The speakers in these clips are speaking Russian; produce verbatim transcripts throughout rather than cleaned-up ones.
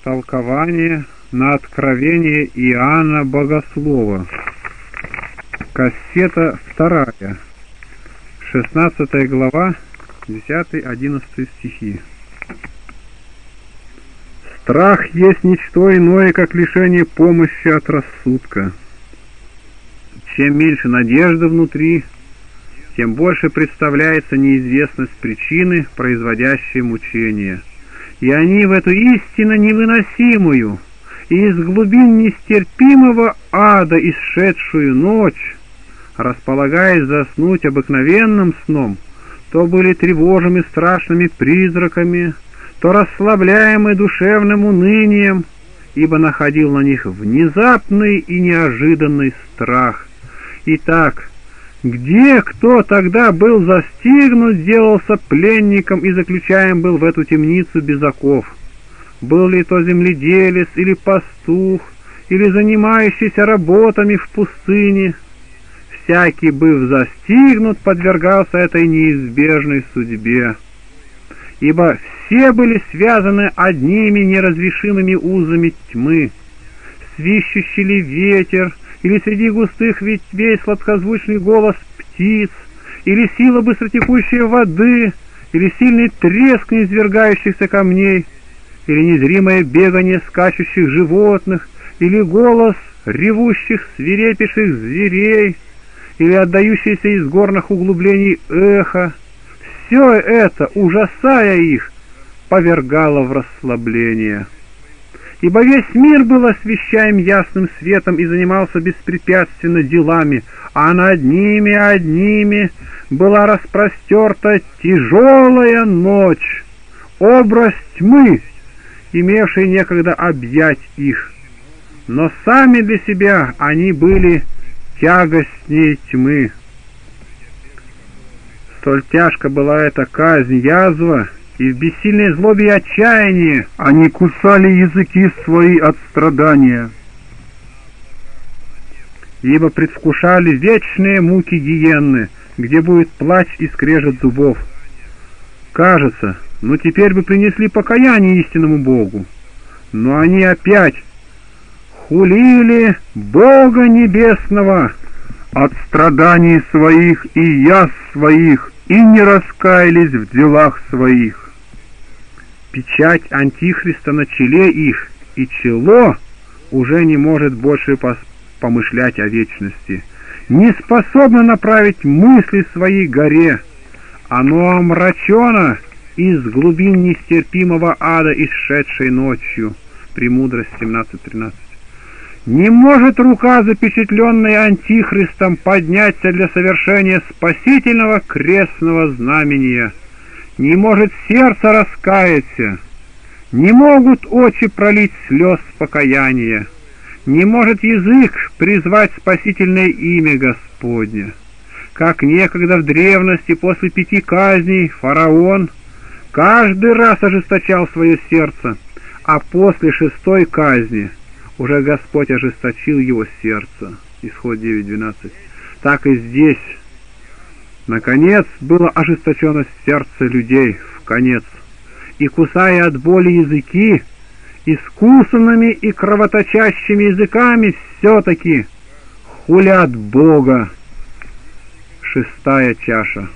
Толкование на откровение Иоанна Богослова. Кассета вторая. шестнадцатая глава, десятый-одиннадцатый стихи. Страх есть ничто иное, как лишение помощи от рассудка. Чем меньше надежды внутри, тем больше представляется неизвестность причины, производящей мучения. И они в эту истинно невыносимую и из глубин нестерпимого ада исшедшую ночь, располагаясь заснуть обыкновенным сном, то были тревожимы страшными призраками, то расслабляемы душевным унынием, ибо находил на них внезапный и неожиданный страх. Итак, где кто тогда был застигнут, сделался пленником и заключаем был в эту темницу без оков? Был ли то земледелец или пастух, или занимающийся работами в пустыне? Всякий, быв застигнут, подвергался этой неизбежной судьбе. Ибо все были связаны одними неразрешимыми узами тьмы. Свищущий ли ветер, или среди густых ветвей сладкозвучный голос птиц, или сила быстротекущей воды, или сильный треск неизвергающихся камней, или незримое бегание скачущих животных, или голос ревущих свирепейших зверей, или отдающееся из горных углублений эхо, все это, ужасая их, повергало в расслабление. Ибо весь мир был освещаем ясным светом и занимался беспрепятственно делами, а над ними одними была распростерта тяжелая ночь, образ тьмы, имевший некогда объять их. Но сами для себя они были тягостнее тьмы. Столь тяжко была эта казнь, язва, и в бессильной злобе и отчаянии они кусали языки свои от страдания, ибо предвкушали вечные муки гиенны, где будет плач и скрежет зубов. Кажется, ну теперь бы принесли покаяние истинному Богу, но они опять хулили Бога Небесного от страданий своих и язв своих, и не раскаялись в делах своих. Печать Антихриста на челе их, и чело уже не может больше помышлять о вечности, не способно направить мысли своей горе. Оно омрачено из глубин нестерпимого ада, исшедшей ночью. Премудрость семнадцать тринадцать. Не может рука, запечатленная Антихристом, подняться для совершения спасительного крестного знамения. Не может сердце раскаяться, не могут очи пролить слез покаяния, не может язык призвать спасительное имя Господне. Как некогда в древности после пяти казней фараон каждый раз ожесточал свое сердце, а после шестой казни уже Господь ожесточил его сердце. Исход девять двенадцать. Так и здесь, наконец, было ожесточено сердце людей, в конец, и, кусая от боли языки, искусанными и кровоточащими языками все-таки хулят Бога. Шестая чаша.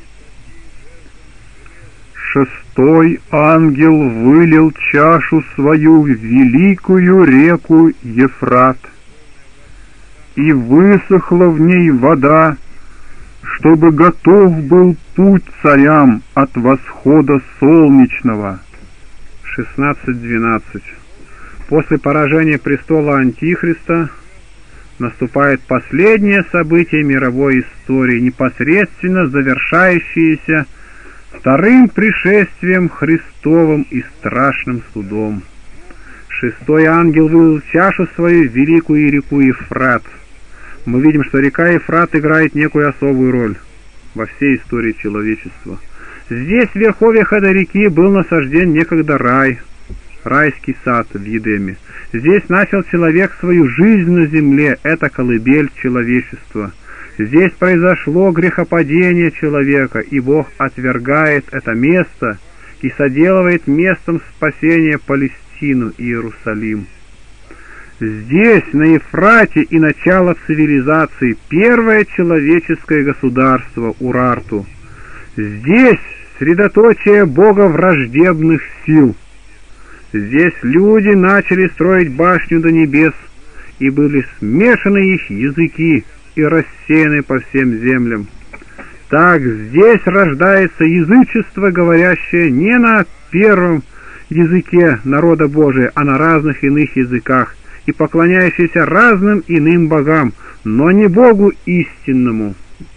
Шестой ангел вылил чашу свою в великую реку Ефрат, и высохла в ней вода, чтобы готов был путь царям от восхода солнечного. шестнадцать двенадцать. После поражения престола Антихриста наступает последнее событие мировой истории, непосредственно завершающееся вторым пришествием Христовым и страшным судом. Шестой ангел вылил чашу свою в великую реку Ефрат. Мы видим, что река Ефрат играет некую особую роль во всей истории человечества. Здесь, в верховьях этой реки, был насажден некогда рай, райский сад в Едеме. Здесь начал человек свою жизнь на земле, это колыбель человечества. Здесь произошло грехопадение человека, и Бог отвергает это место и соделывает местом спасения Палестину. Палестину и Иерусалим. Здесь, на Ефрате, и начало цивилизации, первое человеческое государство Урарту. Здесь средоточие боговраждебных сил. Здесь люди начали строить башню до небес, и были смешаны их языки и рассеяны по всем землям. Так здесь рождается язычество, говорящее не на первом языке народа Божия, а на разных иных языках, и поклоняющееся разным иным богам, но не Богу истинному.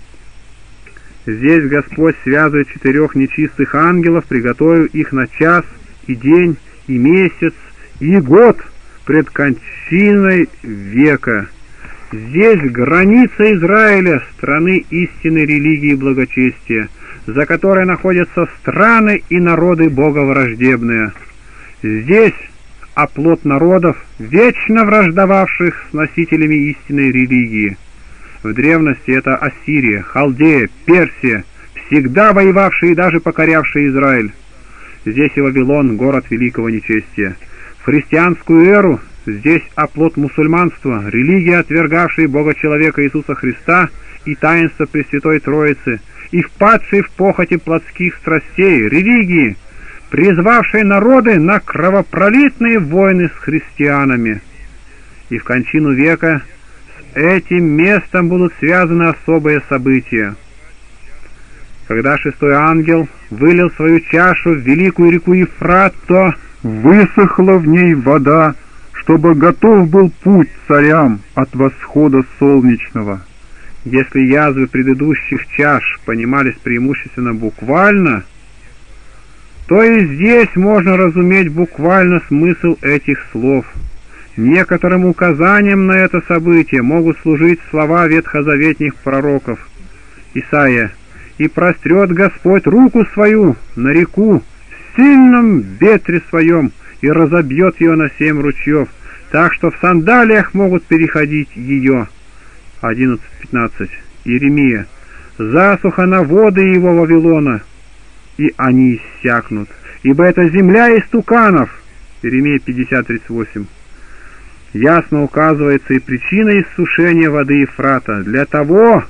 Здесь Господь связывает четырех нечистых ангелов, приготовив их на час и день, и месяц, и год пред кончиной века. Здесь граница Израиля, страны истинной религии и благочестия, за которой находятся страны и народы боговраждебные. Здесь оплот народов, вечно враждовавших с носителями истинной религии. В древности это Ассирия, Халдея, Персия, всегда воевавшие и даже покорявшие Израиль. Здесь и Вавилон, город великого нечестия. В христианскую эру здесь оплот мусульманства, религия, отвергавшая Бога-человека Иисуса Христа и таинство Пресвятой Троицы, и впадшие в похоти плотских страстей, религии, призвавшие народы на кровопролитные войны с христианами. И в кончину века с этим местом будут связаны особые события. Когда шестой ангел вылил свою чашу в великую реку Ефрат, то высохла в ней вода, чтобы готов был путь царям от восхода солнечного. Если язвы предыдущих чаш понимались преимущественно буквально, то и здесь можно разуметь буквально смысл этих слов. Некоторым указанием на это событие могут служить слова ветхозаветных пророков. Исайя: «И прострет Господь руку свою на реку в сильном ветре своем, и разобьет ее на семь ручьев, так что в сандалиях могут переходить ее». одиннадцать пятнадцать. Иеремия: «Засуха на воды его Вавилона, и они иссякнут, ибо это земля истуканов». Иеремия пятьдесят тридцать восемь. Ясно указывается и причина иссушения воды Ефрата: для того,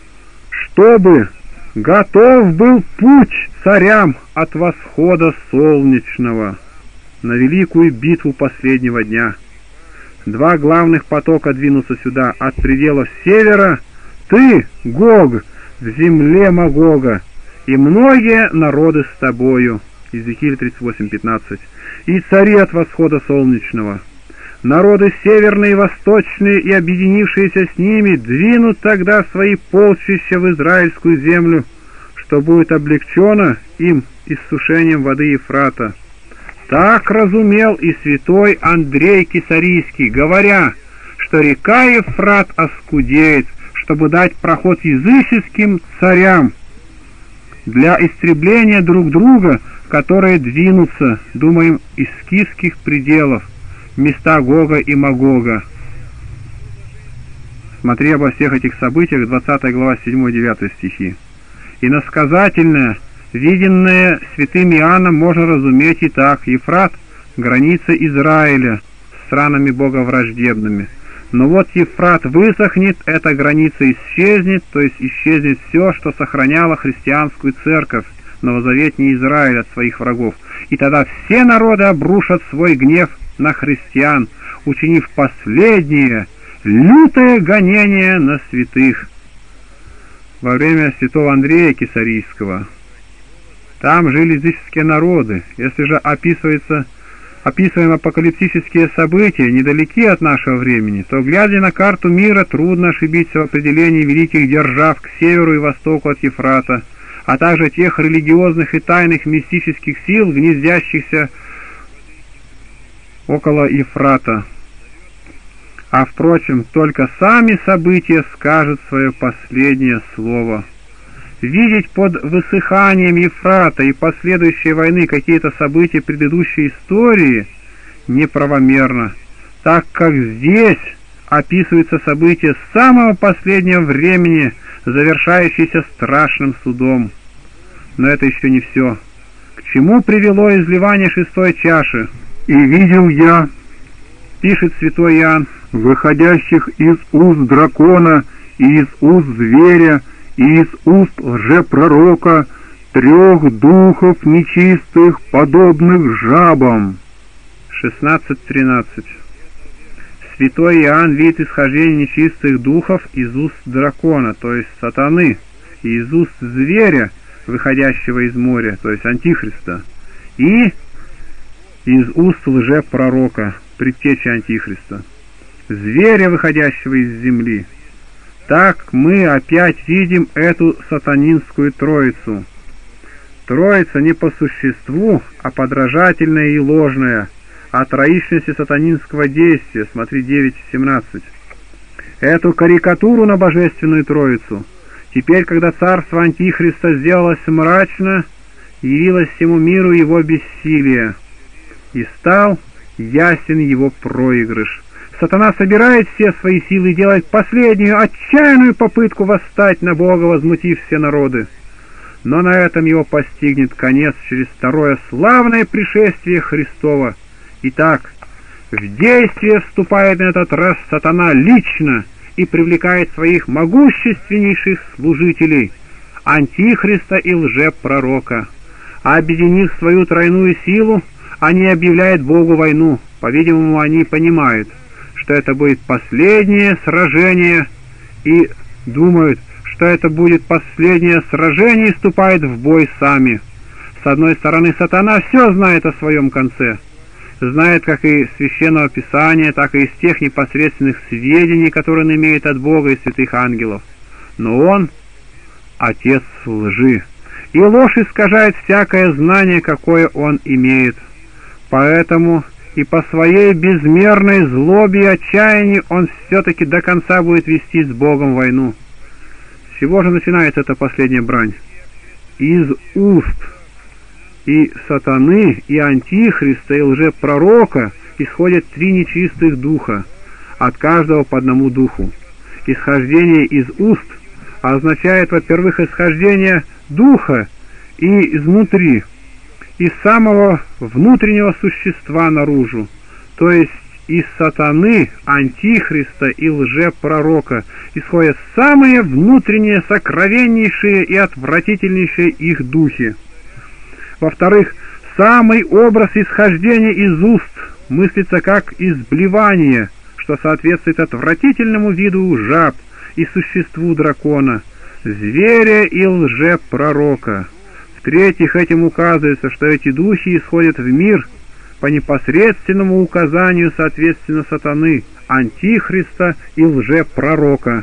чтобы готов был путь царям от восхода солнечного на великую битву последнего дня. Два главных потока двинутся сюда от пределов севера. Ты, Гог, в земле Магога, и многие народы с тобою. Иезекииль тридцать восемь пятнадцать. И цари от восхода солнечного. Народы северные и восточные, и объединившиеся с ними, двинут тогда свои полчища в израильскую землю, что будет облегчено им иссушением воды Ефрата. Так разумел и святой Андрей Кесарийский, говоря, что река Ефрат оскудеет, чтобы дать проход языческим царям для истребления друг друга, которые двинутся, думаем, из скифских пределов, места Гога и Магога. Смотри обо всех этих событиях, двадцатая глава, седьмой-девятый стихи. Иносказательное, виденное святым Иоанном, можно разуметь и так: Ефрат — граница Израиля с странами боговраждебными. Но вот Ефрат высохнет, эта граница исчезнет, то есть исчезнет все, что сохраняло христианскую церковь, новозаветний Израиль, от своих врагов. И тогда все народы обрушат свой гнев на христиан, учинив последнее лютое гонение на святых. Во время святого Андрея Кесарийского там жили языческие народы. Если же описывается, описываем апокалиптические события недалеки от нашего времени, то, глядя на карту мира, трудно ошибиться в определении великих держав к северу и востоку от Ефрата, а также тех религиозных и тайных мистических сил, гнездящихся около Ефрата. А впрочем, только сами события скажут свое последнее слово. Видеть под высыханием Ефрата и последующей войны какие-то события предыдущей истории неправомерно, так как здесь описываются события самого последнего времени, завершающиеся страшным судом. Но это еще не все. К чему привело изливание шестой чаши? «И видел я, — пишет святой Иоанн, — выходящих из уст дракона и из уст зверя и из уст лжепророка трех духов нечистых, подобных жабам». шестнадцать тринадцать. Святой Иоанн видит исхождение нечистых духов из уст дракона, то есть сатаны, и из уст зверя, выходящего из моря, то есть антихриста, и из уст лжепророка, предтечи антихриста, зверя, выходящего из земли. Так мы опять видим эту сатанинскую троицу. Троица не по существу, а подражательная и ложная, о троичности сатанинского действия, смотри девять семнадцать. Эту карикатуру на божественную троицу теперь, когда царство антихриста сделалось мрачно, явилось всему миру его бессилие, и стал ясен его проигрыш. Сатана собирает все свои силы и делает последнюю отчаянную попытку восстать на Бога, возмутив все народы. Но на этом его постигнет конец через второе славное пришествие Христова. Итак, в действие вступает на этот раз сатана лично и привлекает своих могущественнейших служителей, антихриста и лжепророка. А объединив свою тройную силу, они объявляют Богу войну. По-видимому, они понимают, что это будет последнее сражение, и думают, что это будет последнее сражение, и вступают в бой сами. С одной стороны, сатана все знает о своем конце, знает как и Священного Писания, так и из тех непосредственных сведений, которые он имеет от Бога и святых ангелов. Но он — отец лжи, и ложь искажает всякое знание, какое он имеет. Поэтому и по своей безмерной злобе и отчаянию он все-таки до конца будет вести с Богом войну. С чего же начинается эта последняя брань? Из уст и сатаны, и антихриста, и лжепророка исходят три нечистых духа, от каждого по одному духу. Исхождение из уст означает, во-первых, исхождение духа и изнутри, из самого внутреннего существа наружу, то есть из сатаны, антихриста и лжепророка исходят самые внутренние, сокровеннейшие и отвратительнейшие их духи. Во-вторых, самый образ исхождения из уст мыслится как изблевание, что соответствует отвратительному виду жаб и существу дракона, зверя и лжепророка. В-третьих, этим указывается, что эти духи исходят в мир по непосредственному указанию, соответственно, сатаны, антихриста и лжепророка.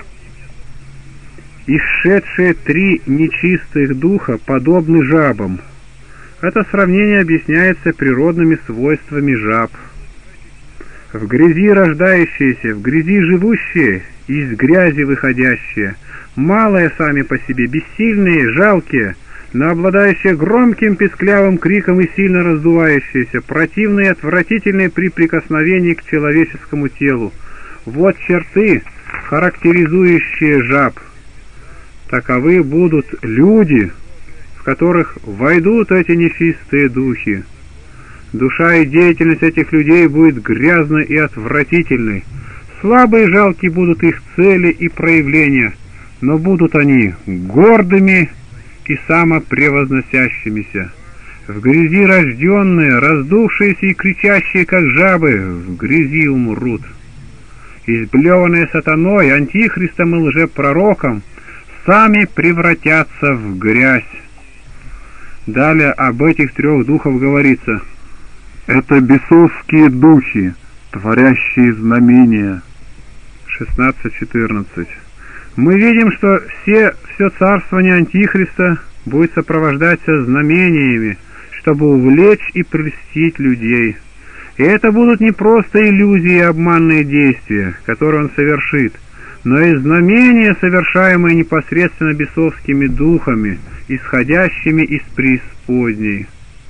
Исшедшие три нечистых духа подобны жабам. Это сравнение объясняется природными свойствами жаб. В грязи рождающиеся, в грязи живущие, из грязи выходящие, малые сами по себе, бессильные, жалкие, но обладающие громким песклявым криком и сильно раздувающиеся, противные и отвратительные при прикосновении к человеческому телу. Вот черты, характеризующие жаб. Таковы будут люди, в которых войдут эти нечистые духи. Душа и деятельность этих людей будет грязной и отвратительной. Слабые и жалкие будут их цели и проявления, но будут они гордыми и самопревозносящимися. В грязи рожденные, раздувшиеся и кричащие, как жабы, в грязи умрут. Изблеванные сатаной, антихристом и лжепророком, сами превратятся в грязь. Далее об этих трех духах говорится: это бесовские духи, творящие знамения. шестнадцать четырнадцать. Мы видим, что все, все царствование антихриста будет сопровождаться знамениями, чтобы увлечь и прельстить людей. И это будут не просто иллюзии и обманные действия, которые он совершит, но и знамения, совершаемые непосредственно бесовскими духами, исходящими из преисподней.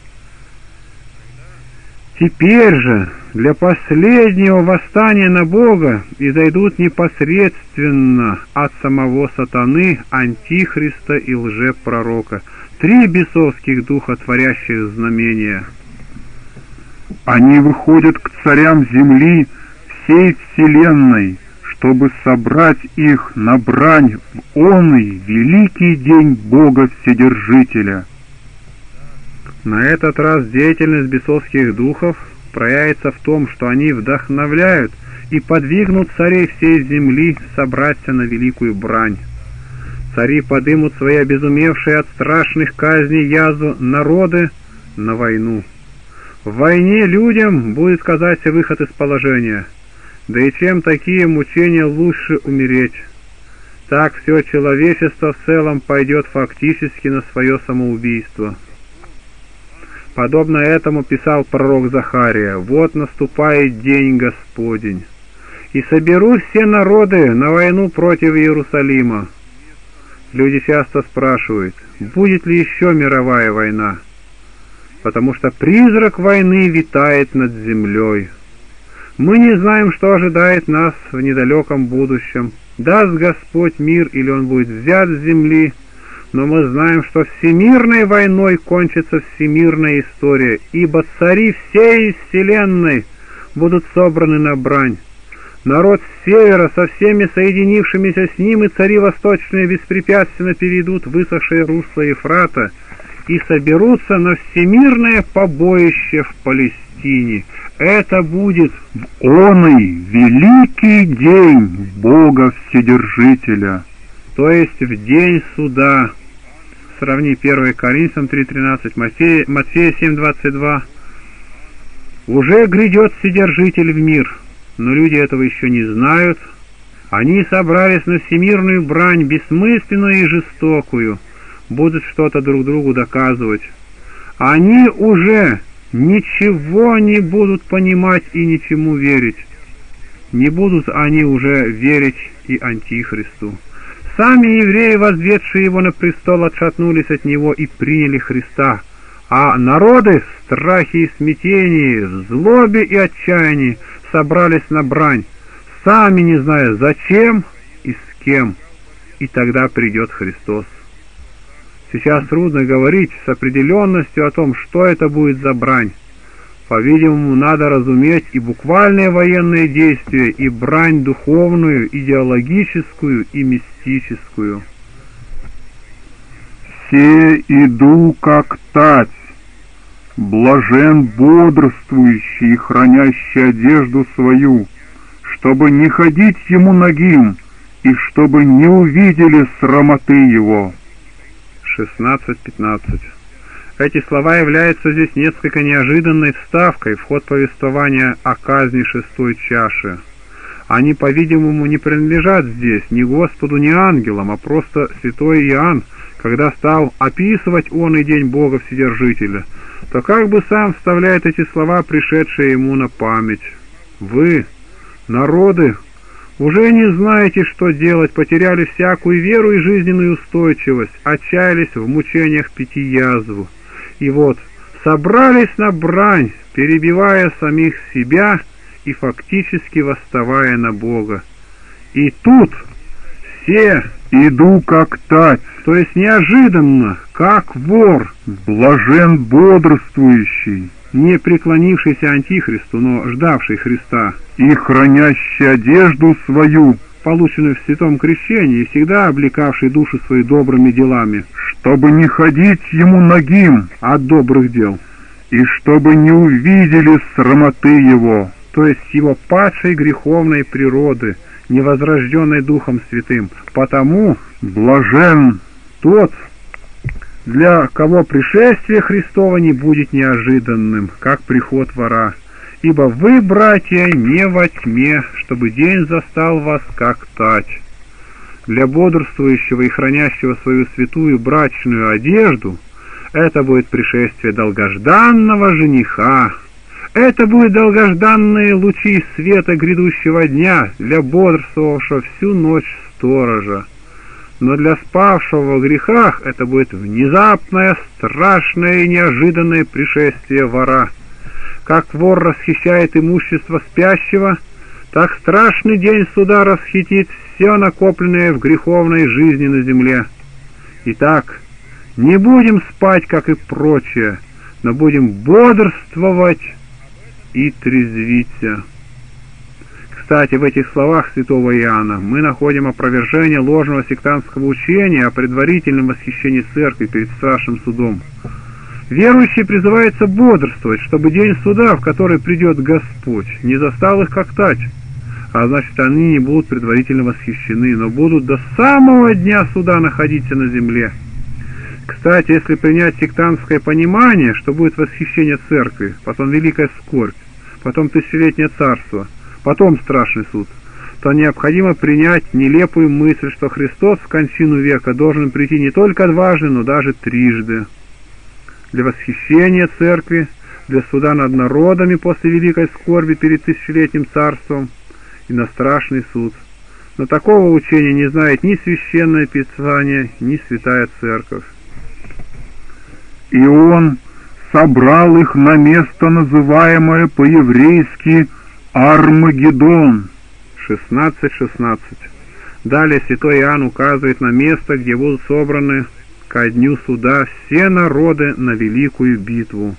Теперь же для последнего восстания на Бога изойдут непосредственно от самого сатаны, антихриста и лжепророка три бесовских духа, творящих знамения. Они выходят к царям земли всей вселенной, чтобы собрать их на брань в оный великий день Бога Вседержителя. На этот раз деятельность бесовских духов проявится в том, что они вдохновляют и подвигнут царей всей земли собраться на великую брань. Цари подымут свои обезумевшие от страшных казней язву народы на войну. В войне людям будет казаться выход из положения, да и чем такие мучения лучше умереть. Так все человечество в целом пойдет фактически на свое самоубийство. Подобно этому писал пророк Захария: «Вот наступает день Господень, и соберу все народы на войну против Иерусалима». Люди часто спрашивают, будет ли еще мировая война, потому что призрак войны витает над землей. Мы не знаем, что ожидает нас в недалеком будущем. Даст Господь мир, или он будет взят с земли, но мы знаем, что всемирной войной кончится всемирная история, ибо цари всей вселенной будут собраны на брань. Народ с севера со всеми соединившимися с ним, и цари восточные беспрепятственно перейдут высохшее русло Ефрата и соберутся на всемирное побоище в Палестине. Это будет в оный великий день Бога Вседержителя, то есть в день суда. Сравни первое Коринфянам три тринадцать, Матфея, Матфея семь двадцать два. Уже грядет Вседержитель в мир, но люди этого еще не знают. Они собрались на всемирную брань, бессмысленную и жестокую, будут что-то друг другу доказывать. Они уже ничего не будут понимать и ничему верить. Не будут они уже верить и Антихристу. Сами евреи, возведшие его на престол, отшатнулись от него и приняли Христа, а народы в страхе и смятении, в злобе и отчаянии собрались на брань, сами не зная зачем и с кем, и тогда придет Христос. Сейчас трудно говорить с определенностью о том, что это будет за брань. По-видимому, надо разуметь и буквальные военные действия, и брань духовную, идеологическую и мистическую. «Все иду, как тать, блажен бодрствующий и хранящий одежду свою, чтобы не ходить ему нагим, и чтобы не увидели срамоты его». шестнадцать пятнадцать. Эти слова являются здесь несколько неожиданной вставкой в ход повествования о казни шестой чаши. Они, по-видимому, не принадлежат здесь ни Господу, ни ангелам, а просто святой Иоанн, когда стал описывать оный день Бога Вседержителя, то как бы сам вставляет эти слова, пришедшие ему на память. Вы, народы, уже не знаете, что делать, потеряли всякую веру и жизненную устойчивость, отчаялись в мучениях пяти язв. И вот, собрались на брань, перебивая самих себя и фактически восставая на Бога. И тут все иду как тать, то есть неожиданно, как вор, блажен бодрствующий, не преклонившийся Антихристу, но ждавший Христа, и хранящий одежду свою, полученную в святом крещении, и всегда облекавший душу свою добрыми делами, чтобы не ходить ему нагим от добрых дел, и чтобы не увидели срамоты его, то есть его падшей греховной природы, невозрожденной Духом Святым. Потому блажен тот, для кого пришествие Христово не будет неожиданным, как приход вора. Ибо вы, братья, не во тьме, чтобы день застал вас, как тать. Для бодрствующего и хранящего свою святую брачную одежду это будет пришествие долгожданного жениха. Это будут долгожданные лучи света грядущего дня для бодрствовавшего всю ночь сторожа. Но для спавшего в грехах это будет внезапное, страшное и неожиданное пришествие вора. Как вор расхищает имущество спящего, так страшный день суда расхитит все накопленное в греховной жизни на земле. Итак, не будем спать, как и прочее, но будем бодрствовать и трезвиться». Кстати, в этих словах святого Иоанна мы находим опровержение ложного сектантского учения о предварительном восхищении церкви перед страшным судом. Верующие призываются бодрствовать, чтобы день суда, в который придет Господь, не застал их как тать, а значит, они не будут предварительно восхищены, но будут до самого дня суда находиться на земле. Кстати, если принять сектантское понимание, что будет восхищение церкви, потом великая скорбь, потом тысячелетнее царство, потом страшный суд, то необходимо принять нелепую мысль, что Христос в кончину века должен прийти не только дважды, но даже трижды. Для восхищения церкви, для суда над народами после великой скорби перед тысячелетним царством и на страшный суд. Но такого учения не знает ни Священное Писание, ни Святая Церковь. И он собрал их на место, называемое по-еврейски Армагеддон. шестнадцать шестнадцать. Далее святой Иоанн указывает на место, где будут собраны ко дню суда все народы на великую битву.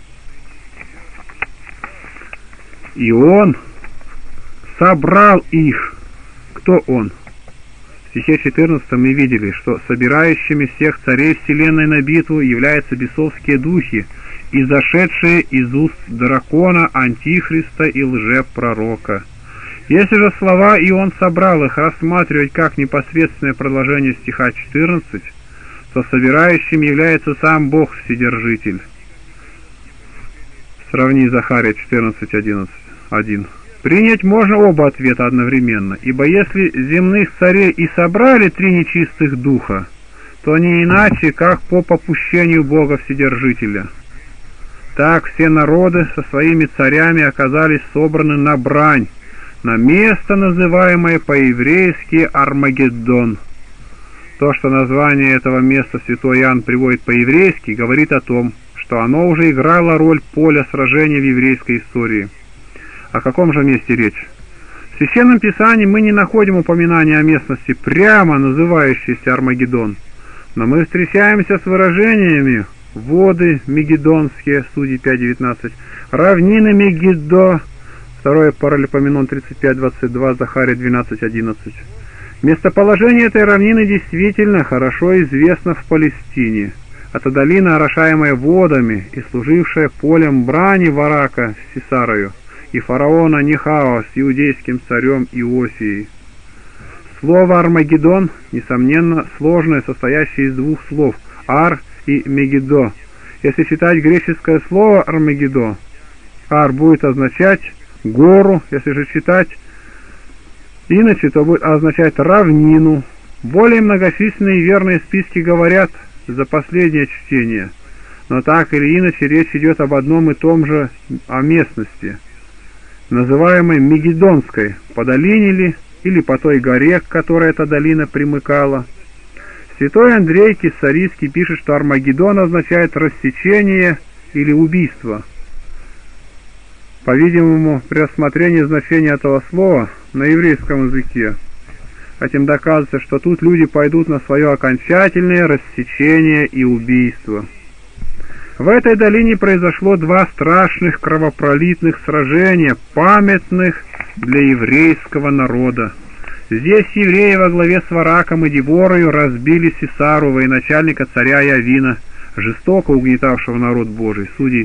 И он собрал их. Кто он? В стихе четырнадцатом мы видели, что собирающими всех царей вселенной на битву являются бесовские духи, изошедшие из уст дракона, антихриста и лжепророка. Если же слова «и он собрал их» рассматривать как непосредственное продолжение стиха четырнадцать, то собирающим является сам Бог Вседержитель. Сравни Захария четырнадцать одиннадцать один. Принять можно оба ответа одновременно, ибо если земных царей и собрали три нечистых духа, то не иначе, как по попущению Бога Вседержителя. Так все народы со своими царями оказались собраны на брань, на место, называемое по-еврейски Армагеддон. То, что название этого места святой Иоанн приводит по-еврейски, говорит о том, что оно уже играло роль поля сражения в еврейской истории. О каком же месте речь? В Священном Писании мы не находим упоминания о местности, прямо называющейся Армагеддон, но мы встречаемся с выражениями «воды Мегидонские», Судей пять девятнадцать, «равнины Мегидо», второе Паралипоменон тридцать пять двадцать два, Захария двенадцать одиннадцать. Местоположение этой равнины действительно хорошо известно в Палестине. Это долина, орошаемая водами и служившая полем брани Варака с Сисарою и фараона Нехао с иудейским царем Иосией. Слово «Армагеддон» несомненно сложное, состоящее из двух слов «ар» и «мегидо». Если читать греческое слово «Армагеддо», «ар» будет означать гору, если же читать иначе, то будет означать равнину. Более многочисленные верные списки говорят за последнее чтение, но так или иначе речь идет об одном и том же, о местности, называемой Мегидонской, по долине ли, или по той горе, к которой эта долина примыкала. Святой Андрей Киссарийский пишет, что Армагеддон означает рассечение или убийство. По-видимому, при рассмотрении значения этого слова на еврейском языке этим доказывается, что тут люди пойдут на свое окончательное рассечение и убийство. В этой долине произошло два страшных кровопролитных сражения, памятных для еврейского народа. Здесь евреи во главе с Вараком и Деборою разбили Сисару, военачальника царя Явина, жестоко угнетавшего народ Божий. Судей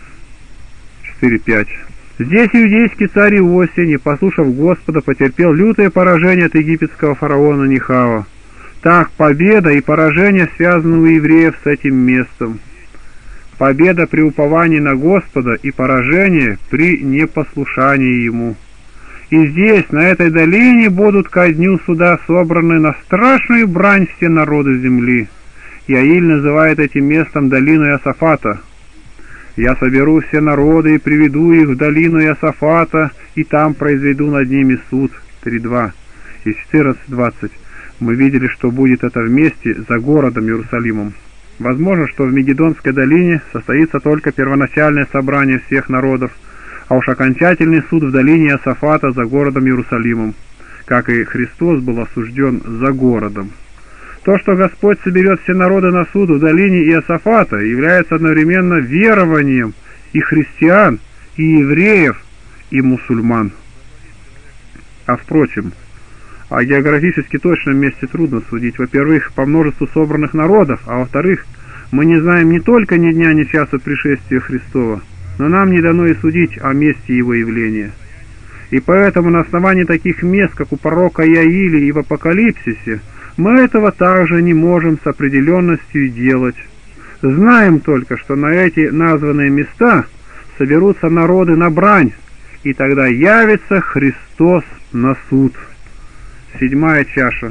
четыре пять. Здесь иудейский царь Иосия, не послушав Господа, потерпел лютое поражение от египетского фараона Нехао. Так победа и поражение связаны у евреев с этим местом. Победа при уповании на Господа и поражение при непослушании Ему. И здесь, на этой долине, будут ко дню суда собраны на страшную брань все народы земли. Иаиль называет этим местом долину Иосафата. «Я соберу все народы и приведу их в долину Иосафата, и там произведу над ними суд». три два. И четырнадцать двадцать. Мы видели, что будет это вместе за городом Иерусалимом. Возможно, что в Мегидонской долине состоится только первоначальное собрание всех народов, а уж окончательный суд в долине Иосафата за городом Иерусалимом, как и Христос был осужден за городом. То, что Господь соберет все народы на суд в долине Иосафата, является одновременно верованием и христиан, и евреев и мусульман. А впрочем, о географически точном месте трудно судить. Во-первых, по множеству собранных народов, а во-вторых, мы не знаем не только ни дня, ни часа пришествия Христова, но нам не дано и судить о месте его явления. И поэтому на основании таких мест, как у пророка Иаиля и в Апокалипсисе, мы этого также не можем с определенностью делать. Знаем только, что на эти названные места соберутся народы на брань, и тогда явится Христос на суд. Седьмая чаша.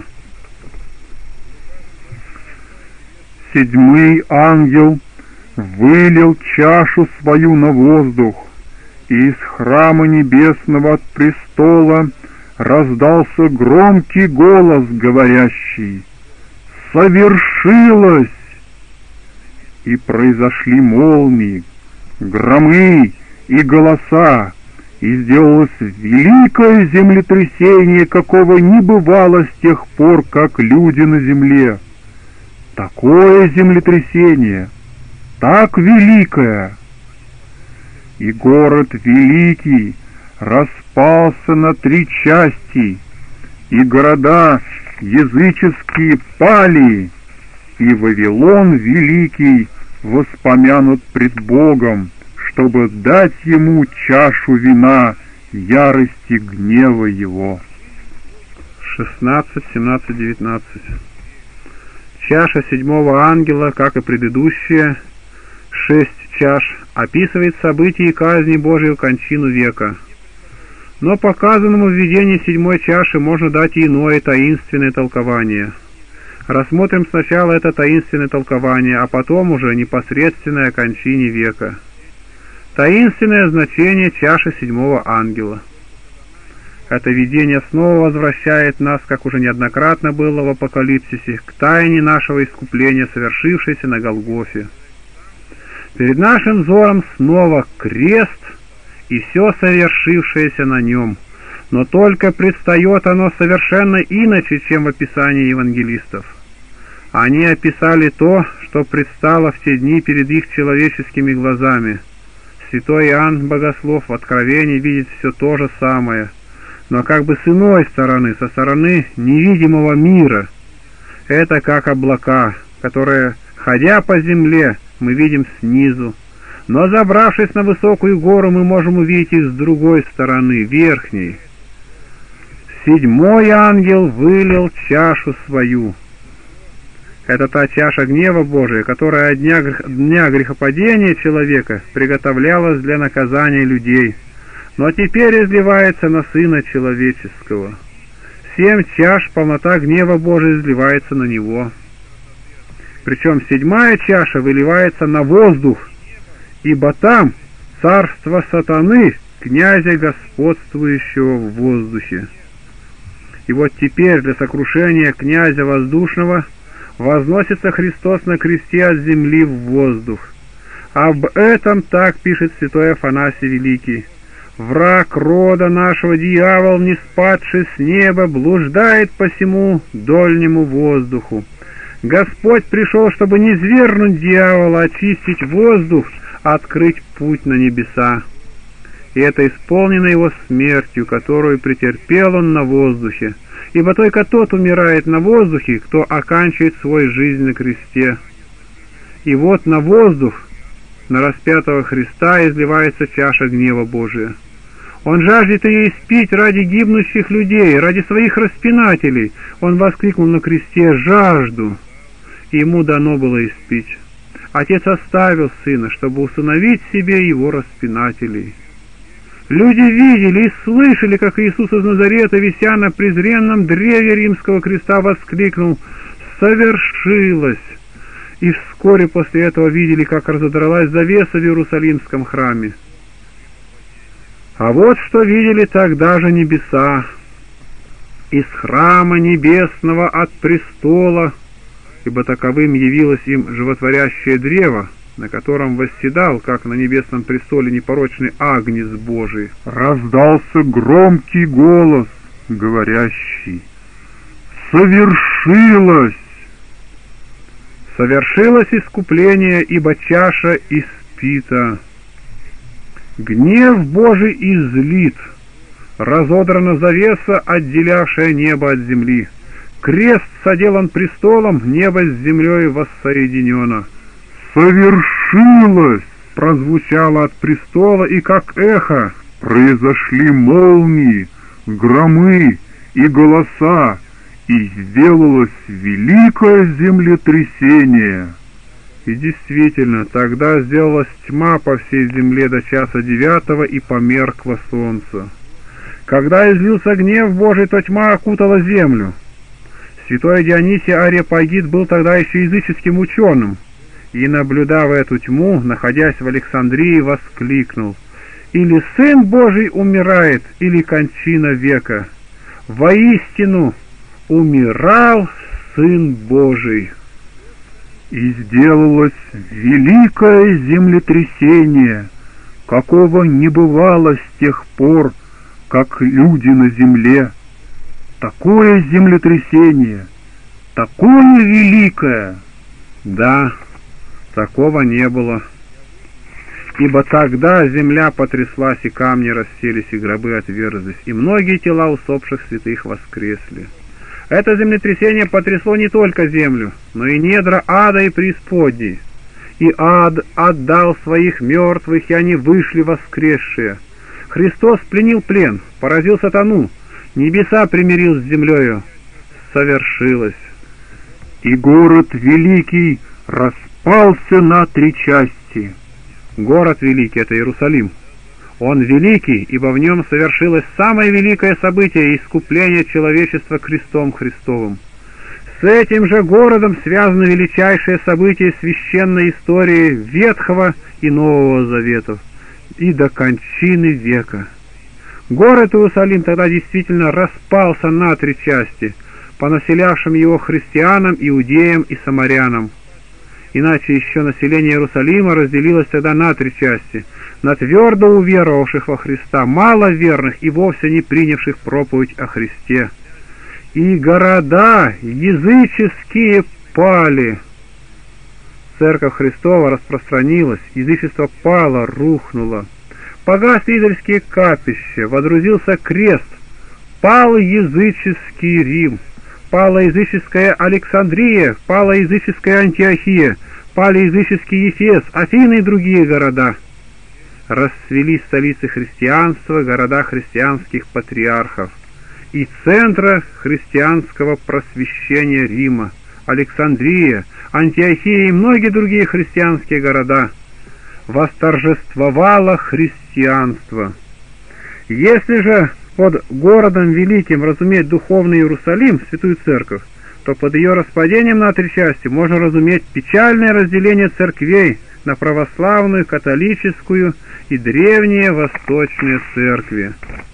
Седьмой ангел вылил чашу свою на воздух, и из храма небесного от престола раздался громкий голос, говорящий: «Совершилось!» И произошли молнии, громы и голоса, и сделалось великое землетрясение, какого не бывало с тех пор, как люди на земле. Такое землетрясение, так великое! И город великий распался на три части, и города языческие пали, и Вавилон великий воспомянут пред Богом, чтобы дать ему чашу вина ярости гнева его. шестнадцать, семнадцать, девятнадцать. Чаша седьмого ангела, как и предыдущая, шесть чаш, описывает события и казни Божию кончину века. Но показанному в видении седьмой чаши можно дать и иное таинственное толкование. Рассмотрим сначала это таинственное толкование, а потом уже непосредственное о кончине века. Таинственное значение чаши седьмого ангела. Это видение снова возвращает нас, как уже неоднократно было в Апокалипсисе, к тайне нашего искупления, совершившейся на Голгофе. Перед нашим взором снова крест и все совершившееся на нем, но только предстает оно совершенно иначе, чем в описании евангелистов. Они описали то, что предстало в те дни перед их человеческими глазами. Святой Иоанн Богослов в Откровении видит все то же самое, но как бы с иной стороны, со стороны невидимого мира. Это как облака, которые, ходя по земле, мы видим снизу, но забравшись на высокую гору, мы можем увидеть их с другой стороны, верхней. Седьмой ангел вылил чашу свою. Это та чаша гнева Божия, которая от дня, дня грехопадения человека приготовлялась для наказания людей, но теперь изливается на Сына Человеческого. Семь чаш полнота гнева Божия изливается на Него. Причем седьмая чаша выливается на воздух, ибо там царство сатаны, князя господствующего в воздухе. И вот теперь для сокрушения князя воздушного возносится Христос на кресте от земли в воздух. Об этом так пишет святой Афанасий Великий: «Враг рода нашего, дьявол, не спадший с неба, блуждает по всему дольнему воздуху. Господь пришел, чтобы не свергнуть дьявола, очистить воздух, открыть путь на небеса. И это исполнено его смертью, которую претерпел он на воздухе. Ибо только тот умирает на воздухе, кто оканчивает свою жизнь на кресте. И вот на воздух, на распятого Христа, изливается чаша гнева Божия. Он жаждет ее испить ради гибнущих людей, ради своих распинателей. Он воскликнул на кресте: «Жажду!» И ему дано было испить. Отец оставил Сына, чтобы усыновить себе его распинателей. Люди видели и слышали, как Иисус из Назарета, вися на презренном древе римского креста, воскликнул: «Совершилось!» И вскоре после этого видели, как разодралась завеса в Иерусалимском храме. А вот что видели тогда же небеса. Из храма небесного от престола, ибо таковым явилось им животворящее древо, на котором восседал, как на небесном престоле, непорочный Агнец Божий, раздался громкий голос, говорящий: «Совершилось!» Совершилось искупление, ибо чаша испита. Гнев Божий излит, разодрана завеса, отделявшая небо от земли. Крест соделан престолом, небо с землей воссоединено. Совершилось! Прозвучало от престола, и как эхо произошли молнии, громы и голоса, и сделалось великое землетрясение. И действительно, тогда сделалась тьма по всей земле до часа девятого, и померкло солнце. Когда излился гнев Божий, то тьма окутала землю. Святой Дионисий Ареопагит был тогда еще языческим ученым, и, наблюдав эту тьму, находясь в Александрии, воскликнул: «Или Сын Божий умирает, или кончина века. Воистину умирал Сын Божий». И сделалось великое землетрясение, какого не бывало с тех пор, как люди на земле. Такое землетрясение, такое великое! Да, такого не было. Ибо тогда земля потряслась, и камни расселись, и гробы отверзлись, и многие тела усопших святых воскресли. Это землетрясение потрясло не только землю, но и недра ада и преисподней. И ад отдал своих мертвых, и они вышли воскресшие. Христос пленил плен, поразил сатану, небеса примирил с землею. Совершилось. И город великий распался на три части. Город великий — это Иерусалим. Он великий, ибо в нем совершилось самое великое событие — искупление человечества крестом Христовым. С этим же городом связано величайшее событие священной истории Ветхого и Нового Заветов и до кончины века. Город Иерусалим тогда действительно распался на три части, по населявшим его христианам, иудеям и самарянам. Иначе еще население Иерусалима разделилось тогда на три части: на твердо уверовавших во Христа, маловерных и вовсе не принявших проповедь о Христе. И города языческие пали. Церковь Христова распространилась, язычество пало, рухнуло. Погасли идольские капища, водрузился крест, пал языческий Рим, пала языческая Александрия, пала языческая Антиохия, пали языческий Ефес, Афины и другие города. Расцвели столицы христианства, города христианских патриархов и центра христианского просвещения Рима, Александрия, Антиохия и многие другие христианские города. Восторжествовало христианство. Если же под городом великим разуметь духовный Иерусалим, святую церковь, то под ее распадением на три части можно разуметь печальное разделение церквей на православную, католическую и древние восточные церкви.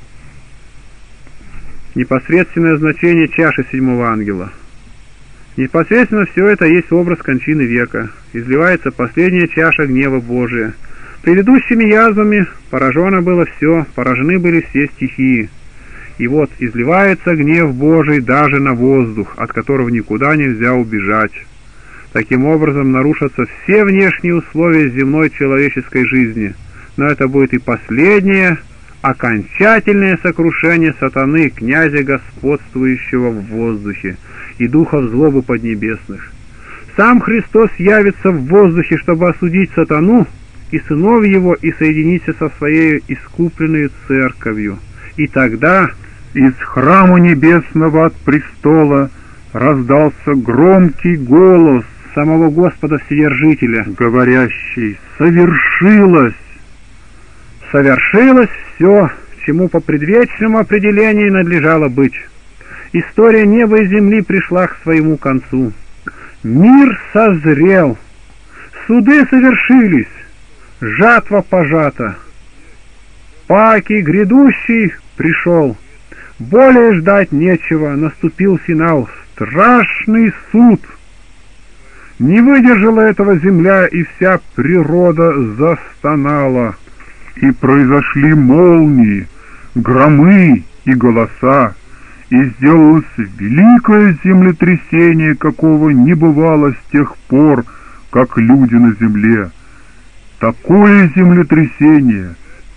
Непосредственное значение чаши седьмого ангела. Непосредственно все это есть образ кончины века. Изливается последняя чаша гнева Божия. Предыдущими язвами поражено было все, поражены были все стихии. И вот изливается гнев Божий даже на воздух, от которого никуда нельзя убежать. Таким образом нарушатся все внешние условия земной человеческой жизни, но это будет и последнее, окончательное сокрушение сатаны, князя господствующего в воздухе, и духов злобы поднебесных. Сам Христос явится в воздухе, чтобы осудить сатану и сынов его, и соединиться со своей искупленной церковью. И тогда из храма небесного от престола раздался громкий голос самого Господа Вседержителя, говорящий: «Совершилось!» Совершилось все, чему по предвечному определению надлежало быть. История неба и земли пришла к своему концу. Мир созрел, суды совершились, жатва пожата. Паки грядущий пришел, более ждать нечего, наступил финал, страшный суд. Не выдержала этого земля, и вся природа застонала. И произошли молнии, громы и голоса, и сделалось великое землетрясение, какого не бывало с тех пор, как люди на земле. Такое землетрясение,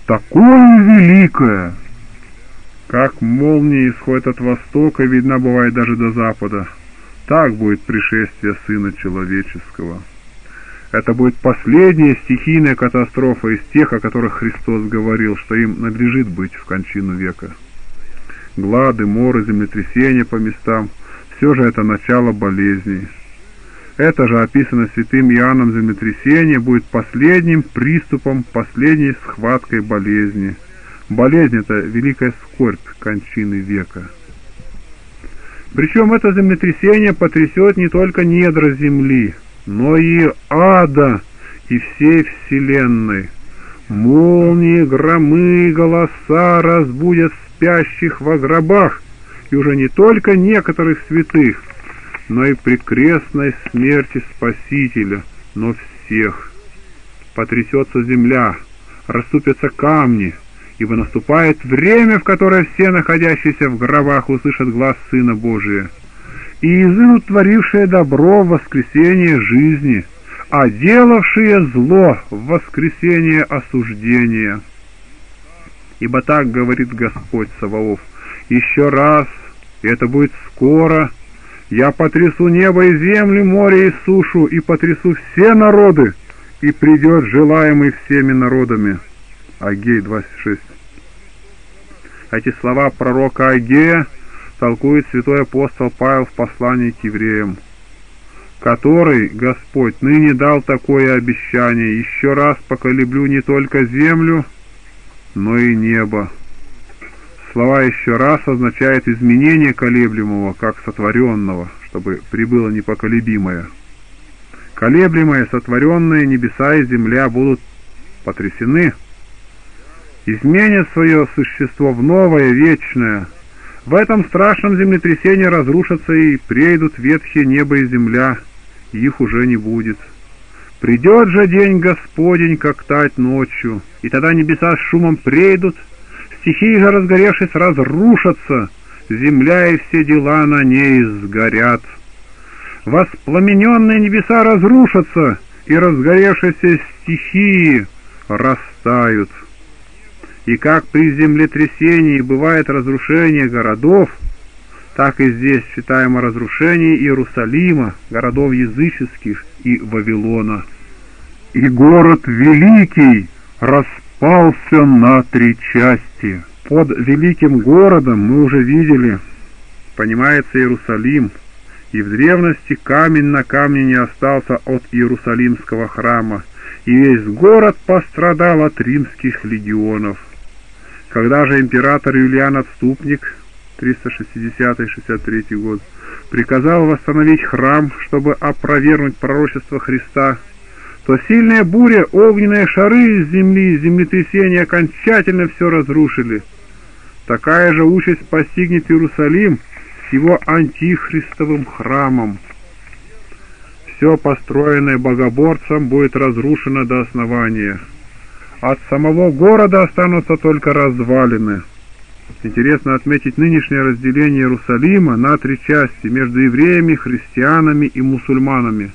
такое великое! Как молния исходит от востока, видна бывает даже до запада. Так будет пришествие Сына Человеческого. Это будет последняя стихийная катастрофа из тех, о которых Христос говорил, что им надлежит быть в кончину века. Глады, моры, землетрясения по местам — все же это начало болезней. Это же описано святым Иоанном землетрясение будет последним приступом, последней схваткой болезни. Болезнь — это великая скорбь кончины века. Причем это землетрясение потрясет не только недра земли, но и ада и всей вселенной. Молнии, громы, голоса разбудят спящих во гробах, и уже не только некоторых святых, но и при крестной смерти Спасителя, но всех. Потрясется земля, расступятся камни, ибо наступает время, в которое все находящиеся в гробах услышат глас Сына Божия, и изыдут творившие добро в воскресение жизни, а делавшие зло в воскресение осуждения. Ибо так говорит Господь Саваоф: еще раз, и это будет скоро, я потрясу небо и землю, море и сушу, и потрясу все народы, и придет желаемый всеми народами. Агей двадцать шесть. Эти слова пророка Агея толкует святой апостол Павел в послании к евреям, который Господь ныне дал такое обещание: еще раз поколеблю не только землю, но и небо. Слова «еще раз» означает изменение колеблемого, как сотворенного, чтобы прибыло непоколебимое. Колеблемое, сотворенные небеса и земля будут потрясены, изменят свое существо в новое, вечное. В этом страшном землетрясении разрушатся и прейдут ветхие небо и земля, и их уже не будет. Придет же день Господень, как тать ночью, и тогда небеса с шумом прейдут, стихии же, разгоревшись, разрушатся, земля и все дела на ней сгорят. Воспламененные небеса разрушатся, и разгоревшиеся стихии растают. И как при землетрясении бывает разрушение городов, так и здесь считаем о разрушении Иерусалима, городов языческих и Вавилона. И город великий распался на три части. Под великим городом, мы уже видели, понимается Иерусалим, и в древности камень на камне не остался от Иерусалимского храма, и весь город пострадал от римских легионов. Когда же император Юлиан Отступник, триста шестидесятый — шестьдесят третий год, приказал восстановить храм, чтобы опровергнуть пророчество Христа, то сильная буря, огненные шары из земли и землетрясения окончательно все разрушили. Такая же участь постигнет Иерусалим с его антихристовым храмом. Все построенное богоборцем будет разрушено до основания. От самого города останутся только развалины. Интересно отметить нынешнее разделение Иерусалима на три части между евреями, христианами и мусульманами.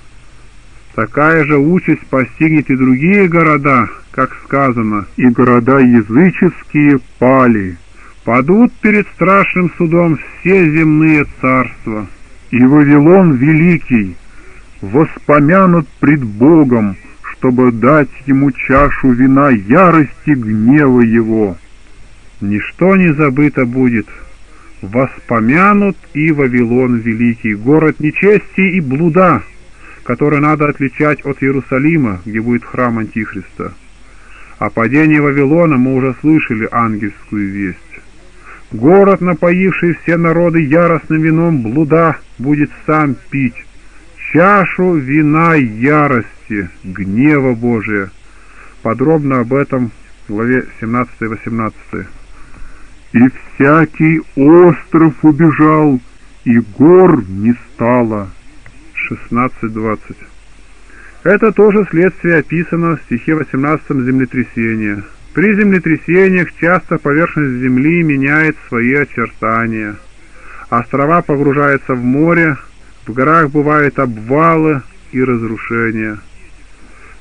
Такая же участь постигнет и другие города, как сказано: «И города языческие пали, падут перед страшным судом все земные царства, и Вавилон великий воспомянут пред Богом, чтобы дать ему чашу вина ярости гнева его. Ничто не забыто будет. Воспомянут и Вавилон великий, город нечести и блуда, который надо отличать от Иерусалима, где будет храм Антихриста. О падении Вавилона мы уже слышали ангельскую весть. Город, напоивший все народы яростным вином блуда, будет сам пить чашу вина ярости, гнева Божия. Подробно об этом в главе семнадцатой-восемнадцатой. И всякий остров убежал, и гор не стало. шестнадцать двадцать. Это тоже следствие описано в стихе восемнадцатом землетрясения. При землетрясениях часто поверхность земли меняет свои очертания. Острова погружаются в море, в горах бывают обвалы и разрушения.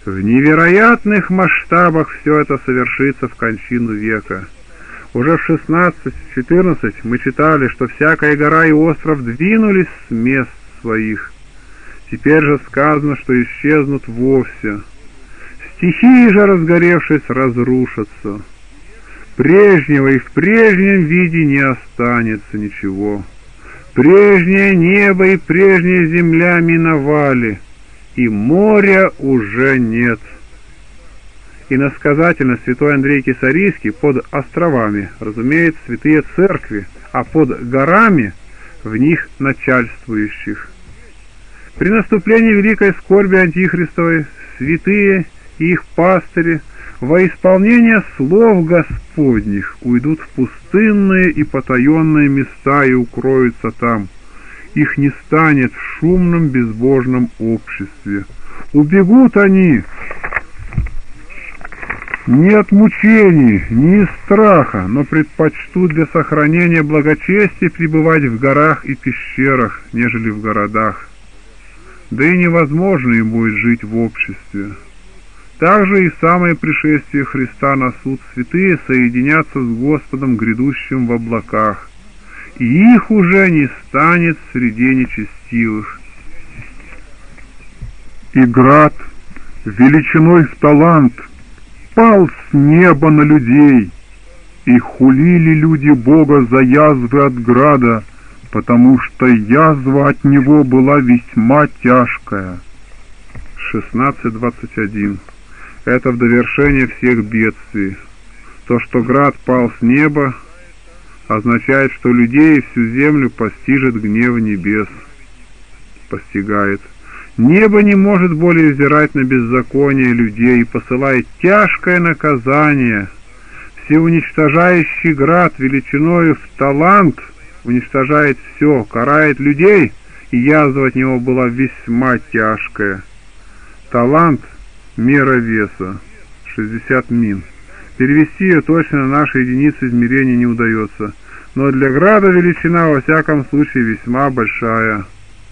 В невероятных масштабах все это совершится в кончину века. Уже в шестнадцать четырнадцать мы читали, что всякая гора и остров двинулись с мест своих. Теперь же сказано, что исчезнут вовсе. Стихии же, разгоревшись, разрушатся. Прежнего и в прежнем виде не останется ничего. Прежнее небо и прежняя земля миновали, и моря уже нет. Иносказательно святой Андрей Кесарийский под островами разумеет святые церкви, а под горами в них начальствующих. При наступлении великой скорби Антихристовой святые и их пастыри во исполнение слов Господних уйдут в пустынные и потаенные места и укроются там. Их не станет в шумном безбожном обществе. Убегут они не от мучений, не из страха, но предпочтут для сохранения благочестия пребывать в горах и пещерах, нежели в городах. Да и невозможно им будет жить в обществе. Также и самое пришествие Христа на суд святые соединятся с Господом грядущим в облаках, и их уже не станет среди нечестивых. И град величиной в талант пал с неба на людей, и хулили люди Бога за язвы от града, потому что язва от него была весьма тяжкая. шестнадцать двадцать один. Это в довершение всех бедствий. То, что град пал с неба, означает, что людей и всю землю постижет гнев небес. Постигает. Небо не может более взирать на беззаконие людей и посылает тяжкое наказание. Всеуничтожающий град величиною в талант уничтожает все, карает людей, и язва от него была весьма тяжкая. Талант — мера веса, шестьдесят мин. Перевести ее точно на наши единицы измерения не удается, но для града величина во всяком случае весьма большая.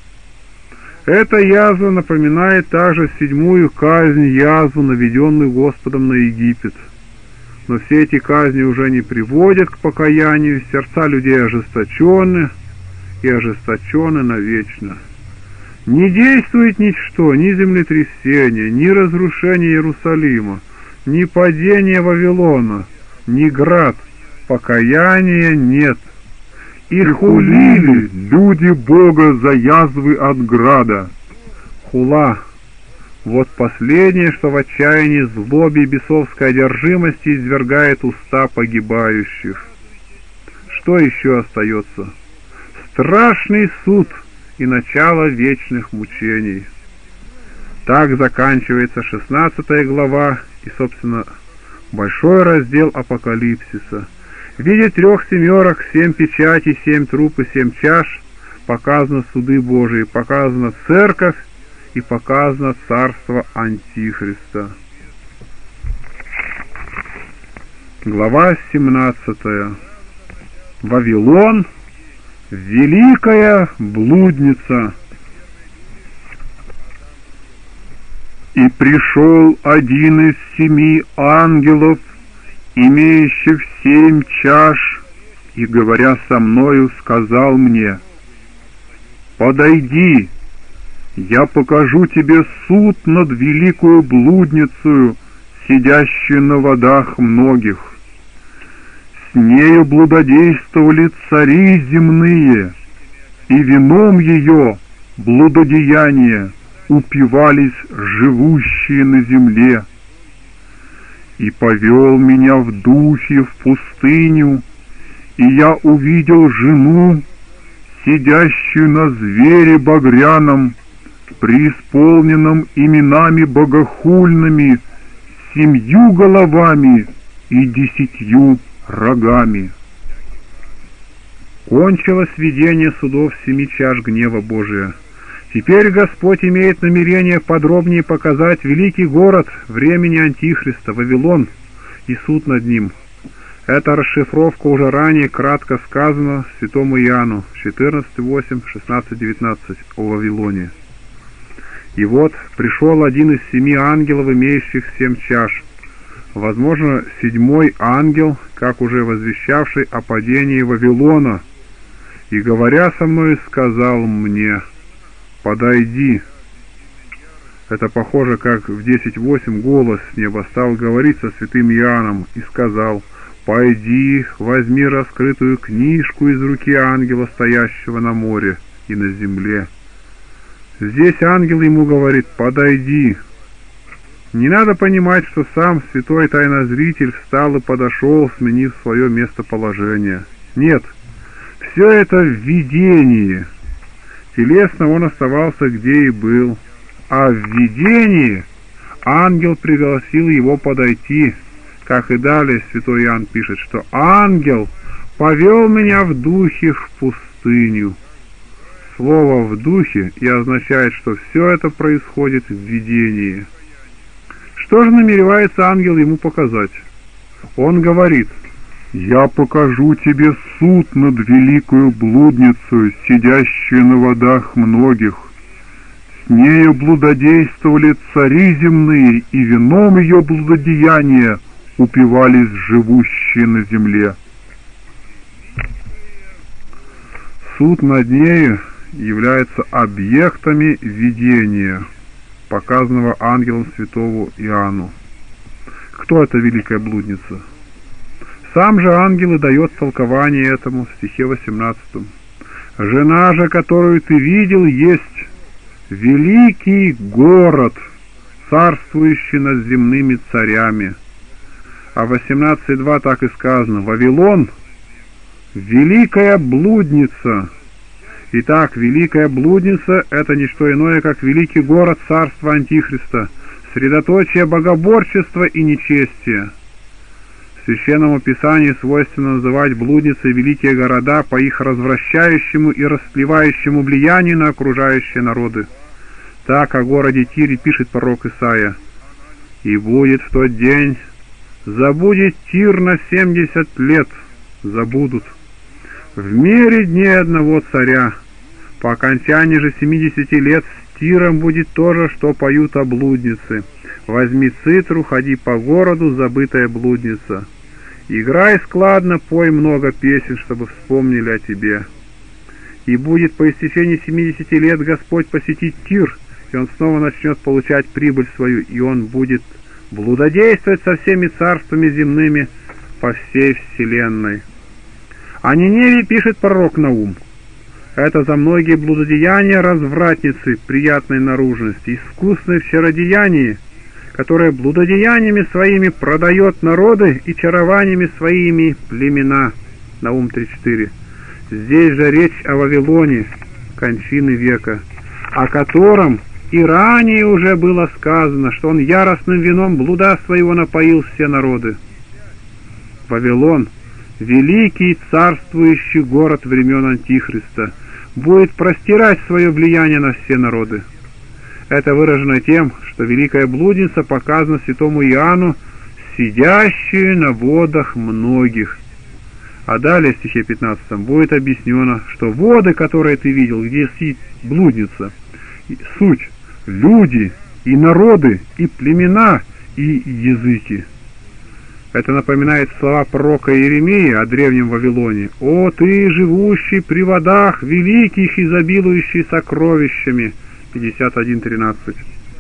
Эта язва напоминает также седьмую казнь, язву, наведенную Господом на Египет. Но все эти казни уже не приводят к покаянию, сердца людей ожесточены и ожесточены навечно. Не действует ничто, ни землетрясение, ни разрушение Иерусалима, ни падение Вавилона, ни град, покаяния нет. И хулили люди Бога за язвы от града. Хула. Вот последнее, что в отчаянии, злобе и бесовской одержимости извергает уста погибающих. Что еще остается? Страшный суд и начало вечных мучений. Так заканчивается шестнадцатая глава и, собственно, большой раздел Апокалипсиса. В виде трех семерок, семь печатей, семь труб и семь чаш показаны суды Божии, показана церковь и показано царство Антихриста. Глава семнадцатая. Вавилон — великая блудница. И пришел один из семи ангелов, имеющих семь чаш, и, говоря со мною, сказал мне: «Подойди, я покажу тебе суд над великую блудницею, сидящую на водах многих. С нею блудодействовали цари земные, и вином ее, блудодеяния, упивались живущие на земле. И повел меня в духе в пустыню, и я увидел жену, сидящую на звере багряном, преисполненном именами богохульными, семью головами и десятью рогами». Кончилось видение судов семи чаш гнева Божия. Теперь Господь имеет намерение подробнее показать великий город времени Антихриста, Вавилон, и суд над ним. Эта расшифровка уже ранее кратко сказана святому Иоанну четырнадцать восемь, шестнадцать девятнадцать о Вавилоне. И вот пришел один из семи ангелов, имеющих семь чаш, возможно, седьмой ангел, как уже возвещавший о падении Вавилона, и, говоря со мной, сказал мне: «Подойди». Это похоже, как в десять восемь голос с неба стал говорить со святым Иоанном и сказал: «Пойди, возьми раскрытую книжку из руки ангела, стоящего на море и на земле». Здесь ангел ему говорит: «Подойди». Не надо понимать, что сам святой тайнозритель встал и подошел, сменив свое местоположение. Нет, все это в видении. Телесно он оставался где и был, а в видении ангел пригласил его подойти, как и далее святой Иоанн пишет, что ангел повел меня в духе в пустыню. Слово «в духе» и означает, что все это происходит в видении. Что же намеревается ангел ему показать? Он говорит: «Я покажу тебе суд над великою блудницей, сидящую на водах многих. С нею блудодействовали цари земные, и вином ее блудодеяния упивались живущие на земле». Суд над нею является объектами видения, показанного ангелом святого Иоанну. Кто эта великая блудница? Сам же ангел и дает толкование этому в стихе восемнадцатом. «Жена же, которую ты видел, есть великий город, царствующий над земными царями». А в восемнадцать два так и сказано: «Вавилон — великая блудница». Итак, великая блудница — это не что иное, как великий город царства Антихриста, средоточие богоборчества и нечестия. Священному Писанию свойственно называть блудницей великие города по их развращающему и растлевающему влиянию на окружающие народы. Так о городе Тире пишет пророк Исаия: «И будет в тот день, забудет Тир на семьдесят лет, забудут. В мире дней одного царя. По окончании же семидесяти лет с Тиром будет то же, что поют о блуднице. Возьми цитру, ходи по городу, забытая блудница. Играй складно, пой много песен, чтобы вспомнили о тебе. И будет по истечении семидесяти лет Господь посетить Тир, и он снова начнет получать прибыль свою, и он будет блудодействовать со всеми царствами земными по всей вселенной». О Ниневе пишет пророк Наум: «Это за многие блудодеяния развратницы приятной наружности, искусной в чародеянии, которая блудодеяниями своими продает народы и чарованиями своими племена». Наум три четыре. Здесь же речь о Вавилоне, кончины века, о котором и ранее уже было сказано, что он яростным вином блуда своего напоил все народы. Вавилон, великий царствующий город времен Антихриста, будет простирать свое влияние на все народы. Это выражено тем, что великая блудница показана святому Иоанну, сидящую на водах многих. А далее в стихе пятнадцатом будет объяснено, что воды, которые ты видел, где сидит блудница, суть люди и народы, и племена, и языки. Это напоминает слова пророка Иеремии о древнем Вавилоне: «О ты, живущий при водах великих, изобилующий сокровищами». пятьдесят один тринадцать.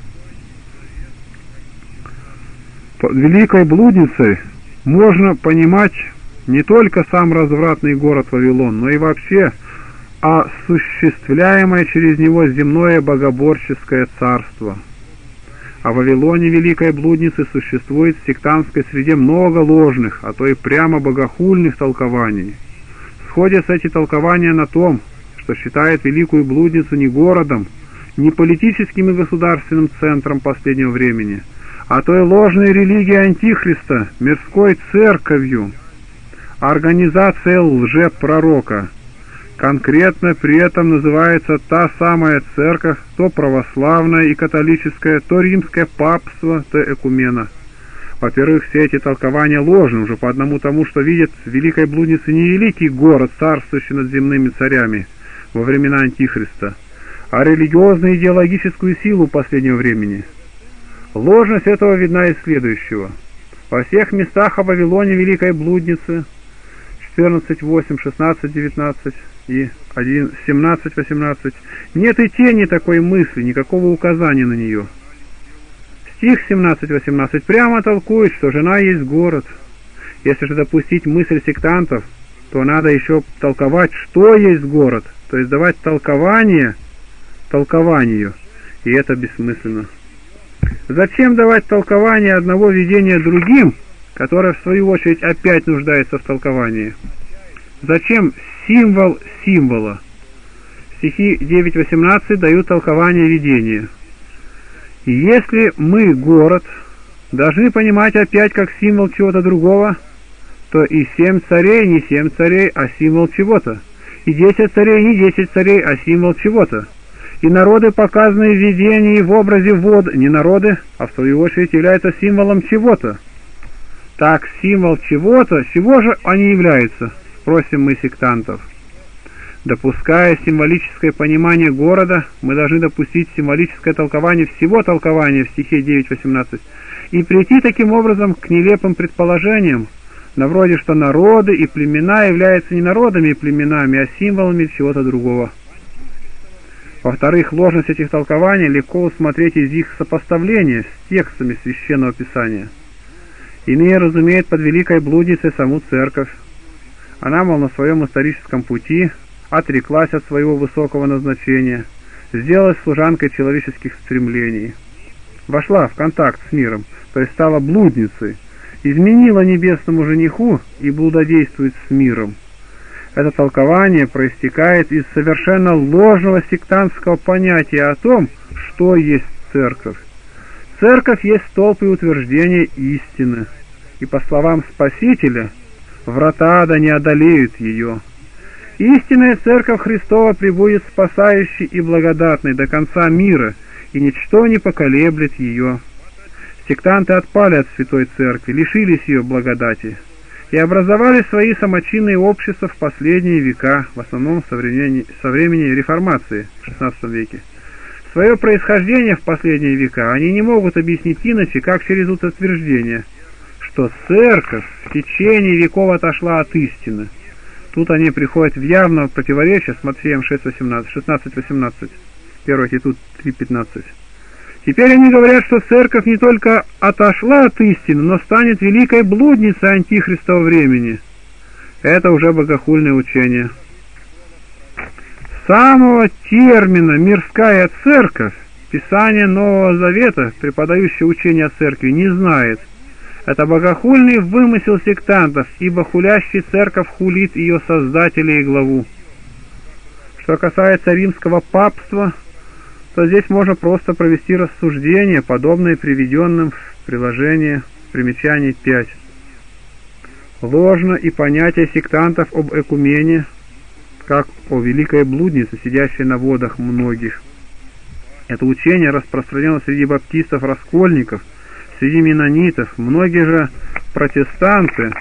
Под великой блудницей можно понимать не только сам развратный город Вавилон, но и вообще осуществляемое через него земное богоборческое царство. О Вавилоне великой блудницы существует в сектантской среде много ложных, а то и прямо богохульных толкований. Сходятся эти толкования на том, что считает великую блудницу не городом, не политическим и государственным центром последнего времени, а той ложной религией Антихриста, мирской церковью, организацией лжепророка. Конкретно при этом называется та самая церковь, то православная и католическая, то римское папство, то экумена. Во-первых, все эти толкования ложны уже по одному тому, что видят в великой блуднице не великий город, царствующий над земными царями во времена Антихриста, а религиозную идеологическую силу последнего времени. Ложность этого видна из следующего. Во всех местах о Вавилоне Великой Блудницы четырнадцать восемь, шестнадцать девятнадцать и семнадцать восемнадцать нет и тени такой мысли, никакого указания на нее. Стих семнадцать восемнадцать прямо толкует, что жена есть город. Если же допустить мысль сектантов, то надо еще толковать, что есть город, то есть давать толкование толкованию, и это бессмысленно. Зачем давать толкование одного видения другим, которое в свою очередь опять нуждается в толковании? Зачем символ символа? Стихи девять восемнадцать дают толкование видения. И если мы город должны понимать опять как символ чего-то другого, то и семь царей не семь царей, а символ чего-то, и десять царей не десять царей, а символ чего-то, и народы, показанные в видении в образе вод, не народы, а в свою очередь являются символом чего-то. Так, символ чего-то, чего же они являются, спросим мы сектантов. Допуская символическое понимание города, мы должны допустить символическое толкование всего толкования в стихе девять восемнадцать и прийти таким образом к нелепым предположениям, на вроде, что народы и племена являются не народами и племенами, а символами чего-то другого. Во-вторых, ложность этих толкований легко усмотреть из их сопоставления с текстами Священного Писания. Иные разумеют под Великой Блудницей саму Церковь. Она, мол, на своем историческом пути отреклась от своего высокого назначения, сделалась служанкой человеческих стремлений, вошла в контакт с миром, то есть стала блудницей, изменила небесному жениху и блудодействует с миром. Это толкование проистекает из совершенно ложного сектантского понятия о том, что есть церковь. Церковь есть столб и утверждение истины, и, по словам Спасителя, врата ада не одолеют ее. Истинная Церковь Христова пребудет спасающей и благодатной до конца мира, и ничто не поколеблет ее. Сектанты отпали от Святой Церкви, лишились ее благодати и образовали свои самочинные общества в последние века, в основном со времени, со времени Реформации в шестнадцатом веке. Свое происхождение в последние века они не могут объяснить иначе, как через утверждение, что Церковь в течение веков отошла от истины. Тут они приходят в явное противоречие с Матфеем шесть восемнадцать, шестнадцать восемнадцать, первый Титу три пятнадцать. Теперь они говорят, что Церковь не только отошла от истины, но станет великой блудницей антихристового времени. Это уже богохульное учение. Самого термина «мирская церковь» Писание Нового Завета, преподающее учение о церкви, не знает. Это богохульный вымысел сектантов, ибо хулящий церковь хулит ее создателя и главу. Что касается римского папства, то здесь можно просто провести рассуждение, подобное приведенным в приложении примечаний пять. Ложно и понятие сектантов об экумене, как о великой блуднице, сидящей на водах многих. Это учение распространено среди баптистов-раскольников, среди менонитов. Многие же протестанты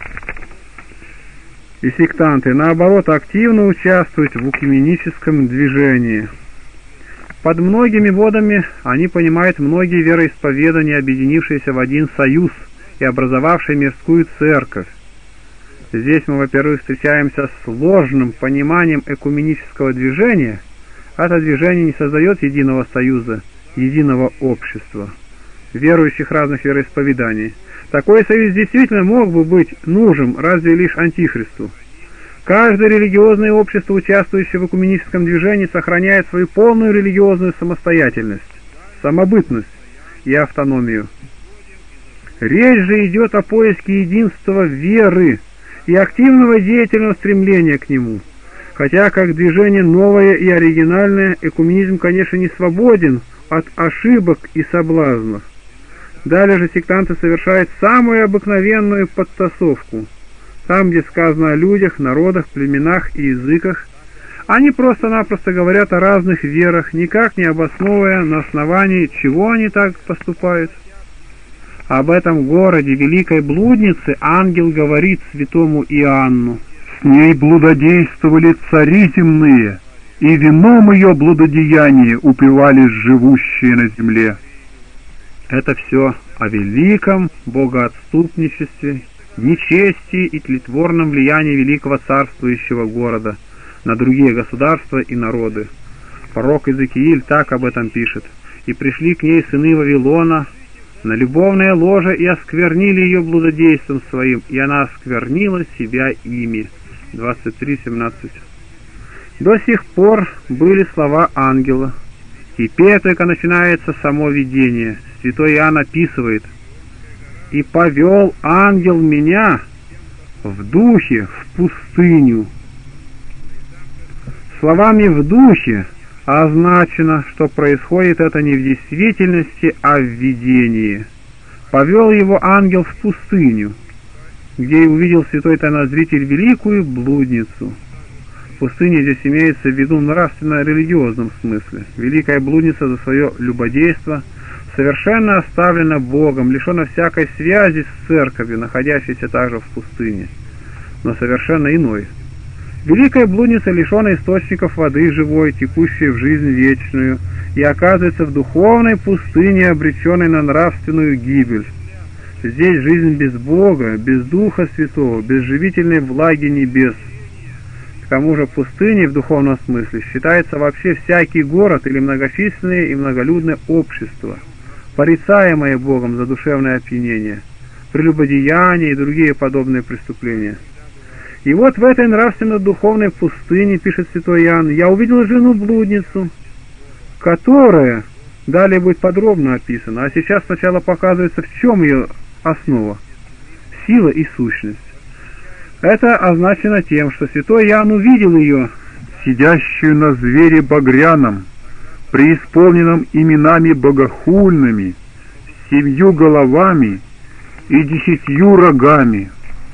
и сектанты, наоборот, активно участвуют в экуменическом движении. Под многими водами они понимают многие вероисповедания, объединившиеся в один союз и образовавшие мирскую церковь. Здесь мы, во-первых, встречаемся с ложным пониманием экуменического движения. Это движение не создает единого союза, единого общества верующих разных вероисповеданий. Такой союз действительно мог бы быть нужен разве лишь антихристу. Каждое религиозное общество, участвующее в экуменическом движении, сохраняет свою полную религиозную самостоятельность, самобытность и автономию. Речь же идет о поиске единства веры и активного деятельного стремления к нему. Хотя как движение новое и оригинальное, экуменизм, конечно, не свободен от ошибок и соблазнов. Далее же сектанты совершают самую обыкновенную подтасовку. Там, где сказано о людях, народах, племенах и языках, они просто-напросто говорят о разных верах, никак не обосновывая, на основании чего они так поступают. Об этом городе великой блудницы ангел говорит святому Иоанну: «С ней блудодействовали цари земные, и вином ее блудодеяния упивались живущие на земле. Это все о великом богоотступничестве, нечестии и тлетворном влиянии великого царствующего города на другие государства и народы. Пророк Иезекииль так об этом пишет: «И пришли к ней сыны Вавилона на любовное ложе и осквернили ее блудодейством своим, и она осквернила себя ими». двадцать три семнадцать. До сих пор были слова ангела. Теперь только начинается само видение. Святой Иоанн описывает: «И повел ангел меня в духе в пустыню». Словами «в духе» означено, что происходит это не в действительности, а в видении. Повел его ангел в пустыню, где и увидел святой тайнозритель великую блудницу. Пустыня здесь имеется в виду в нравственно-религиозном смысле. Великая блудница за свое любодейство совершенно оставлена Богом, лишена всякой связи с церковью, находящейся также в пустыне, но совершенно иной. Великая блудница лишена источников воды живой, текущей в жизнь вечную, и оказывается в духовной пустыне, обреченной на нравственную гибель. Здесь жизнь без Бога, без Духа Святого, без живительной влаги небес. К тому же пустыней в духовном смысле считается вообще всякий город или многочисленное и многолюдное общество, порицаемое Богом за душевное опьянение, прелюбодеяние и другие подобные преступления. И вот в этой нравственно-духовной пустыне, пишет святой Иоанн, я увидел жену-блудницу, которая, далее будет подробно описана, а сейчас сначала показывается, в чем ее основа, сила и сущность. Это означено тем, что святой Иоанн увидел ее, сидящую на звере багряном, преисполненном именами богохульными, семью головами и десятью рогами.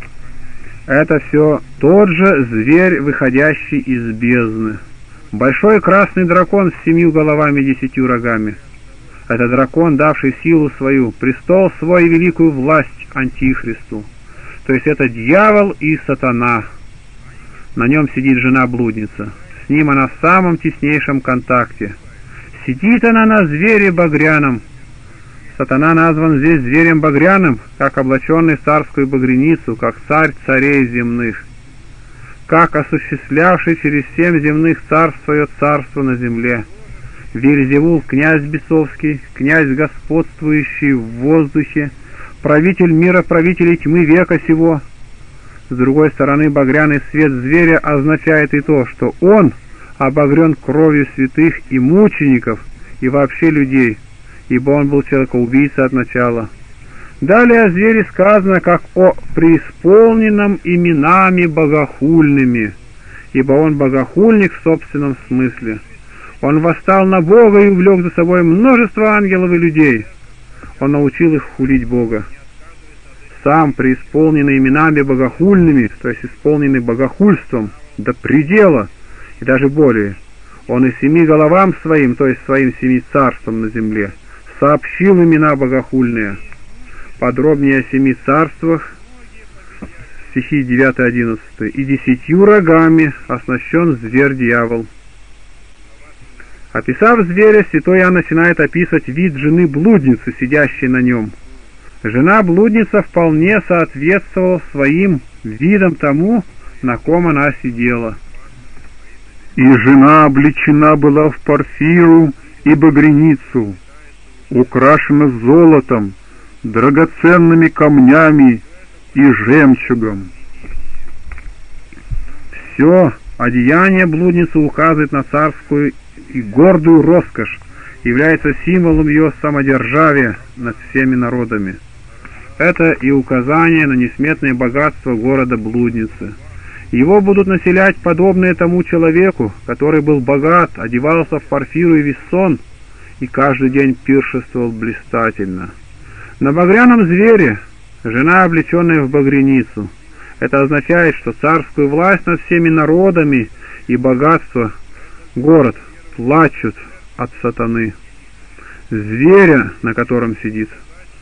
Это все тот же зверь, выходящий из бездны. Большой красный дракон с семью головами и десятью рогами. Это дракон, давший силу свою, престол свой и великую власть Антихристу. То есть это дьявол и сатана. На нем сидит жена-блудница. С ним она в самом теснейшем контакте. Сидит она на звере багряном. Сатана назван здесь зверем багряным, как облаченный в царскую багряницу, как царь царей земных, как осуществлявший через семь земных царств свое царство на земле. Вельзевул, князь бесовский, князь господствующий в воздухе, правитель мира, правителей тьмы века сего. С другой стороны, багряный свет зверя означает и то, что он обогрен кровью святых и мучеников, и вообще людей, ибо он был человекоубийца от начала. Далее о звере сказано, как о преисполненном именами богохульными, ибо он богохульник в собственном смысле. Он восстал на Бога и увлек за собой множество ангелов и людей. Он научил их хулить Бога. Сам преисполненный именами богохульными, то есть исполненный богохульством до предела и даже более, он и семи головам своим, то есть своим семи царствам на земле, сообщил имена богохульные. Подробнее о семи царствах, стихи девятый одиннадцатый. «И десятью рогами оснащен зверь-дьявол». Описав зверя, святой Иоанн начинает описывать вид жены-блудницы, сидящей на нем. Жена-блудница вполне соответствовала своим видом тому, на ком она сидела. «И жена облечена была в порфиру и багряницу, украшена золотом, драгоценными камнями и жемчугом». Все одеяние блудницы указывает на царскую и гордую роскошь, является символом ее самодержавия над всеми народами. Это и указание на несметное богатство города-блудницы. Его будут населять подобные тому человеку, который был богат, одевался в порфиру и вессон, и каждый день пиршествовал блистательно. На багряном звере жена, облеченная в багряницу. Это означает, что царскую власть над всеми народами и богатство город плачут от сатаны, зверя, на котором сидит.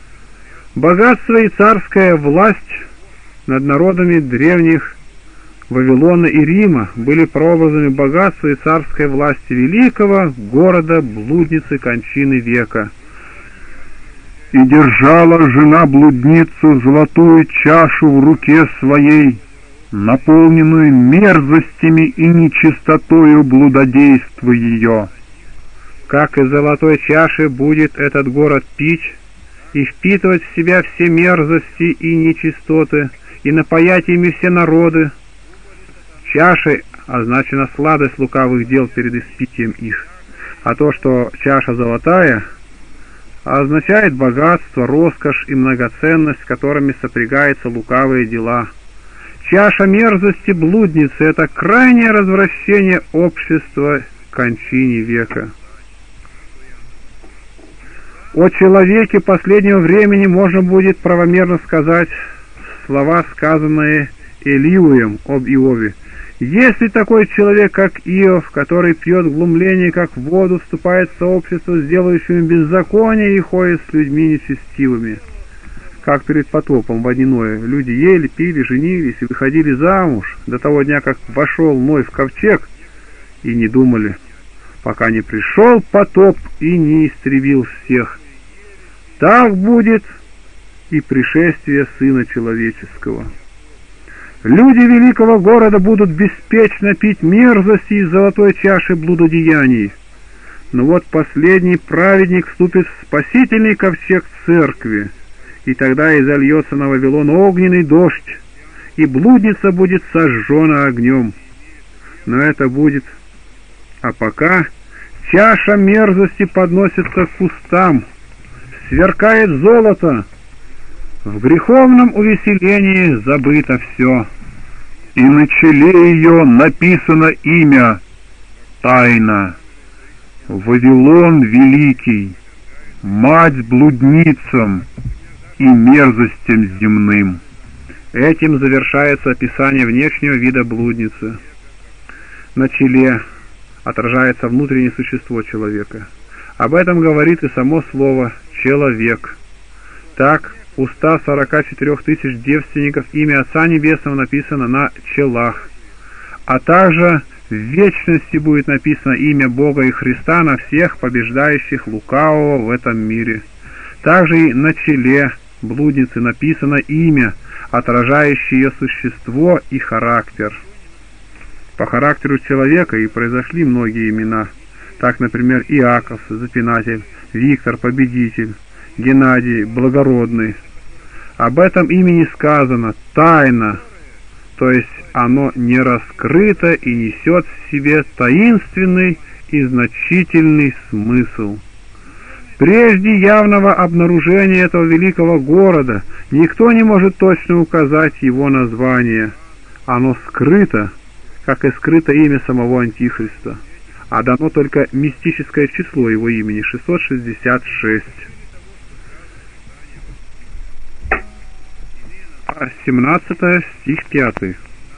Богатство и царская власть над народами древних Вавилона и Рима были прообразами богатства и царской власти великого города блудницы кончины века. И держала жена-блудница золотую чашу в руке своей, наполненную мерзостями и нечистотою блудодейства ее. Как из золотой чаши будет этот город пить и впитывать в себя все мерзости и нечистоты, и напоять ими все народы. Чашей означена сладость лукавых дел перед испитием их, а то, что чаша золотая, означает богатство, роскошь и многоценность, с которыми сопрягаются лукавые дела. Чаша мерзости блудницы — это крайнее развращение общества к кончине века. О человеке последнего времени можно будет правомерно сказать слова, сказанные Элиуем об Иове. Если такой человек, как Иов, который пьет глумление, как воду, вступает в сообщество с делающими беззаконие и ходит с людьми нечестивыми, как перед потопом водяное, люди ели, пили, женились и выходили замуж до того дня, как вошел Ной в ковчег, и не думали, пока не пришел потоп и не истребил всех. Так будет и пришествие Сына Человеческого. Люди великого города будут беспечно пить мерзости из золотой чаши блудодеяний. Но вот последний праведник вступит в спасительный ковчег церкви, и тогда изольется на Вавилон огненный дождь, и блудница будет сожжена огнем. Но это будет... А пока чаша мерзости подносится к кустам, сверкает золото, в греховном увеселении забыто все. И на челе ее написано имя «Тайна». Вавилон великий, мать блудницам и мерзостям земным. Этим завершается описание внешнего вида блудницы. На челе отражается внутреннее существо человека. Об этом говорит и само слово «человек». Так, у ста сорока четырёх тысяч девственников имя Отца Небесного написано на челах, а также в вечности будет написано имя Бога и Христа на всех побеждающих лукавого в этом мире. Также и на челе блудницы написано имя, отражающее ее существо и характер. По характеру человека и произошли многие имена. Так, например, Иаков, Запинатель, Виктор, Победитель, Геннадий, Благородный. Об этом имени сказано «тайна», то есть оно не раскрыто и несет в себе таинственный и значительный смысл. Прежде явного обнаружения этого великого города никто не может точно указать его название. Оно скрыто, как и скрыто имя самого Антихриста, а дано только мистическое число его имени — шестьсот шестьдесят шесть. семнадцатое, стих пятый.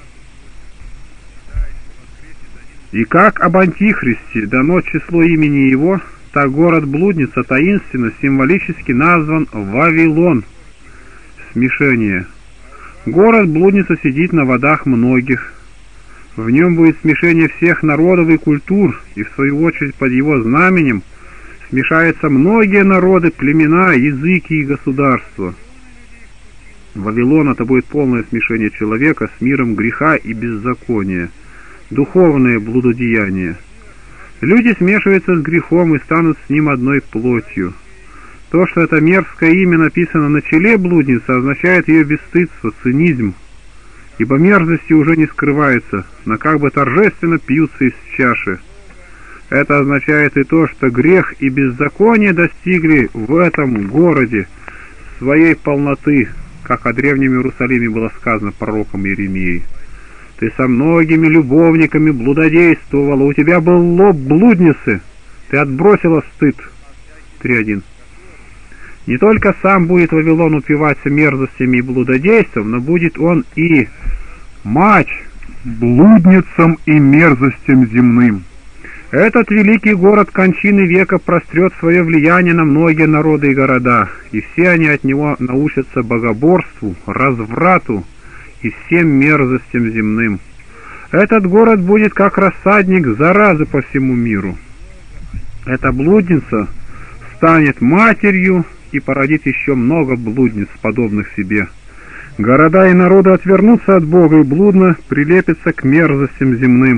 И как об Антихристе дано число имени его, так город-блудница таинственно символически назван Вавилон. Смешение. Город-блудница сидит на водах многих. В нем будет смешение всех народов и культур, и в свою очередь под его знаменем смешаются многие народы, племена, языки и государства. Вавилон — это будет полное смешение человека с миром греха и беззакония, духовное блудодеяние. Люди смешиваются с грехом и станут с ним одной плотью. То, что это мерзкое имя написано на челе блудницы, означает ее бесстыдство, цинизм, ибо мерзости уже не скрываются, но как бы торжественно пьются из чаши. Это означает и то, что грех и беззаконие достигли в этом городе своей полноты, как о древнем Иерусалиме было сказано пророком Иеремией. Ты со многими любовниками блудодействовала, у тебя был лоб блудницы, ты отбросила стыд. три один. Не только сам будет Вавилон упиваться мерзостями и блудодейством, но будет он и мать блудницам и мерзостям земным. Этот великий город кончины века прострет свое влияние на многие народы и города, и все они от него научатся богоборству, разврату и всем мерзостям земным. Этот город будет как рассадник заразы по всему миру. Эта блудница станет матерью и породит еще много блудниц, подобных себе. Города и народы отвернутся от Бога и блудно прилепятся к мерзостям земным.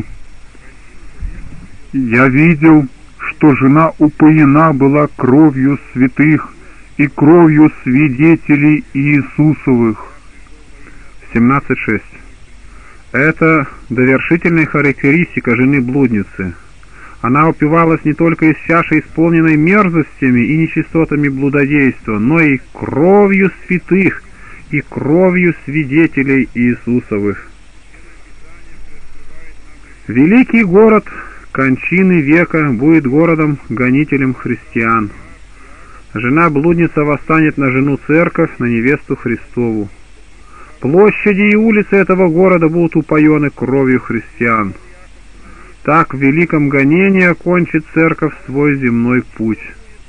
Я видел, что жена упоена была кровью святых и кровью свидетелей Иисусовых. семнадцать шесть. Это довершительная характеристика жены-блудницы. Она упивалась не только из чаши, исполненной мерзостями и нечистотами блудодейства, но и кровью святых и кровью свидетелей Иисусовых. Великий город кончины века будет городом-гонителем христиан. Жена-блудница восстанет на жену церковь, на невесту Христову. Площади и улицы этого города будут упоены кровью христиан. Так в великом гонении окончит церковь свой земной путь.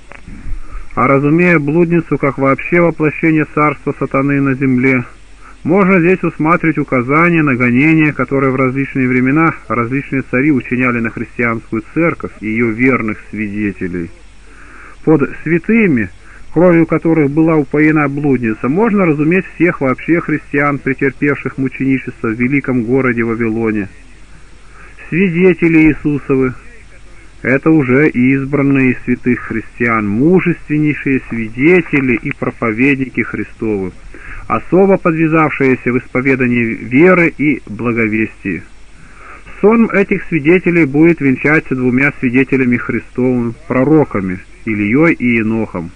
А разумея блудницу как вообще воплощение царства сатаны на земле, можно здесь усматривать указания на гонения, которые в различные времена различные цари учиняли на христианскую церковь и ее верных свидетелей. Под святыми, кровью которых была упоена блудница, можно разуметь всех вообще христиан, претерпевших мученичество в великом городе Вавилоне. Свидетели Иисусовы — это уже избранные из святых христиан, мужественнейшие свидетели и проповедники Христовы, особо подвязавшиеся в исповедании веры и благовестии. Сон этих свидетелей будет венчаться двумя свидетелями Христовыми, пророками, Ильей и Енохом.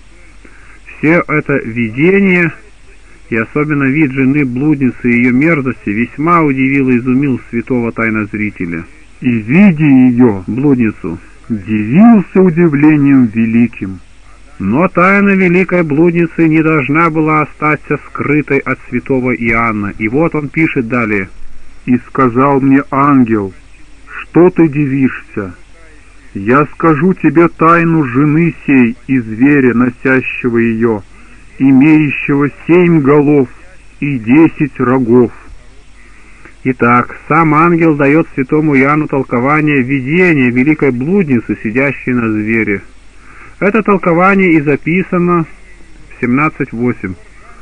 Все это видение и особенно вид жены-блудницы и ее мерзости весьма удивил и изумил святого тайнозрителя. И, видя ее, блудницу, дивился удивлением великим. Но тайна великой блудницы не должна была остаться скрытой от святого Иоанна, и вот он пишет далее. «И сказал мне ангел, что ты дивишься? Я скажу тебе тайну жены сей и зверя, носящего ее, имеющего семь голов и десять рогов». Итак, сам ангел дает святому Иоанну толкование видения великой блудницы, сидящей на звере. Это толкование и записано в семнадцать восемь.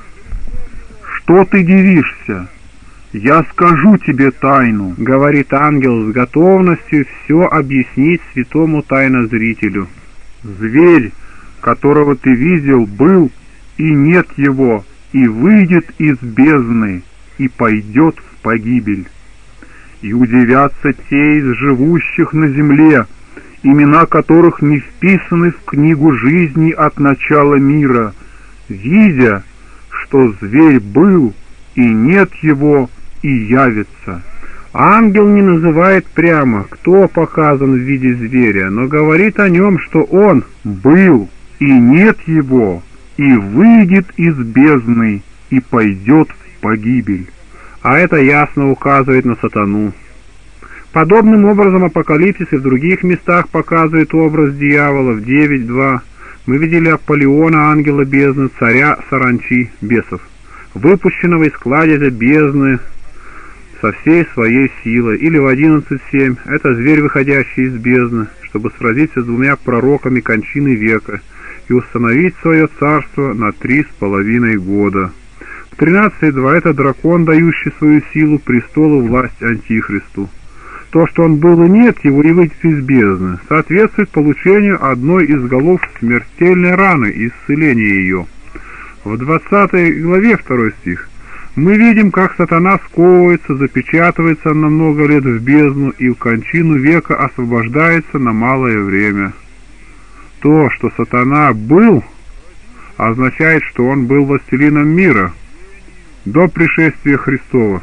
«Что ты дивишься? Я скажу тебе тайну», — говорит ангел с готовностью все объяснить святому тайнозрителю. «Зверь, которого ты видел, был, и нет его, и выйдет из бездны, и пойдет в погибель. И удивятся те из живущих на земле, имена которых не вписаны в книгу жизни от начала мира, видя, что зверь был, и нет его, и явится». Ангел не называет прямо, кто показан в виде зверя, но говорит о нем, что он был, и нет его, и выйдет из бездны, и пойдет в погибель. А это ясно указывает на сатану. Подобным образом Апокалипсис и в других местах показывает образ дьявола. В девять два мы видели Аполлиона, ангела бездны, царя саранчи, бесов, выпущенного из кладезя бездны со всей своей силой. Или в одиннадцать семь это зверь, выходящий из бездны, чтобы сразиться с двумя пророками кончины века и установить свое царство на три с половиной года. В тринадцать два это дракон, дающий свою силу, престолу, власть Антихристу. То, что он был и нет его и выйдет из бездны, соответствует получению одной из голов смертельной раны и исцеления ее. В двадцатой главе второй стих мы видим, как сатана сковывается, запечатывается на много лет в бездну и в кончину века освобождается на малое время. То, что сатана был, означает, что он был властелином мира до пришествия Христова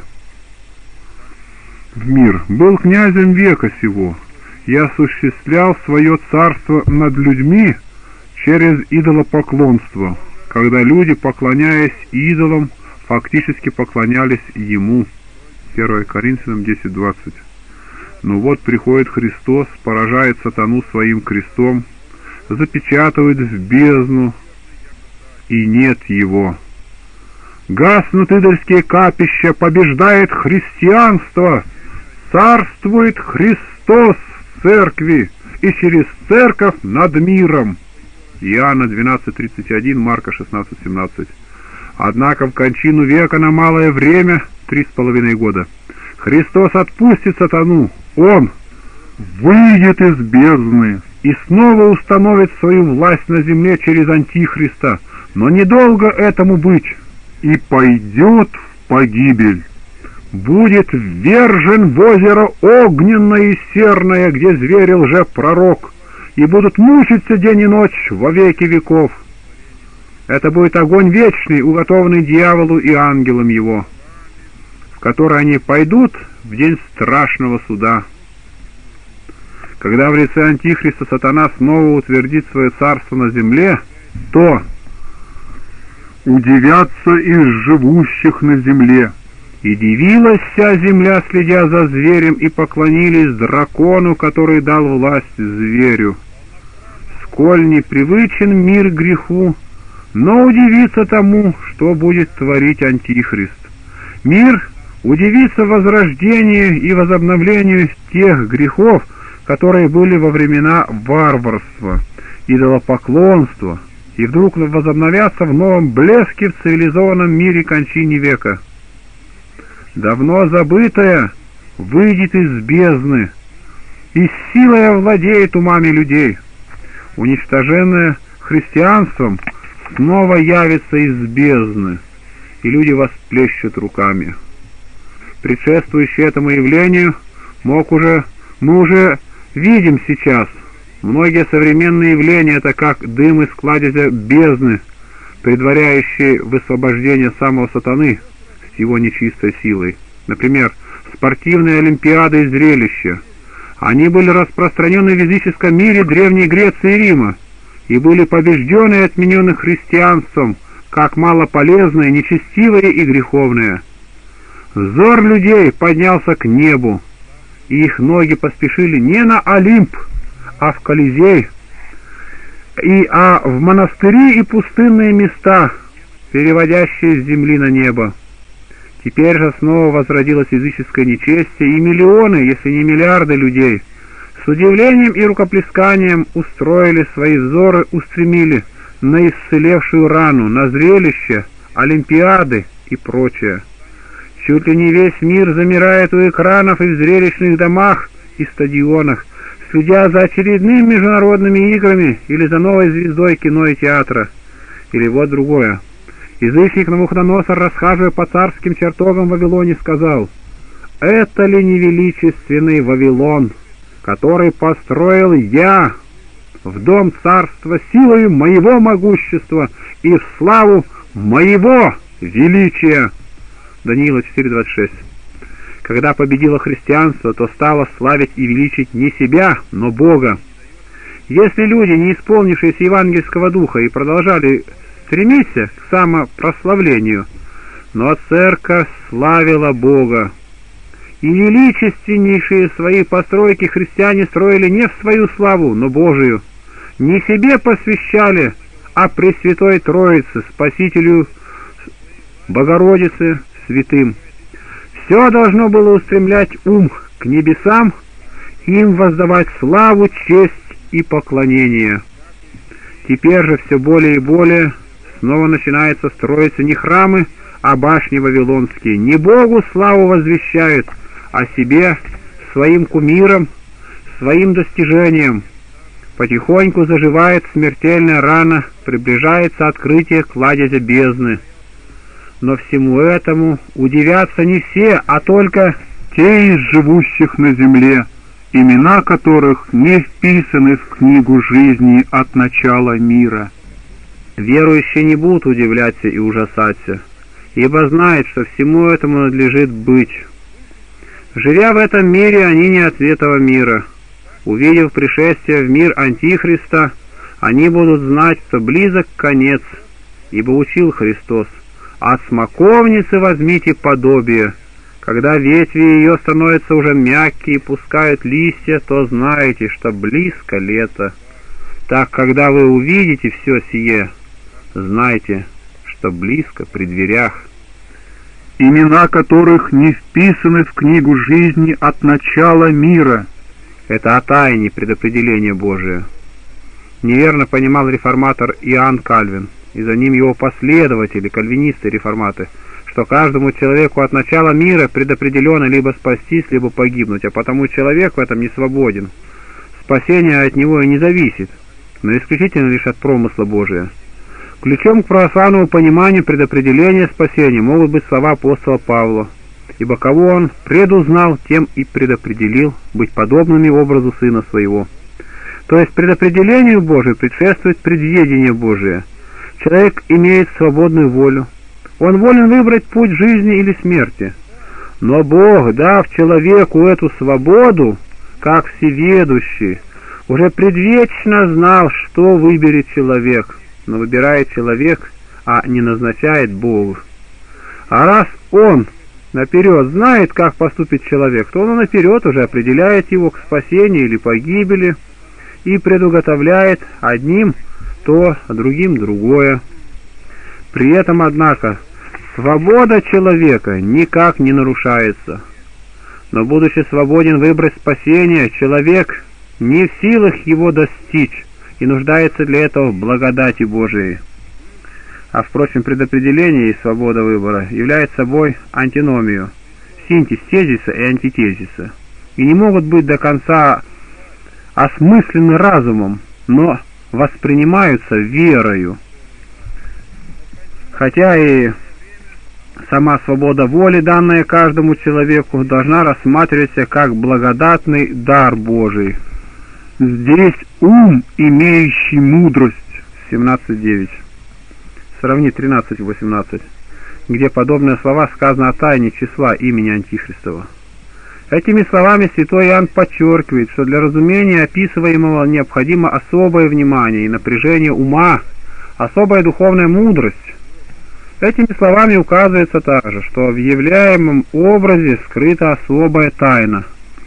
в мир, был князем века сего и осуществлял свое царство над людьми через идолопоклонство, когда люди, поклоняясь идолам, фактически поклонялись ему. первое Коринфянам десять двадцать. Но вот приходит Христос, поражает сатану своим крестом, запечатывает в бездну, и нет его. Гаснут идольские капища, побеждает христианство, царствует Христос в церкви и через церковь над миром. Иоанна двенадцать тридцать один, Марка шестнадцать семнадцать. Однако в кончину века на малое время, три с половиной года, Христос отпустит сатану, Он выйдет из бездны и снова установит свою власть на земле через Антихриста, но недолго этому быть, и пойдет в погибель. Будет ввержен в озеро огненное и серное, где зверь лжепророк, и будут мучиться день и ночь во веки веков. Это будет огонь вечный, уготованный дьяволу и ангелам его, в который они пойдут в день страшного суда. Когда в лице Антихриста сатана снова утвердит свое царство на земле, то удивятся из живущих на земле. И дивилась вся земля, следя за зверем, и поклонились дракону, который дал власть зверю. Сколь непривычен мир греху, но удивится тому, что будет творить Антихрист. Мир удивится возрождению и возобновлению тех грехов, которые были во времена варварства, идолопоклонства, и вдруг возобновятся в новом блеске в цивилизованном мире кончине века. Давно забытое выйдет из бездны, и силой овладеет умами людей. Уничтоженное христианством снова явится из бездны, и люди восплещут руками. Предшествующее этому явлению мог уже, мы уже видим сейчас. Многие современные явления — это как дым из кладезя бездны, предваряющий высвобождение самого сатаны с его нечистой силой. Например, спортивные олимпиады и зрелища. Они были распространены в языческом мире Древней Греции и Рима и были побеждены и отменены христианством, как малополезные, нечестивые и греховные. Взор людей поднялся к небу, и их ноги поспешили не на Олимп, а в Колизей, и, а в монастыри и пустынные места, переводящие с земли на небо. Теперь же снова возродилось языческое нечестие, и миллионы, если не миллиарды людей, с удивлением и рукоплесканием устроили свои взоры, устремили на исцелевшую рану, на зрелище, олимпиады и прочее. Чуть ли не весь мир замирает у экранов и в зрелищных домах и стадионах, следя за очередными международными играми или за новой звездой кино и театра. Или вот другое. Язычник Навуходоносор, расхаживая по царским чертогам в Вавилоне, сказал: «Это ли не величественный Вавилон, который построил я в дом царства силою моего могущества и в славу моего величия?» Даниила четыре двадцать шесть. Когда победило христианство, то стало славить и величить не себя, но Бога. Если люди, не исполнившиеся евангельского духа, и продолжали стремиться к самопрославлению, но церковь славила Бога, и величественнейшие свои постройки христиане строили не в свою славу, но Божию, не себе посвящали, а Пресвятой Троице, Спасителю, Богородице, святым. Все должно было устремлять ум к небесам, им воздавать славу, честь и поклонение. Теперь же все более и более снова начинается строиться не храмы, а башни вавилонские. Не Богу славу возвещают, а себе, своим кумирам, своим достижениям. Потихоньку заживает смертельная рана, приближается открытие кладезя бездны. Но всему этому удивятся не все, а только те из живущих на земле, имена которых не вписаны в книгу жизни от начала мира. Верующие не будут удивляться и ужасаться, ибо знают, что всему этому надлежит быть. Живя в этом мире, они не от этого мира. Увидев пришествие в мир Антихриста, они будут знать, что близок конец, ибо учил Христос: «От смоковницы возьмите подобие. Когда ветви ее становятся уже мягкие и пускают листья, то знаете, что близко лето. Так, когда вы увидите все сие, знайте, что близко при дверях». имена которых не вписаны в книгу жизни от начала мира. Это о тайне предопределения Божия. Неверно понимал реформатор Иоанн Кальвин, и за ним его последователи, кальвинисты-реформаты, что каждому человеку от начала мира предопределено либо спастись, либо погибнуть, а потому человек в этом не свободен. Спасение от него и не зависит, но исключительно лишь от промысла Божия. Ключом к православному пониманию предопределения спасения могут быть слова апостола Павла: «Ибо кого он предузнал, тем и предопределил быть подобными образу Сына Своего». То есть предопределению Божию предшествует предведение Божие. Человек имеет свободную волю. Он волен выбрать путь жизни или смерти. Но Бог, дав человеку эту свободу, как всеведущий, уже предвечно знал, что выберет человек. Но выбирает человек, а не назначает Бог. А раз Он наперед знает, как поступит человек, то Он наперед уже определяет его к спасению или погибели и предуготовляет одним то, а другим другое. При этом, однако, свобода человека никак не нарушается. Но, будучи свободен выбрать спасение, человек не в силах его достичь и нуждается для этого в благодати Божией. А, впрочем, предопределение и свобода выбора является собой антиномию, синтез тезиса и антитезиса, и не могут быть до конца осмысленны разумом, но воспринимаются верою. Хотя и сама свобода воли, данная каждому человеку, должна рассматриваться как благодатный дар Божий. Здесь ум, имеющий мудрость. семнадцать девять. Сравни тринадцать восемнадцать, где подобные слова сказано о тайне числа имени Антихристова. Этими словами святой Иоанн подчеркивает, что для разумения описываемого необходимо особое внимание и напряжение ума, особая духовная мудрость. Этими словами указывается также, что в являемом образе скрыта особая тайна.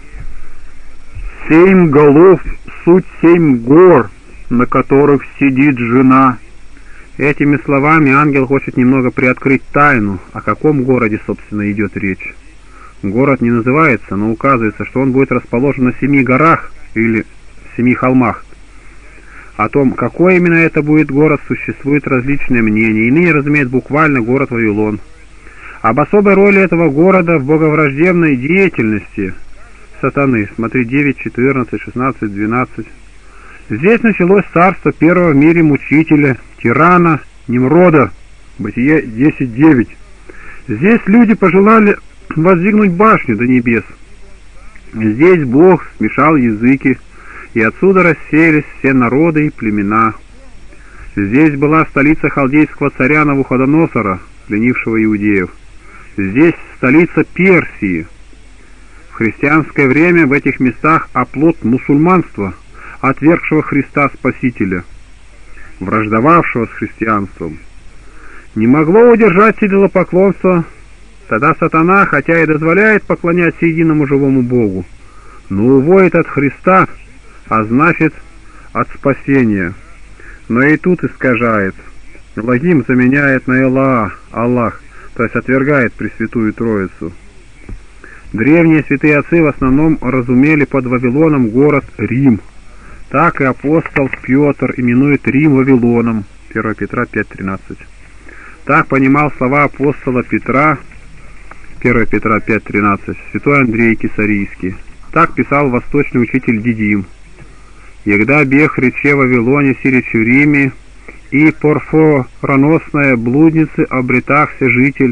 Семь голов — суть семь гор, на которых сидит жена. Этими словами ангел хочет немного приоткрыть тайну, о каком городе, собственно, идет речь. Город не называется, но указывается, что он будет расположен на семи горах или семи холмах. О том, какой именно это будет город, существуют различные мнения. Иные разумеют буквально город Вавилон. Об особой роли этого города в боговраждебной деятельности сатаны. Смотри, девять, четырнадцать, шестнадцать, двенадцать. Здесь началось царство первого в мире мучителя, тирана, Немрода. Бытие десять девять. Здесь люди пожелали воздвигнуть башню до небес. Здесь Бог смешал языки, и отсюда рассеялись все народы и племена. Здесь была столица халдейского царя Навуходоносора, пленившего иудеев. Здесь столица Персии. В христианское время в этих местах оплот мусульманства, отвергшего Христа Спасителя, враждовавшего с христианством. Не могло удержать идолопоклонство. Тогда сатана, хотя и дозволяет поклоняться единому живому Богу, но уводит от Христа, а значит от спасения. Но и тут искажает. Элохим заменяет на Элаа, Аллах, то есть отвергает Пресвятую Троицу. Древние святые отцы в основном разумели под Вавилоном город Рим. Так и апостол Петр именует Рим Вавилоном. первое Петра пять тринадцать. Так понимал слова апостола Петра, первое Петра пять тринадцать, святой Андрей Кесарийский. Так писал восточный учитель Дидим. «Егда бег рече Вавилоне сиречу Риме, и порфороносная блудницы обретахся житель».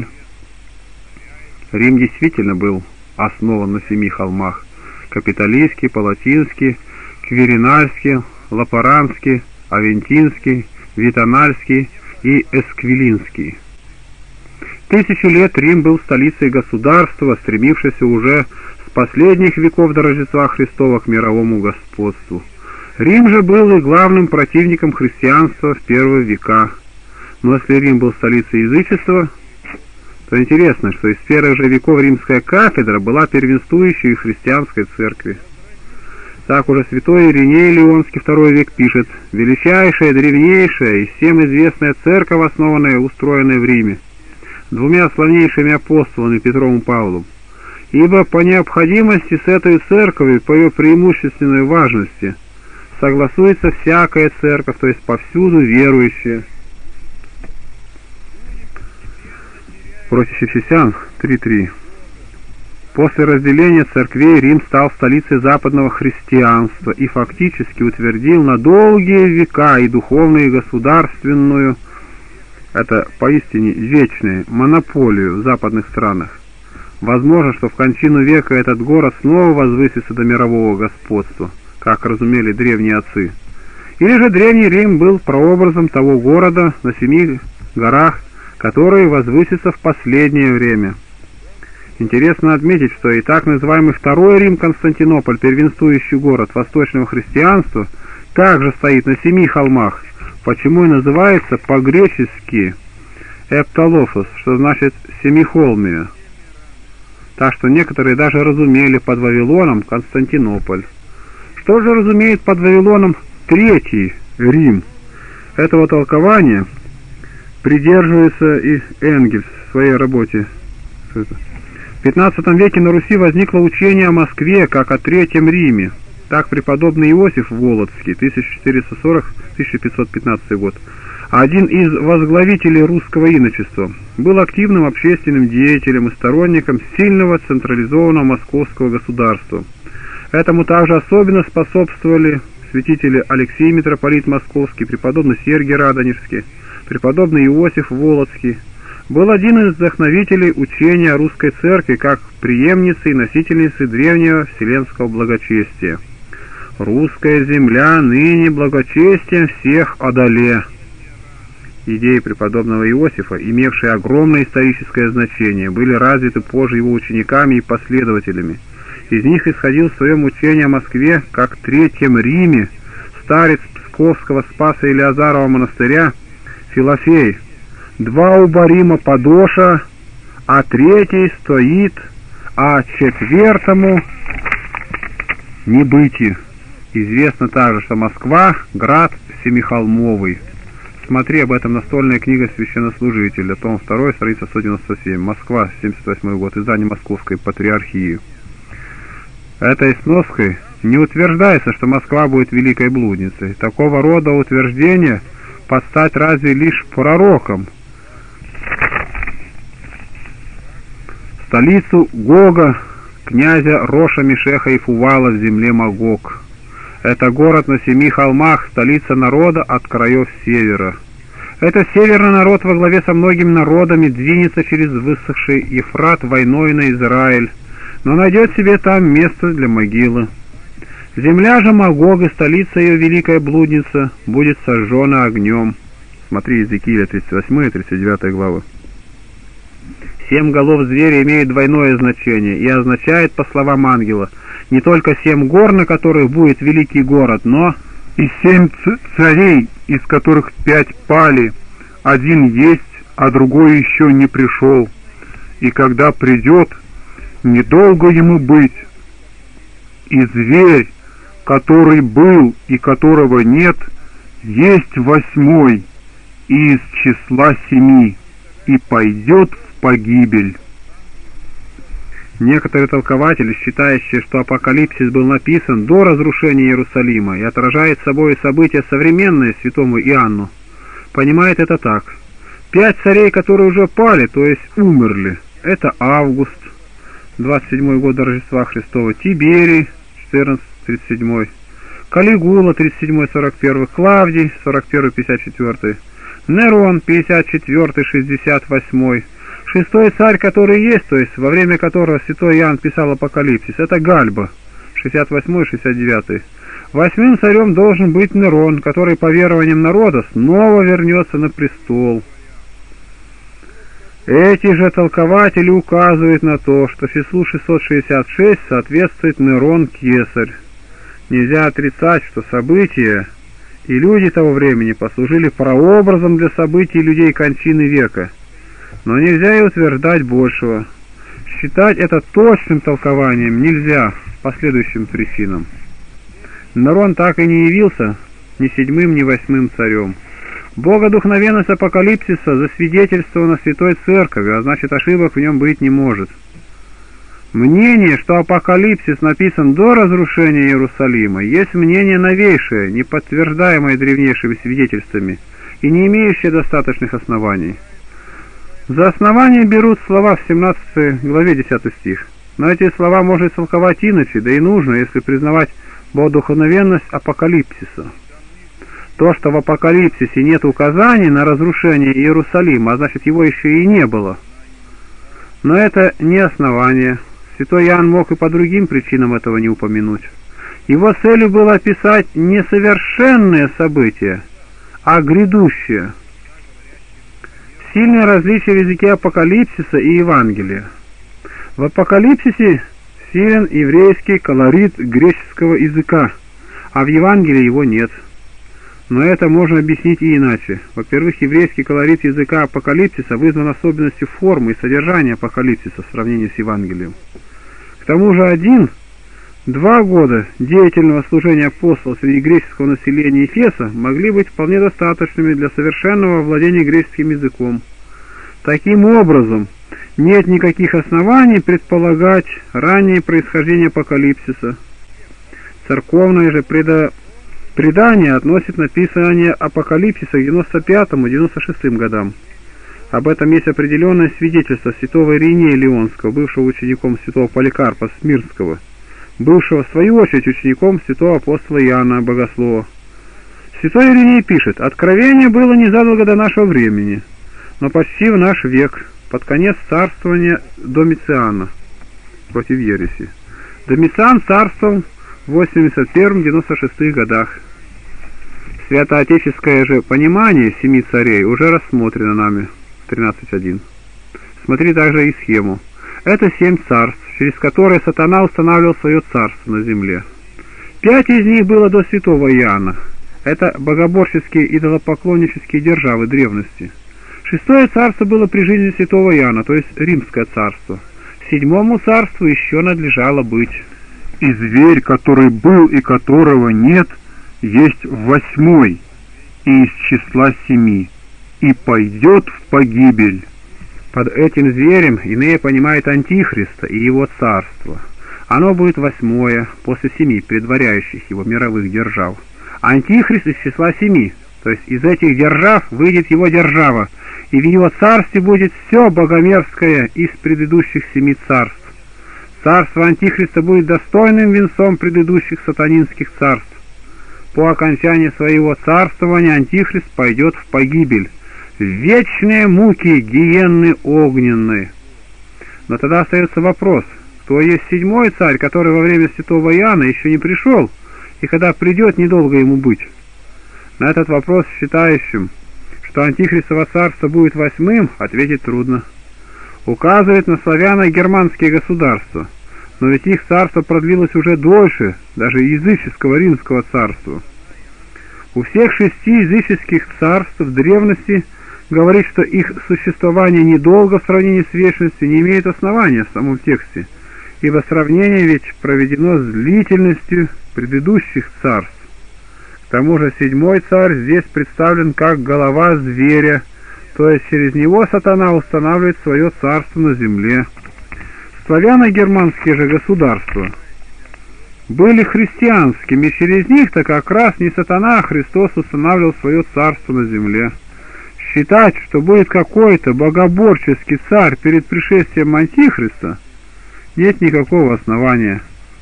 Рим действительно был основан на семи холмах: Капитолийский, Палатинский, Квиринальский, Лапаранский, Авентинский, Витанальский и Эсквилинский. Тысячу лет Рим был столицей государства, стремившегося уже с последних веков до Рождества Христова к мировому господству. Рим же был и главным противником христианства в первые века. Но если Рим был столицей язычества, то интересно, что из первых же веков римская кафедра была первенствующей в христианской церкви. Так уже святой Ириней Леонский, второй век, пишет: «Величайшая, древнейшая и всем известная церковь, основанная и устроенная в Риме, двумя славнейшими апостолами Петром и Павлом. Ибо по необходимости с этой церковью, по ее преимущественной важности, согласуется всякая церковь, то есть повсюду верующая. Против Ефесян три три. После разделения церквей Рим стал столицей западного христианства и фактически утвердил на долгие века и духовную, и государственную, это поистине вечную, монополию в западных странах. Возможно, что в кончину века этот город снова возвысится до мирового господства, как разумели древние отцы. Или же Древний Рим был прообразом того города на семи горах, который возвысится в последнее время. Интересно отметить, что и так называемый Второй Рим Константинополь, первенствующий город восточного христианства, также стоит на семи холмах, почему и называется по-гречески Эпталофос, что значит «семихолмия». Так что некоторые даже разумели под Вавилоном Константинополь. Что же разумеет под Вавилоном Третий Рим? Этого толкования придерживается и Энгельс в своей работе. В пятнадцатом веке на Руси возникло учение о Москве как о Третьем Риме. Так преподобный Иосиф Волоцкий, тысяча четыреста сорок — тысяча пятьсот пятнадцатый год, один из возглавителей русского иночества, был активным общественным деятелем и сторонником сильного централизованного московского государства. Этому также особенно способствовали святители Алексей митрополит Московский, преподобный Сергий Радонежский, преподобный Иосиф Волоцкий. Был один из вдохновителей учения о русской церкви как преемницы и носительницы древнего вселенского благочестия. «Русская земля ныне благочестием всех одоле». Идеи преподобного Иосифа, имевшие огромное историческое значение, были развиты позже его учениками и последователями. Из них исходил в своем учении о Москве как Третьем Риме старец Псковского Спаса Илиазарова монастыря Филофей. Два убарима подоша, а третий стоит, а четвертому не быти. Известно также, что Москва — град семихолмовый. Смотри об этом настольная книга священнослужителя, том два, страница сто девяносто семь, Москва, семьдесят восьмой год, издание Московской патриархии. Этой сноской не утверждается, что Москва будет великой блудницей. Такого рода утверждение подстать разве лишь пророкам. Столицу Гога, князя Роша Мешеха и Фувала в земле Магог. Это город на семи холмах, столица народа от краев севера. Этот северный народ во главе со многими народами двинется через высохший Ефрат войной на Израиль, но найдет себе там место для могилы. Земля же Магога, столица ее, великая блудница, будет сожжена огнем. Смотри Иезекииля тридцать восьмая — тридцать девятая главы. Семь голов зверя имеет двойное значение и означает, по словам ангела, не только семь гор, на которых будет великий город, но и семь царей, из которых пять пали, один есть, а другой еще не пришел. И когда придет, недолго ему быть. И зверь, который был и которого нет, есть восьмой, и из числа семи, и пойдет в погибель. Некоторые толкователи, считающие, что Апокалипсис был написан до разрушения Иерусалима и отражает собой события современные святому Иоанну, понимают это так. Пять царей, которые уже пали, то есть умерли, это Август, двадцать седьмой год до Рождества Христова, Тиберий, четырнадцатый тридцать седьмой, Калигула, тридцать седьмой сорок первый, Клавдий, сорок первый пятьдесят четвёртый, Нерон, пятьдесят четвёртый шестьдесят восьмой, шестой царь, который есть, то есть во время которого святой Иоанн писал Апокалипсис, это Гальба, шестьдесят восьмой шестьдесят девятый. Восьмым царем должен быть Нерон, который по верованиям народа снова вернется на престол. Эти же толкователи указывают на то, что числу шестьсот шестьдесят шесть соответствует Нерон-Кесарь. Нельзя отрицать, что события и люди того времени послужили прообразом для событий людей кончины века. Но нельзя и утверждать большего. Считать это точным толкованием нельзя по следующим причинам. Нерон так и не явился ни седьмым, ни восьмым царем. Богодухновенность апокалипсиса засвидетельствована Святой Церковью, а значит, ошибок в нем быть не может. Мнение, что апокалипсис написан до разрушения Иерусалима, есть мнение новейшее, не подтверждаемое древнейшими свидетельствами и не имеющее достаточных оснований. За основание берут слова в семнадцатой главе десятый стих. Но эти слова можно толковать иначе, да и нужно, если признавать богодухновенность апокалипсиса. То, что в апокалипсисе нет указаний на разрушение Иерусалима, а значит, его еще и не было. Но это не основание. Святой Иоанн мог и по другим причинам этого не упомянуть. Его целью было описать не совершенные события, а грядущие. Сильное различие в языке апокалипсиса и Евангелия. В апокалипсисе силен еврейский колорит греческого языка, а в Евангелии его нет. Но это можно объяснить и иначе. Во-первых, еврейский колорит языка апокалипсиса вызван особенностью формы и содержания апокалипсиса в сравнении с Евангелием. К тому же один-два года деятельного служения апостола среди греческого населения Ефеса могли быть вполне достаточными для совершенного владения греческим языком. Таким образом, нет никаких оснований предполагать раннее происхождение апокалипсиса. Церковное же предо... предание относит написание апокалипсиса к девяносто пятому — девяносто шестым годам. Об этом есть определенное свидетельство святого Иринея Лионского, бывшего учеником святого Поликарпа Смирнского, бывшего в свою очередь учеником святого апостола Иоанна Богослова. Святой Ириней пишет: «Откровение было незадолго до нашего времени, но почти в наш век, под конец царствования Домициана против ереси. Домициан царствовал в восемьдесят первом — девяносто шестых годах. Святоотеческое же понимание семи царей уже рассмотрено нами, тринадцать один. Смотри также и схему. Это семь царств, через которые сатана устанавливал свое царство на земле. Пять из них было до святого Иоанна. Это богоборческие идолопоклоннические державы древности. Шестое царство было при жизни святого Иоанна, то есть Римское царство. Седьмому царству еще надлежало быть. И зверь, который был и которого нет, есть восьмой, и из числа семи, и пойдет в погибель». Под этим зверем иные понимают Антихриста и его царство. Оно будет восьмое, после семи предваряющих его мировых держав. Антихрист из числа семи, то есть из этих держав выйдет его держава, и в его царстве будет все богомерзкое из предыдущих семи царств. Царство Антихриста будет достойным венцом предыдущих сатанинских царств. По окончании своего царствования Антихрист пойдет в погибель, в вечные муки гиенны огненные. Но тогда остается вопрос, кто есть седьмой царь, который во время святого Иоанна еще не пришел, и когда придет, недолго ему быть? На этот вопрос, считающим, что Антихристово царство будет восьмым, ответить трудно. Указывает на славяно-германские государства, но ведь их царство продлилось уже дольше, даже языческого римского царства. У всех шести языческих царств в древности говорит, что их существование недолго в сравнении с вечностью не имеет основания в самом тексте, ибо сравнение ведь проведено с длительностью предыдущих царств. К тому же седьмой царь здесь представлен как голова зверя, то есть через него сатана устанавливает свое царство на земле. Славяно-германские же государства были христианскими, и через них-то как раз не сатана, а Христос устанавливал свое царство на земле. Считать, что будет какой-то богоборческий царь перед пришествием Антихриста, нет никакого основания.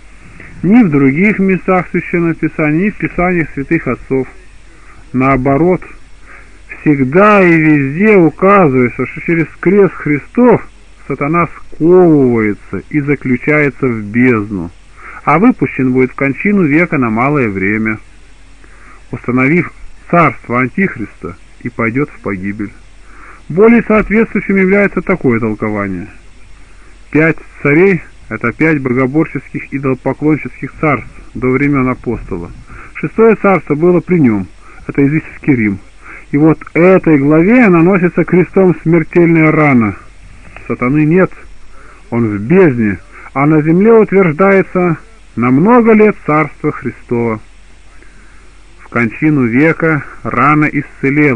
Ни в других местах Священного Писания, ни в Писаниях святых отцов. Наоборот, всегда и везде указывается, что через крест Христов сатана сковывается и заключается в бездну, а выпущен будет в кончину века на малое время, установив царство Антихриста, и пойдет в погибель. Более соответствующим является такое толкование. Пять царей — это пять богоборческих идолопоклонческих царств до времен апостола. Шестое царство было при нем, это языческий Рим. И вот этой главе наносится крестом смертельная рана. Сатаны нет, он в бездне, а на земле утверждается на много лет царство Христово. В кончину века рана исцелела,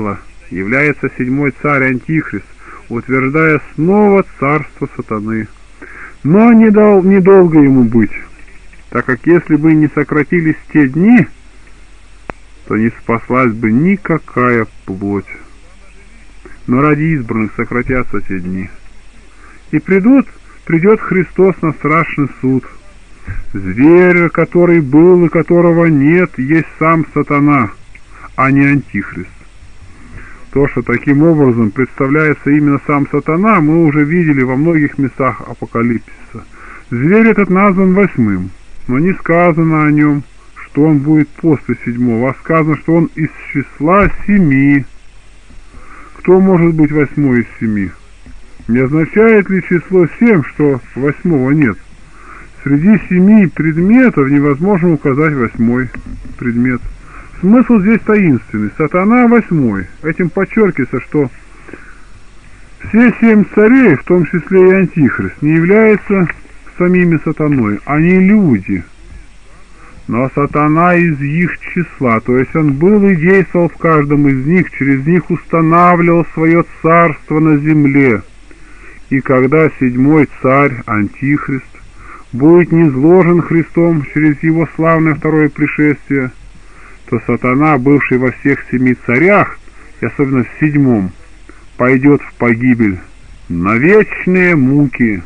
является седьмой царь Антихрист, утверждая снова царство сатаны. Но не дал недолго ему быть, так как если бы не сократились те дни, то не спаслась бы никакая плоть. Но ради избранных сократятся те дни. И придут, придет Христос на страшный суд. Зверь, который был и которого нет, есть сам сатана, а не Антихрист. То, что таким образом представляется именно сам сатана, мы уже видели во многих местах Апокалипсиса. Зверь этот назван восьмым, но не сказано о нем, что он будет после седьмого, а сказано, что он из числа семи. Кто может быть восьмой из семи? Не означает ли число семь, что восьмого нет? Среди семи предметов невозможно указать восьмой предмет. Смысл здесь таинственный. Сатана восьмой. Этим подчеркивается, что все семь царей, в том числе и Антихрист, не являются самими сатаной. Они люди. Но сатана из их числа, то есть он был и действовал в каждом из них, через них устанавливал свое царство на земле. И когда седьмой царь, Антихрист, будет низложен Христом через его славное второе пришествие, то сатана, бывший во всех семи царях, и особенно в седьмом, пойдет в погибель на вечные муки.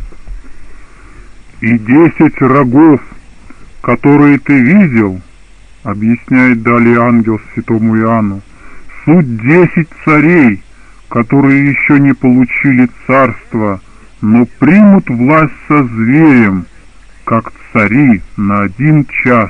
И десять рогов, которые ты видел, объясняет далее ангел святому Иоанну, суть десять царей, которые еще не получили царство, но примут власть со зверем, как цари на один час.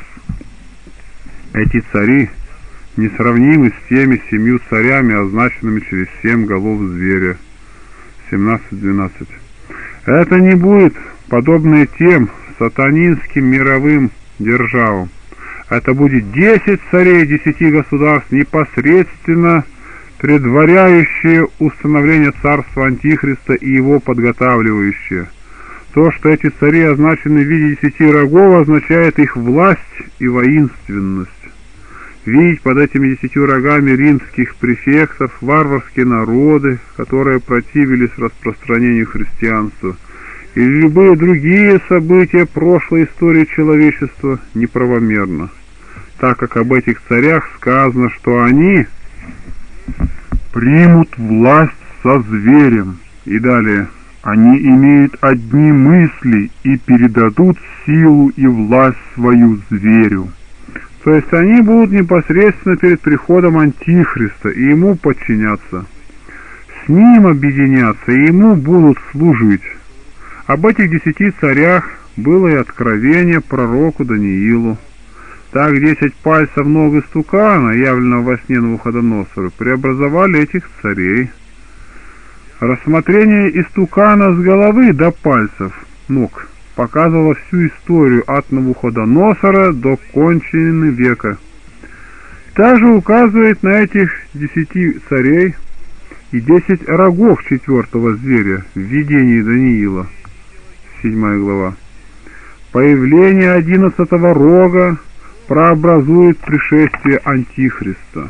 Эти цари несравнимы с теми семью царями, означенными через семь голов зверя. семнадцать двенадцать. Это не будет подобное тем сатанинским мировым державам. Это будет десять царей десяти государств, непосредственно предваряющие установление царства Антихриста и его подготавливающие. То, что эти цари означены в виде десяти рогов, означает их власть и воинственность. Видеть под этими десятью рогами римских префектов, варварские народы, которые противились распространению христианства, или любые другие события прошлой истории человечества неправомерно, так как об этих царях сказано, что они примут власть со зверем. И далее. Они имеют одни мысли и передадут силу и власть свою зверю. То есть они будут непосредственно перед приходом Антихриста и ему подчиняться. С ним объединяться и ему будут служить. Об этих десяти царях было и откровение пророку Даниилу. Так десять пальцев ног истукана, явленного во сне Навуходоносору, преобразовали этих царей. Рассмотрение истукана с головы до пальцев ног показывало всю историю от Навуходоносора до кончины века. Также указывает на этих десяти царей и десять рогов четвертого зверя в видении Даниила, седьмая глава. Появление одиннадцатого рога прообразует пришествие Антихриста.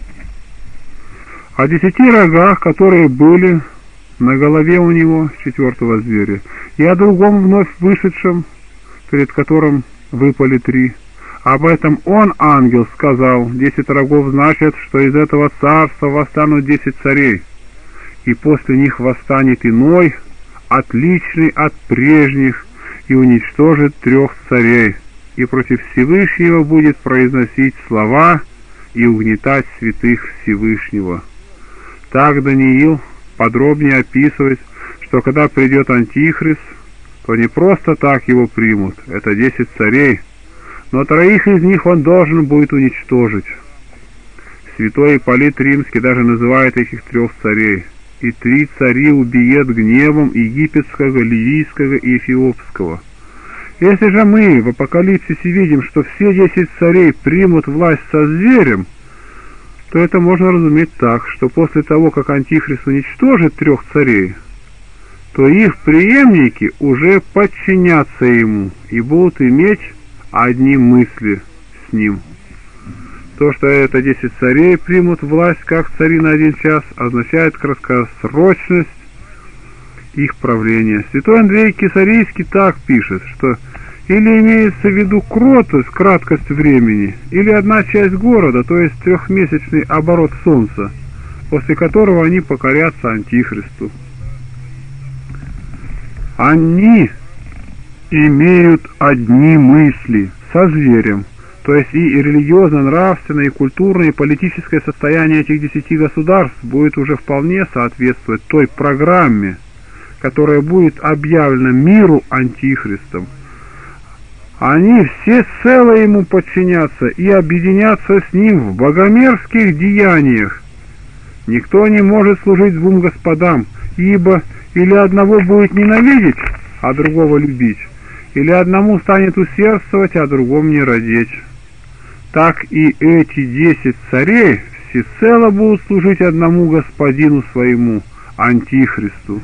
О десяти рогах, которые были на голове у него, четвертого зверя, и о другом вновь вышедшем, перед которым выпали три. Об этом он, ангел, сказал: десять рогов значит, что из этого царства восстанут десять царей, и после них восстанет иной, отличный от прежних, и уничтожит трех царей, и против Всевышнего будет произносить слова и угнетать святых Всевышнего. Так Даниил подробнее описывает, что когда придет Антихрист, то не просто так его примут, это десять царей, но троих из них он должен будет уничтожить. Святой Ипполит Римский даже называет этих трех царей: «И три цари убиет гневом египетского, ливийского и эфиопского». Если же мы в Апокалипсисе видим, что все десять царей примут власть со зверем, то это можно разуметь так, что после того, как Антихрист уничтожит трех царей, то их преемники уже подчинятся ему и будут иметь одни мысли с ним. То, что это десять царей примут власть как цари на один час, означает краткосрочность их правления. Святой Андрей Кесарийский так пишет, что или имеется в виду кротость, краткость времени, или одна часть города, то есть трехмесячный оборот солнца, после которого они покорятся Антихристу. Они имеют одни мысли со зверем, то есть и религиозно-нравственное, и культурное, и политическое состояние этих десяти государств будет уже вполне соответствовать той программе, которая будет объявлена миру Антихристом. Они все цело ему подчинятся и объединятся с ним в богомерзких деяниях. Никто не может служить двум господам, ибо или одного будет ненавидеть, а другого любить, или одному станет усердствовать, а другому не родить. Так и эти десять царей всецело будут служить одному господину своему, Антихристу.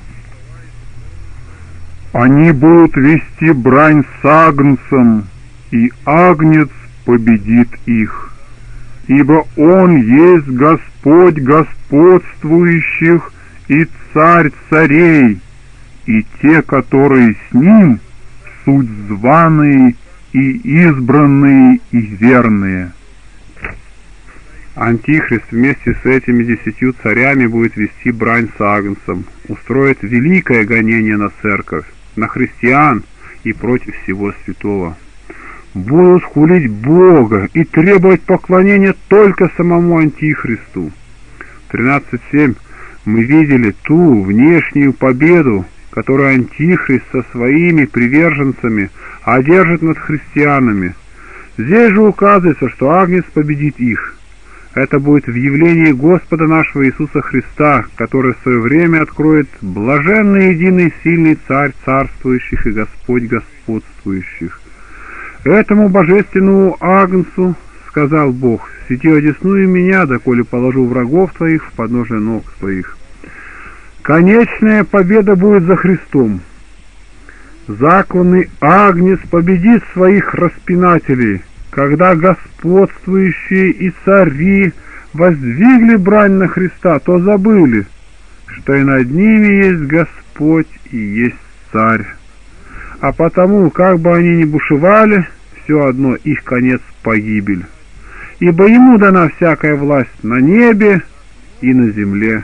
Они будут вести брань с Агнцем, и Агнец победит их, ибо Он есть Господь господствующих и Царь царей, и те, которые с Ним, суть званые и избранные и верные. Антихрист вместе с этими десятью царями будет вести брань с Агнцем, устроит великое гонение на церковь, на христиан и против всего святого. Будут хулить Бога и требовать поклонения только самому Антихристу. тринадцать семь мы видели ту внешнюю победу, которую Антихрист со своими приверженцами одержит над христианами. Здесь же указывается, что Агнец победит их. Это будет в явлении Господа нашего Иисуса Христа, который в свое время откроет блаженный единый сильный Царь царствующих и Господь господствующих. Этому божественному Агнцу сказал Бог: «Сиди одесную меня, доколе положу врагов твоих в подножие ног твоих». Конечная победа будет за Христом. Законный Агнец победит своих распинателей, когда господствующие и цари воздвигли брань на Христа, то забыли, что и над ними есть Господь и есть Царь. А потому, как бы они ни бушевали, все одно их конец погибель. Ибо Ему дана всякая власть на небе и на земле.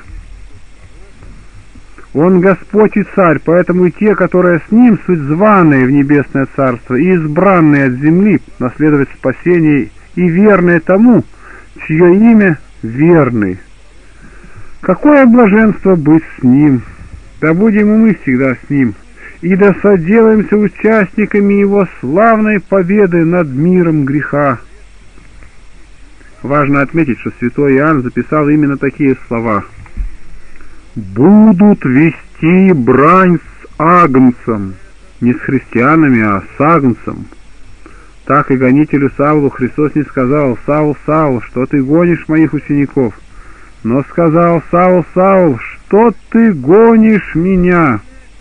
Он Господь и Царь, поэтому и те, которые с Ним, суть званые в небесное царство и избранные от земли, наследовать спасение и верные тому, чье имя верный. Какое блаженство быть с Ним! Да будем и мы всегда с Ним, и да соделаемся участниками Его славной победы над миром греха. Важно отметить, что святой Иоанн записал именно такие слова: «Будут вести брань с Агнцем», не с христианами, а с Агнцем. Так и гонителю Савлу Христос не сказал: «Савл, Савл, что ты гонишь моих учеников?» Но сказал: «Савл, Савл, что ты гонишь меня?»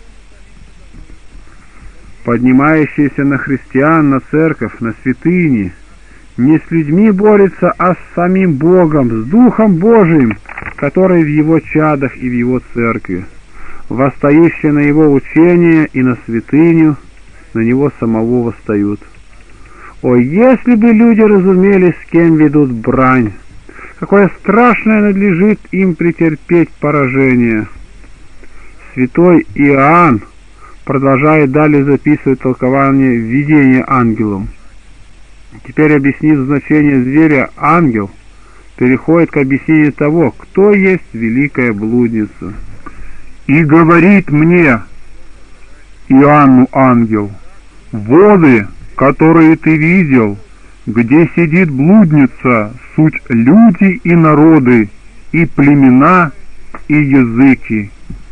Поднимающийся на христиан, на церковь, на святыни, не с людьми борется, а с самим Богом, с Духом Божиим, который в Его чадах и в Его церкви. Восстающие на Его учение и на святыню, на Него самого восстают. О, если бы люди разумели, с кем ведут брань, какое страшное надлежит им претерпеть поражение. Святой Иоанн продолжает далее записывать толкование видения ангелом. Теперь, объяснив значение зверя, ангел переходит к объяснению того, кто есть великая блудница. «И говорит мне, Иоанну ангел, воды, которые ты видел, где сидит блудница, суть люди и народы, и племена, и языки».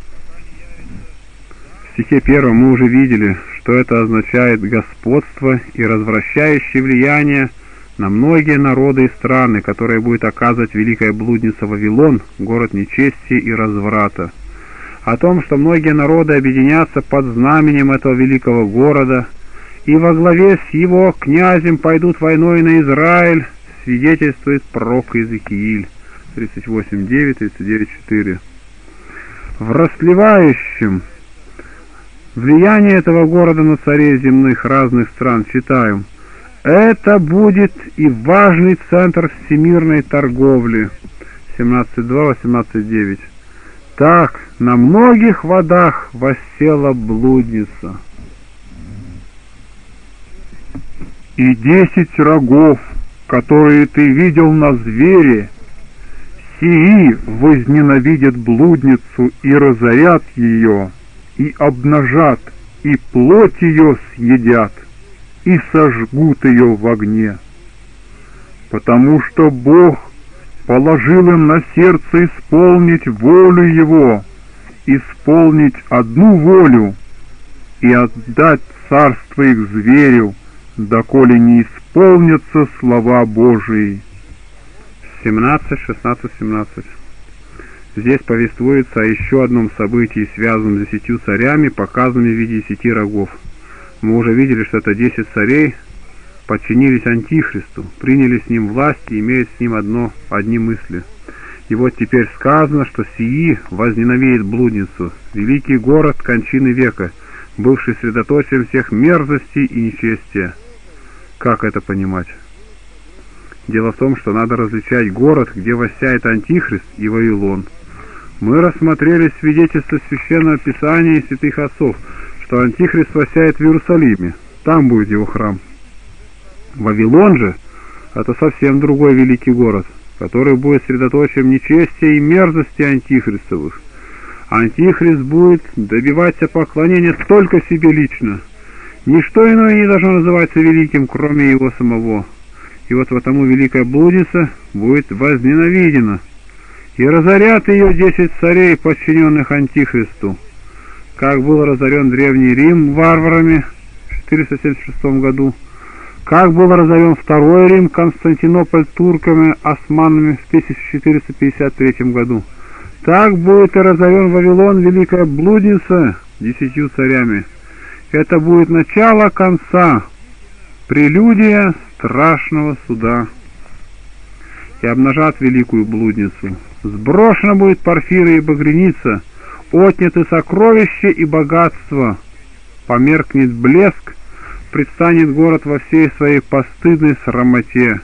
В стихе первом мы уже видели, что это означает господство и развращающее влияние на многие народы и страны, которые будет оказывать великая блудница Вавилон, город нечестия и разврата. О том, что многие народы объединятся под знаменем этого великого города, и во главе с его князем пойдут войной на Израиль, свидетельствует пророк Иезекииль тридцать восемь девять, тридцать девять четыре. В расслевающем влияние этого города на царей земных разных стран читаем: это будет и важный центр всемирной торговли. семнадцать два, восемнадцать девять. Так на многих водах воссела блудница. И десять рогов, которые ты видел на звере, сии возненавидят блудницу и разорят ее, и обнажат, и плоть ее съедят, и сожгут ее в огне. Потому что Бог положил им на сердце исполнить волю Его, исполнить одну волю и отдать царство их зверю, доколе не исполнятся слова Божии. семнадцать, шестнадцать, семнадцать. Здесь повествуется о еще одном событии, связанном с десятью царями, показанными в виде десяти рогов. Мы уже видели, что это десять царей подчинились Антихристу, приняли с ним власть и имеют с ним одно, одни мысли. И вот теперь сказано, что сии возненавидят блудницу, великий город кончины века, бывший средоточием всех мерзостей и нечестия. Как это понимать? Дело в том, что надо различать город, где воссяет Антихрист, и Вавилон. Мы рассмотрели свидетельства Священного Писания и святых отцов, что Антихрист воссяет в Иерусалиме, там будет его храм. Вавилон же — это совсем другой великий город, который будет средоточием нечестия и мерзости антихристовых. Антихрист будет добиваться поклонения только себе лично. Ничто иное не должно называться великим, кроме его самого. И вот потому великая блудница будет возненавидена, и разорят ее десять царей, подчиненных Антихристу, как был разорен Древний Рим варварами в четыреста семьдесят шестом году, как был разорен Второй Рим, Константинополь, турками, османами в тысяча четыреста пятьдесят третьем году. Так будет и разорен Вавилон, великая блудница, десятью царями. Это будет начало конца, прелюдия страшного суда. И обнажат великую блудницу. Сброшена будет порфира и багряница, отняты сокровища и богатство, померкнет блеск, предстанет город во всей своей постыдной срамоте.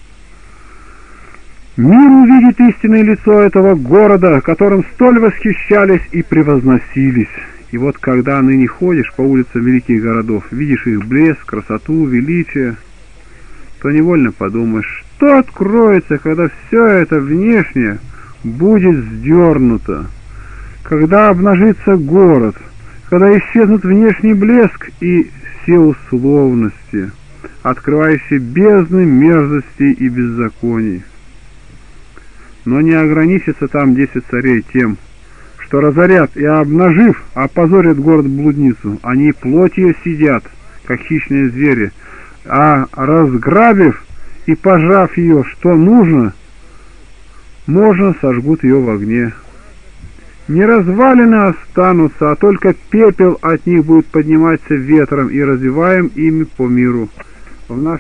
Мир увидит истинное лицо этого города, которым столь восхищались и превозносились. И вот когда ныне ходишь по улицам великих городов, видишь их блеск, красоту, величие, то невольно подумаешь, что откроется, когда все это внешнее будет сдернуто, когда обнажится город, когда исчезнут внешний блеск и все условности, открывающие бездны мерзостей и беззаконий. Но не ограничится там десять царей тем, что разорят и, обнажив, опозорят город-блудницу. Они плоть ее съедят, как хищные звери, а разграбив и пожав ее, что нужно, можно сожгут ее в огне. Не развалины останутся, а только пепел от них будет подниматься ветром и развиваем ими по миру. В наш,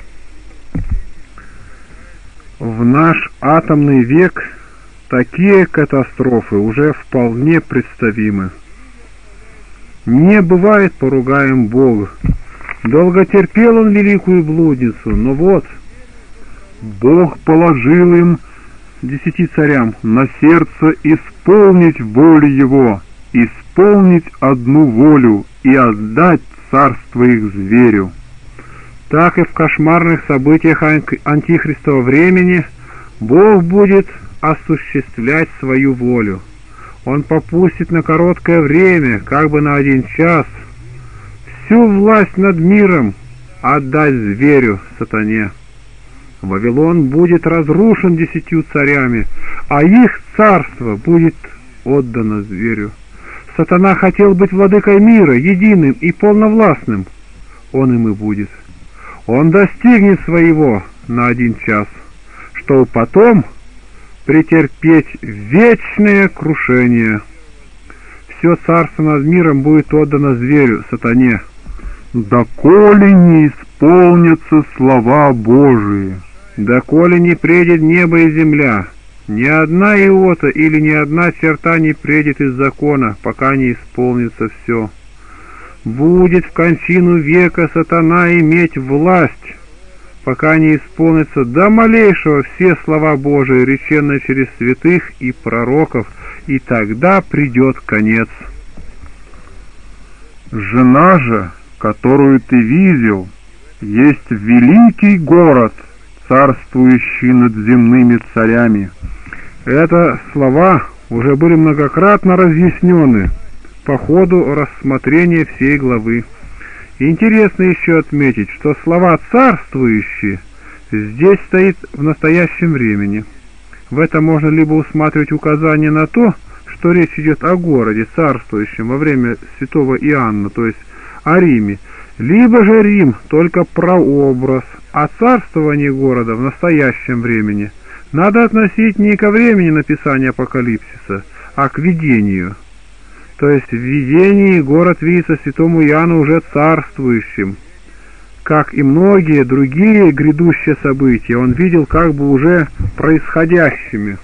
в наш атомный век такие катастрофы уже вполне представимы. Не бывает поругаем Бога. Долго терпел он великую блудницу, но вот Бог положил им, десяти царям, на сердце исполнить волю Его, исполнить одну волю и отдать царство их зверю. Так и в кошмарных событиях антихристового времени Бог будет осуществлять свою волю. Он попустит на короткое время, как бы на один час, всю власть над миром отдать зверю, сатане. Вавилон будет разрушен десятью царями, а их царство будет отдано зверю. Сатана хотел быть владыкой мира, единым и полновластным. Он им и будет. Он достигнет своего на один час, чтобы потом претерпеть вечное крушение. Все царство над миром будет отдано зверю, сатане, доколе не исполнятся слова Божии. доколе не предет небо и земля, ни одна иота или ни одна черта не предет из закона, пока не исполнится все. Будет в кончину века сатана иметь власть, пока не исполнится до малейшего все слова Божии, реченные через святых и пророков, и тогда придет конец. Жена же, которую ты видел, есть великий город, царствующий над земными царями. Это слова уже были многократно разъяснены по ходу рассмотрения всей главы. Интересно еще отметить, что слова «царствующие» здесь стоит в настоящем времени. В этом можно либо усматривать указание на то, что речь идет о городе царствующем во время святого Иоанна, то есть о Риме, либо же Рим только прообраз, а царствование города в настоящем времени надо относить не ко времени написания Апокалипсиса, а к видению. То есть в видении город видится святому Иоанну уже царствующим. Как и многие другие грядущие события, он видел как бы уже происходящими.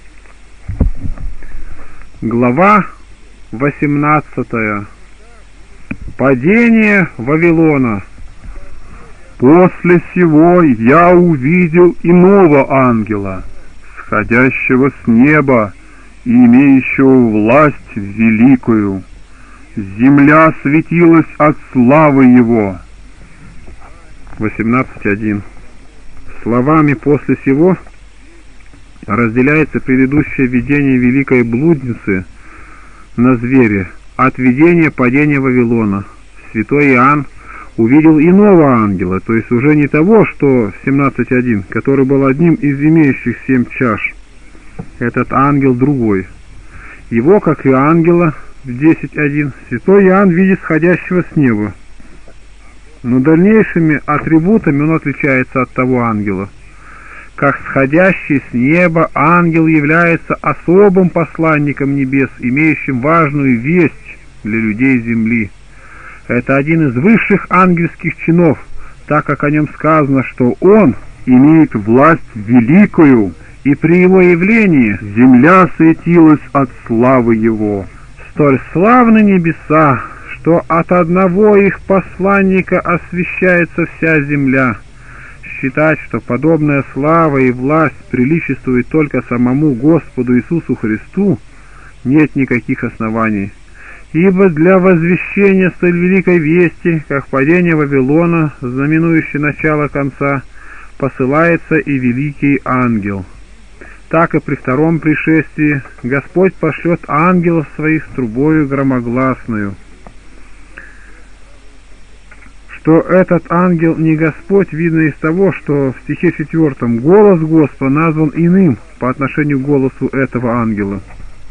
Глава восемнадцатая. Падение Вавилона. «После сего я увидел иного ангела, сходящего с неба и имеющего власть великую. Земля светилась от славы его». восемнадцать один. Словами «после сего» разделяется предыдущее видение великой блудницы на звере от видения падения Вавилона. Святой Иоанн увидел иного ангела, то есть уже не того, что в семнадцать один, который был одним из имеющих семь чаш. Этот ангел другой. Его, как и ангела в десять один, святой Иоанн видит сходящего с неба. Но дальнейшими атрибутами он отличается от того ангела. Как сходящий с неба ангел является особым посланником небес, имеющим важную весть для людей земли. Это один из высших ангельских чинов, так как о нем сказано, что он имеет власть великую, и при его явлении земля светилась от славы его. Столь славны небеса, что от одного их посланника освящается вся земля. Считать, что подобная слава и власть приличествует только самому Господу Иисусу Христу, нет никаких оснований. Ибо для возвещения столь великой вести, как падение Вавилона, знаменующее начало конца, посылается и великий ангел. Так и при втором пришествии Господь пошлет ангелов своих с трубою громогласную. Что этот ангел не Господь, видно из того, что в стихе четвертом голос Господа назван иным по отношению к голосу этого ангела.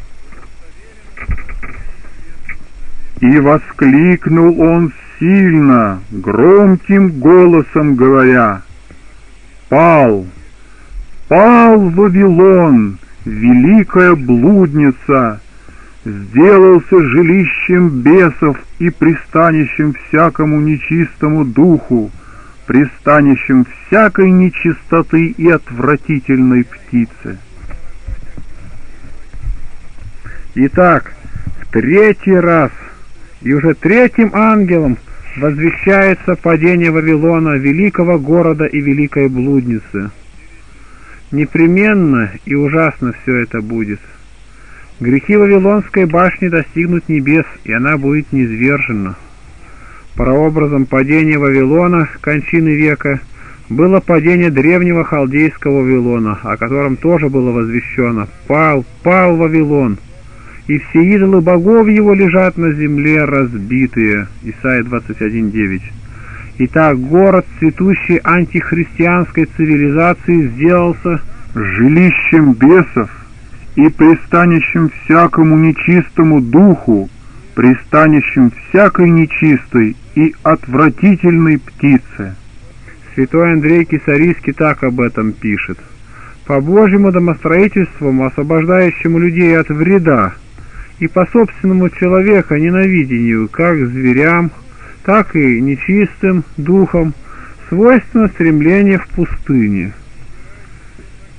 «И воскликнул он сильно, громким голосом говоря: Пал, пал Вавилон, великая блудница, сделался жилищем бесов и пристанищем всякому нечистому духу, пристанищем всякой нечистоты и отвратительной птицы». Итак, в третий раз и уже третьим ангелом возвещается падение Вавилона, великого города и великой блудницы. Непременно и ужасно все это будет. Грехи Вавилонской башни достигнут небес, и она будет низвержена. Прообразом падения Вавилона, кончины века, было падение древнего халдейского Вавилона, о котором тоже было возвещено: «Пал, пал Вавилон, и все идолы богов его лежат на земле разбитые». Исайя двадцать один девять. Итак, город цветущей антихристианской цивилизации сделался жилищем бесов и пристанищем всякому нечистому духу, пристанищем всякой нечистой и отвратительной птицы. Святой Андрей Кисарийский так об этом пишет: «По Божьему домостроительству, освобождающему людей от вреда, и по собственному человека ненавидению как зверям, так и нечистым духом, свойственно стремление в пустыне.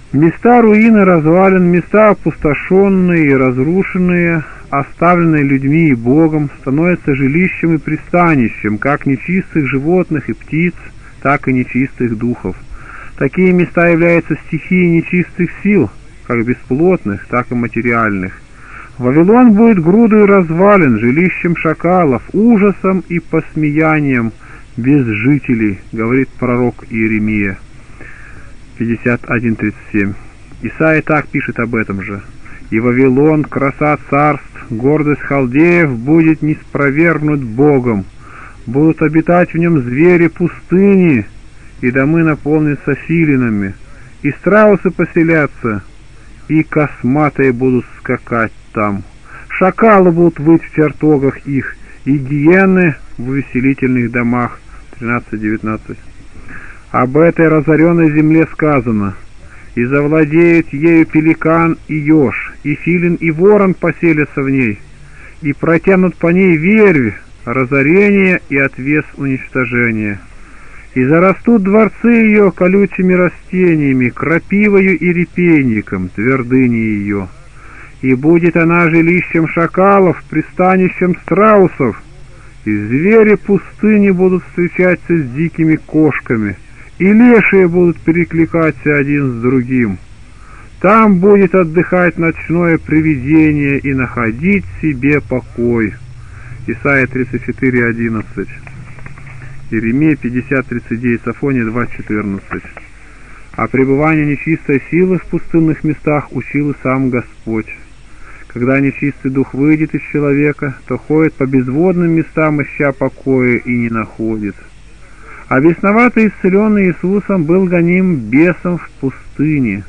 Места руины развалин, места опустошенные и разрушенные, оставленные людьми и Богом, становятся жилищем и пристанищем как нечистых животных и птиц, так и нечистых духов. Такие места являются стихией нечистых сил, как бесплотных, так и материальных. Вавилон будет грудой развалин, жилищем шакалов, ужасом и посмеянием без жителей, говорит пророк Иеремия. пятьдесят один тридцать семь. Исайя так пишет об этом же. «И Вавилон, краса царств, гордость халдеев, будет неспровергнут Богом. Будут обитать в нем звери пустыни, и домы наполнятся филинами, и страусы поселятся, и косматые будут скакать там. Шакалы будут выть в чертогах их, и гиены в увеселительных домах». тринадцать девятнадцать. Об этой разоренной земле сказано: «И завладеют ею пеликан и еж, и филин и ворон поселятся в ней, и протянут по ней вервь, разорение и отвес уничтожения. И зарастут дворцы ее колючими растениями, крапивою и репейником, твердыни ее. И будет она жилищем шакалов, пристанищем страусов, и звери пустыни будут встречаться с дикими кошками, и лешие будут перекликаться один с другим. Там будет отдыхать ночное привидение и находить себе покой». Исайя тридцать четыре одиннадцать. Иеремия пятьдесят тридцать девять, Софония два четырнадцать. О пребывании нечистой силы в пустынных местах учил и сам Господь. Когда нечистый дух выйдет из человека, то ходит по безводным местам, ища покоя, и не находит. А бесноватый, исцеленный Иисусом, был гоним бесом в пустыне.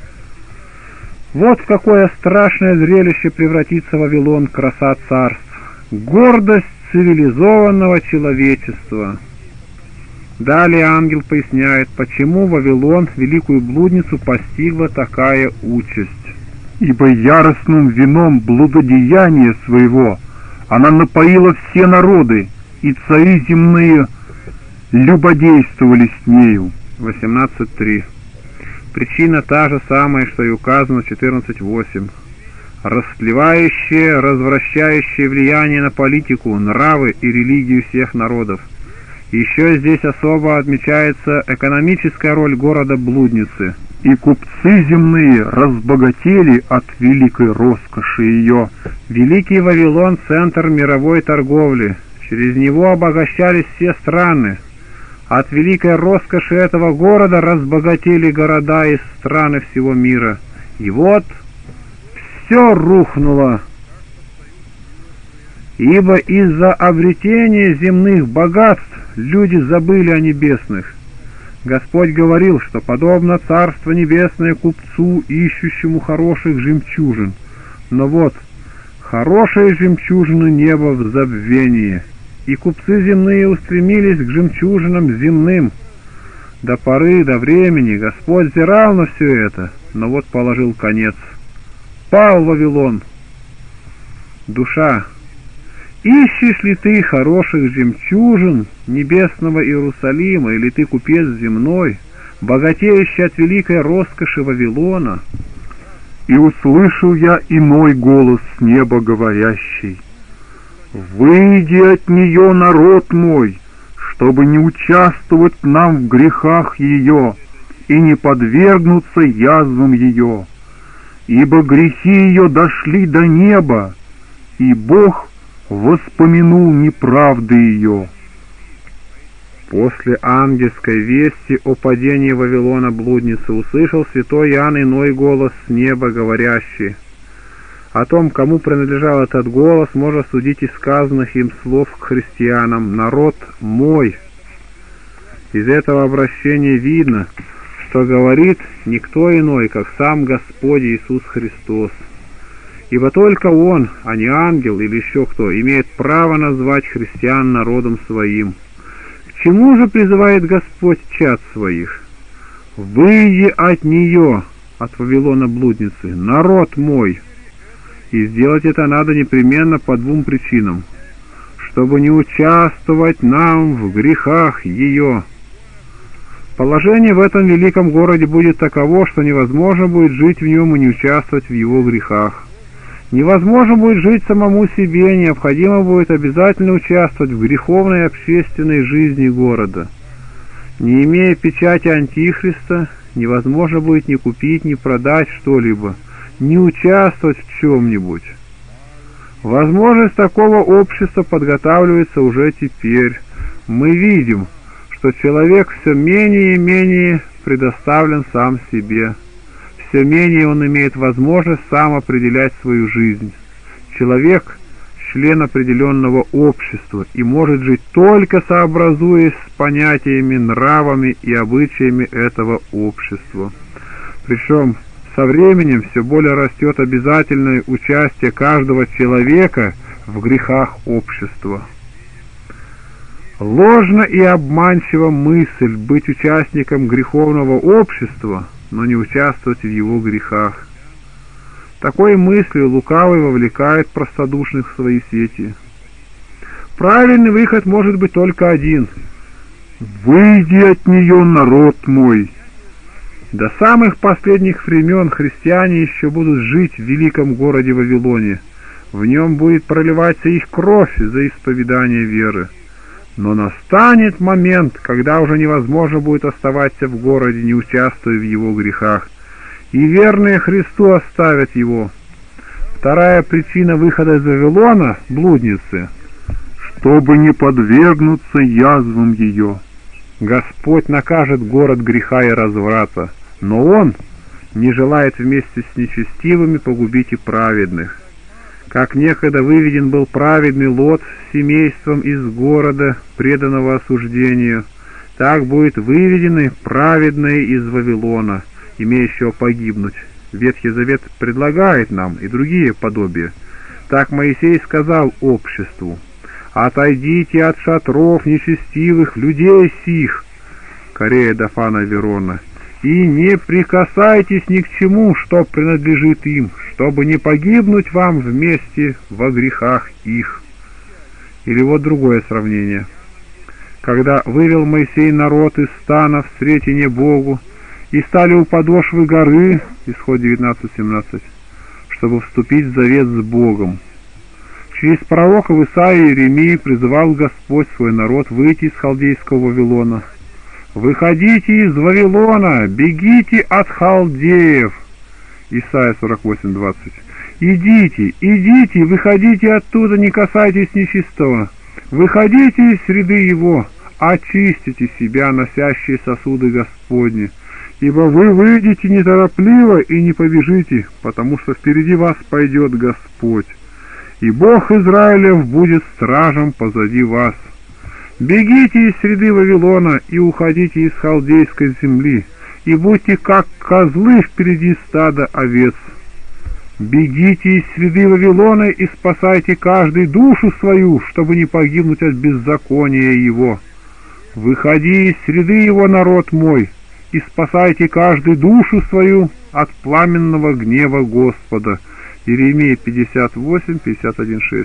Вот в какое страшное зрелище превратится Вавилон, краса царств, гордость цивилизованного человечества. Далее ангел поясняет, почему Вавилон, великую блудницу, постигла такая участь. «Ибо яростным вином блудодеяния своего она напоила все народы, и цари земные любодействовали с нею». восемнадцать три. Причина та же самая, что и указано в четырнадцать восемь. Растлевающее, развращающее влияние на политику, нравы и религию всех народов. Еще здесь особо отмечается экономическая роль города-блудницы. «И купцы земные разбогатели от великой роскоши ее». Великий Вавилон — центр мировой торговли. Через него обогащались все страны. От великой роскоши этого города разбогатели города и страны всего мира. И вот все рухнуло. Ибо из-за обретения земных богатств люди забыли о небесных. Господь говорил, что подобно Царство Небесное купцу, ищущему хороших жемчужин. Но вот, хорошие жемчужины неба в забвении, и купцы земные устремились к жемчужинам земным. До поры, до времени Господь взирал на все это, но вот положил конец. Пал Вавилон. Душа, ищешь ли ты хороших жемчужин небесного Иерусалима, или ты купец земной, богатеющий от великой роскоши Вавилона? И услышал я иной голос с неба, говорящий: «Выйди от нее, народ мой, чтобы не участвовать нам в грехах ее и не подвергнуться язвам ее, ибо грехи ее дошли до неба, и Бог воспомянул неправды ее». После ангельской вести о падении Вавилона блудницы услышал святой Иоанн иной голос с неба, говорящий. О том, кому принадлежал этот голос, можно судить из сказанных им слов к христианам: «Народ мой». Из этого обращения видно, что говорит никто иной, как сам Господь Иисус Христос. Ибо только Он, а не ангел или еще кто, имеет право назвать христиан народом своим. К чему же призывает Господь чад своих? «Выйди от нее, от Вавилона блудницы, народ мой». И сделать это надо непременно по двум причинам: чтобы не участвовать нам в грехах ее. Положение в этом великом городе будет таково, что невозможно будет жить в нем и не участвовать в его грехах. Невозможно будет жить самому себе, необходимо будет обязательно участвовать в греховной общественной жизни города. Не имея печати Антихриста, невозможно будет ни купить, ни продать что-либо, ни участвовать в чем-нибудь. Возможность такого общества подготавливается уже теперь. Мы видим, что человек все менее и менее предоставлен сам себе. Все менее он имеет возможность сам определять свою жизнь. Человек – член определенного общества и может жить только сообразуясь с понятиями, нравами и обычаями этого общества. Причем со временем все более растет обязательное участие каждого человека в грехах общества. Ложно и обманчива мысль быть участником греховного общества, но не участвовать в его грехах. Такой мыслью лукавый вовлекает простодушных в свои сети. Правильный выход может быть только один. «Выйди от нее, народ мой!» До самых последних времен христиане еще будут жить в великом городе Вавилоне. В нем будет проливаться их кровь за исповедание веры. Но настанет момент, когда уже невозможно будет оставаться в городе, не участвуя в его грехах, и верные Христу оставят его. Вторая причина выхода из Вавилона — блудницы, чтобы не подвергнуться язвам ее. Господь накажет город греха и разврата, но Он не желает вместе с нечестивыми погубить и праведных. Как некогда выведен был праведный Лот с семейством из города, преданного осуждению, так будет выведены праведные из Вавилона, имеющего погибнуть. Ветхий Завет предлагает нам и другие подобия. Так Моисей сказал обществу: «Отойдите от шатров нечестивых людей сих», Корея, Дафана, Верона, «и не прикасайтесь ни к чему, что принадлежит им, чтобы не погибнуть вам вместе во грехах их». Или вот другое сравнение. Когда вывел Моисей народ из стана в сретение Богу, и стали у подошвы горы, Исход девятнадцать семнадцать, чтобы вступить в завет с Богом. Через пророков Исаию и Иеремию призывал Господь свой народ выйти из халдейского Вавилона. «Выходите из Вавилона, бегите от халдеев». Исайя сорок восемь двадцать. «Идите, идите, выходите оттуда, не касайтесь нечистого. Выходите из среды его, очистите себя, носящие сосуды Господни, ибо вы выйдете неторопливо и не побежите, потому что впереди вас пойдет Господь, и Бог Израилев будет стражем позади вас. Бегите из среды Вавилона и уходите из халдейской земли, и будьте как козлы впереди стада овец. Бегите из среды Вавилона и спасайте каждый душу свою, чтобы не погибнуть от беззакония его. Выходи из среды его, народ мой, и спасайте каждый душу свою от пламенного гнева Господа». Иеремия пятьдесят восемь, пятьдесят один, шесть.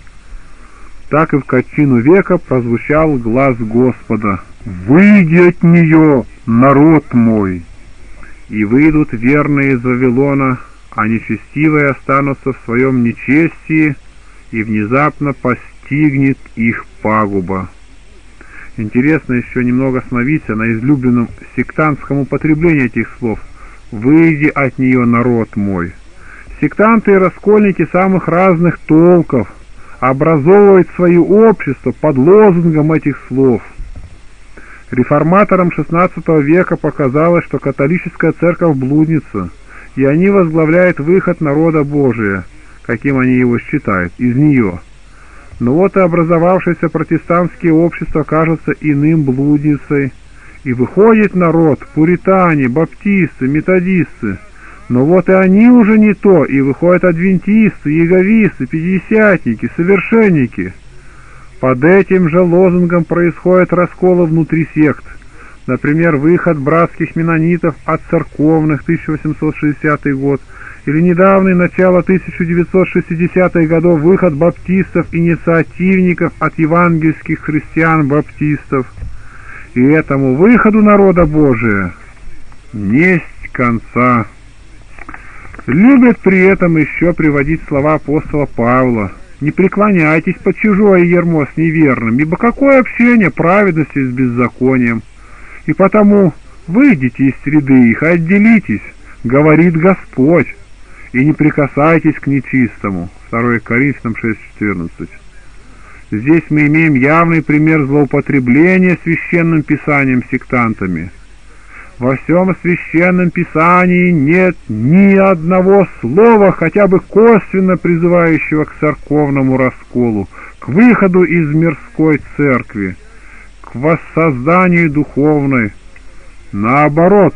Так и в кончину века прозвучал глас Господа: «Выйди от нее, народ мой!» И выйдут верные из Вавилона, а нечестивые останутся в своем нечестии, и внезапно постигнет их пагуба. Интересно еще немного остановиться на излюбленном сектантском употреблении этих слов: «Выйди от нее, народ мой». Сектанты и раскольники самых разных толков образовывают свои общества под лозунгом этих слов. Реформаторам шестнадцатого века показалось, что католическая церковь блудница, и они возглавляют выход народа Божия, каким они его считают, из нее. Но вот и образовавшиеся протестантские общества кажутся иным блудницей, и выходит народ, пуритане, баптисты, методисты. Но вот и они уже не то, и выходят адвентисты, яговисты, пятидесятники, совершенники. Под этим же лозунгом происходят расколы внутри сект. Например, выход братских менонитов от церковных, тысяча восемьсот шестидесятый год, или недавний, начало тысяча девятьсот шестидесятых годов, выход баптистов-инициативников от евангельских христиан-баптистов. и этому выходу народа Божия несть конца. Любят при этом еще приводить слова апостола Павла: «Не преклоняйтесь под чужое ярмо с неверным, ибо какое общение праведности с беззаконием? И потому выйдите из среды их, отделитесь, говорит Господь, и не прикасайтесь к нечистому». второе Коринфянам шесть четырнадцать. Здесь мы имеем явный пример злоупотребления священным писанием сектантами. Во всем священном писании нет ни одного слова, хотя бы косвенно призывающего к церковному расколу, к выходу из мирской церкви, к воссозданию духовной. Наоборот,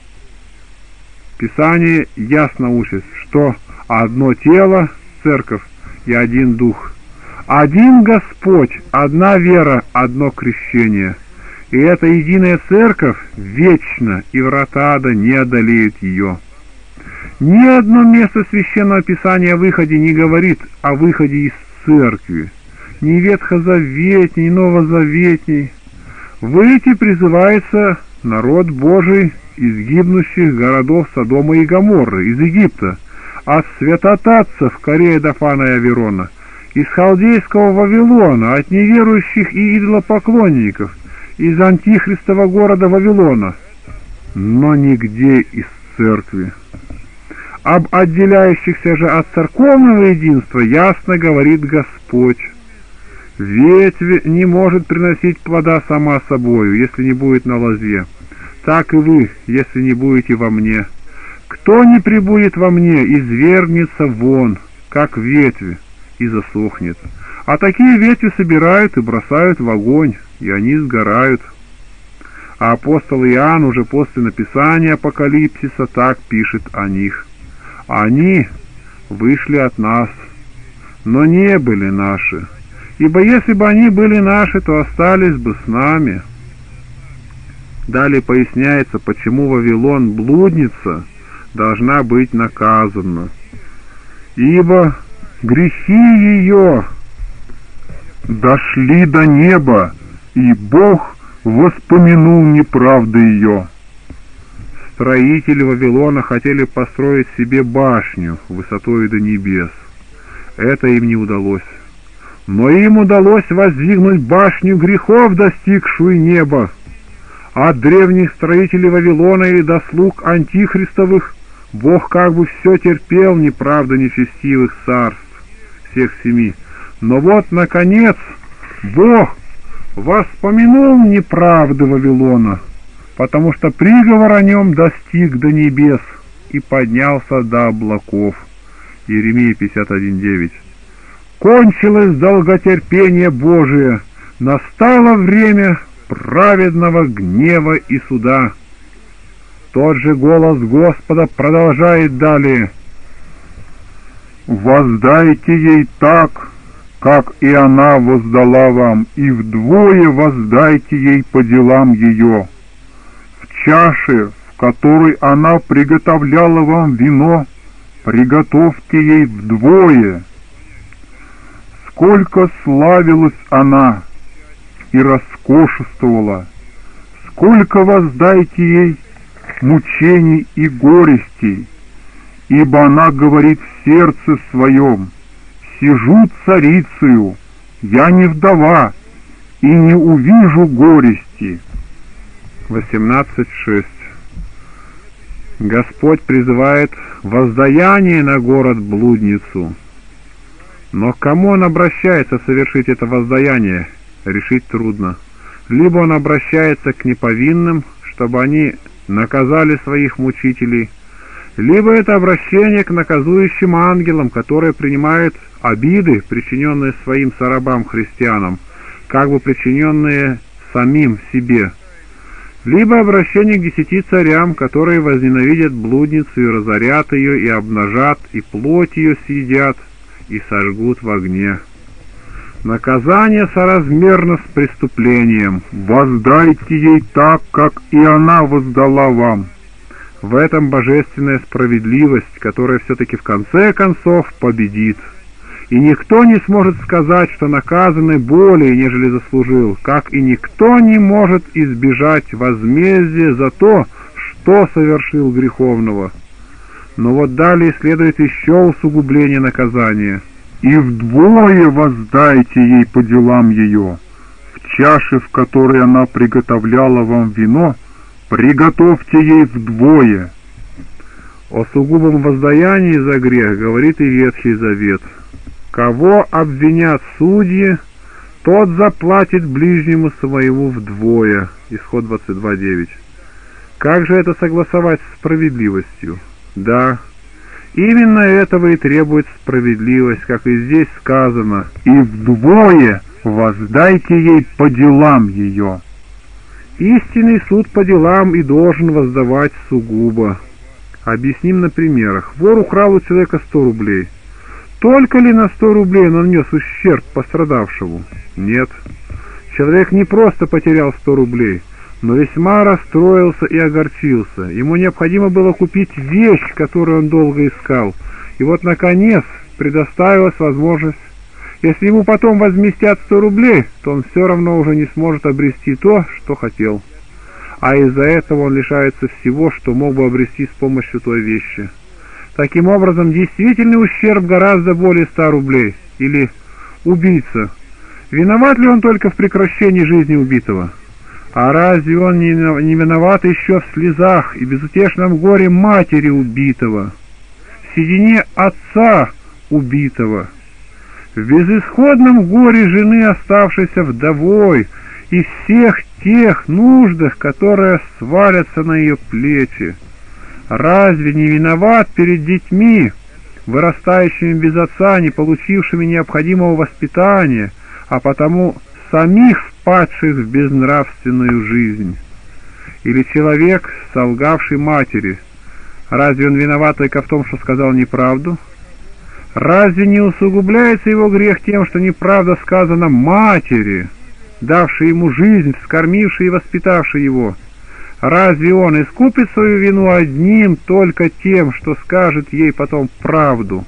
Писание ясно учит, что одно тело, церковь, и один дух, один Господь, одна вера, одно крещение. И эта единая церковь вечна, и врата ада не одолеют ее. Ни одно место Священного Писания о выходе не говорит о выходе из церкви. Ни ветхозаветний, ни новозаветний. Выйти призывается народ Божий из гибнущих городов Содома и Гоморры, из Египта, от святотатцев Корея, Дафана и Аверона, из халдейского Вавилона, от неверующих и идолопоклонников, из антихристового города Вавилона, но нигде из церкви. Об отделяющихся же от церковного единства ясно говорит Господь: «Ветвь не может приносить плода сама собою, если не будет на лозе. Так и вы, если не будете во мне. Кто не пребудет во мне, извергнется вон, как ветвь, и засохнет. А такие ветви собирают и бросают в огонь, и они сгорают». А апостол Иоанн уже после написания Апокалипсиса так пишет о них: «Они вышли от нас, но не были наши, ибо если бы они были наши, то остались бы с нами». Далее поясняется, почему Вавилон, блудница, должна быть наказана. «Ибо грехи ее дошли до неба, и Бог воспомянул неправды ее». Строители Вавилона хотели построить себе башню высотой до небес. Это им не удалось. Но им удалось воздвигнуть башню грехов, достигшую неба. От древних строителей Вавилона и до слуг антихристовых Бог как бы все терпел неправда нечестивых царств, всех семи. Но вот, наконец, Бог воспомянул неправды Вавилона, потому что приговор о нем достиг до небес и поднялся до облаков. Иеремия пятьдесят один девять. Кончилось долготерпение Божие, настало время праведного гнева и суда. Тот же голос Господа продолжает далее: «Воздайте ей так, как и она воздала вам, и вдвое воздайте ей по делам ее. В чаше, в которой она приготовляла вам вино, приготовьте ей вдвое. Сколько славилась она и роскошествовала, сколько воздайте ей мучений и горестей, ибо она говорит в сердце своем: сижу царицею, я не вдова, и не увижу горести». восемнадцать шесть. Господь призывает воздаяние на город-блудницу. Но к кому он обращается совершить это воздаяние, решить трудно. Либо он обращается к неповинным, чтобы они наказали своих мучителей, либо это обращение к наказующим ангелам, которые принимают обиды, причиненные своим сорабам-христианам, как бы причиненные самим себе, либо обращение к десяти царям, которые возненавидят блудницу и разорят ее, и обнажат, и плоть ее съедят, и сожгут в огне. Наказание соразмерно с преступлением. Воздайте ей так, как и она воздала вам. В этом божественная справедливость, которая все-таки в конце концов победит. И никто не сможет сказать, что наказанный более, нежели заслужил, как и никто не может избежать возмездия за то, что совершил греховного. Но вот далее следует еще усугубление наказания. «И вдвое воздайте ей по делам ее. В чаше, в которой она приготовляла вам вино, приготовьте ей вдвое». О сугубом воздаянии за грех говорит и Ветхий Завет. «Кого обвинят судьи, тот заплатит ближнему своему вдвое». Исход двадцать два девять. Как же это согласовать с справедливостью? Да, именно этого и требует справедливость, как и здесь сказано. «И вдвое воздайте ей по делам ее». Истинный суд по делам и должен воздавать сугубо. Объясним на примерах. Вор украл у человека сто рублей. Только ли на сто рублей он нанес ущерб пострадавшему? Нет. Человек не просто потерял сто рублей, но весьма расстроился и огорчился. Ему необходимо было купить вещь, которую он долго искал. И вот, наконец, предоставилась возможность. Если ему потом возместят сто рублей, то он все равно уже не сможет обрести то, что хотел. А из-за этого он лишается всего, что мог бы обрести с помощью той вещи. Таким образом, действительный ущерб гораздо более ста рублей. Или убийца. Виноват ли он только в прекращении жизни убитого? А разве он не виноват еще в слезах и безутешном горе матери убитого, в седине отца убитого, в безысходном горе жены, оставшейся вдовой, и всех тех нуждах, которые свалятся на ее плечи? Разве не виноват перед детьми, вырастающими без отца, не получившими необходимого воспитания, а потому самих впадших в безнравственную жизнь? Или человек, солгавший матери, разве он виноват только в том, что сказал неправду? Разве не усугубляется его грех тем, что неправда сказана матери, давшей ему жизнь, вскормившей и воспитавшей его? Разве он искупит свою вину одним только тем, что скажет ей потом правду?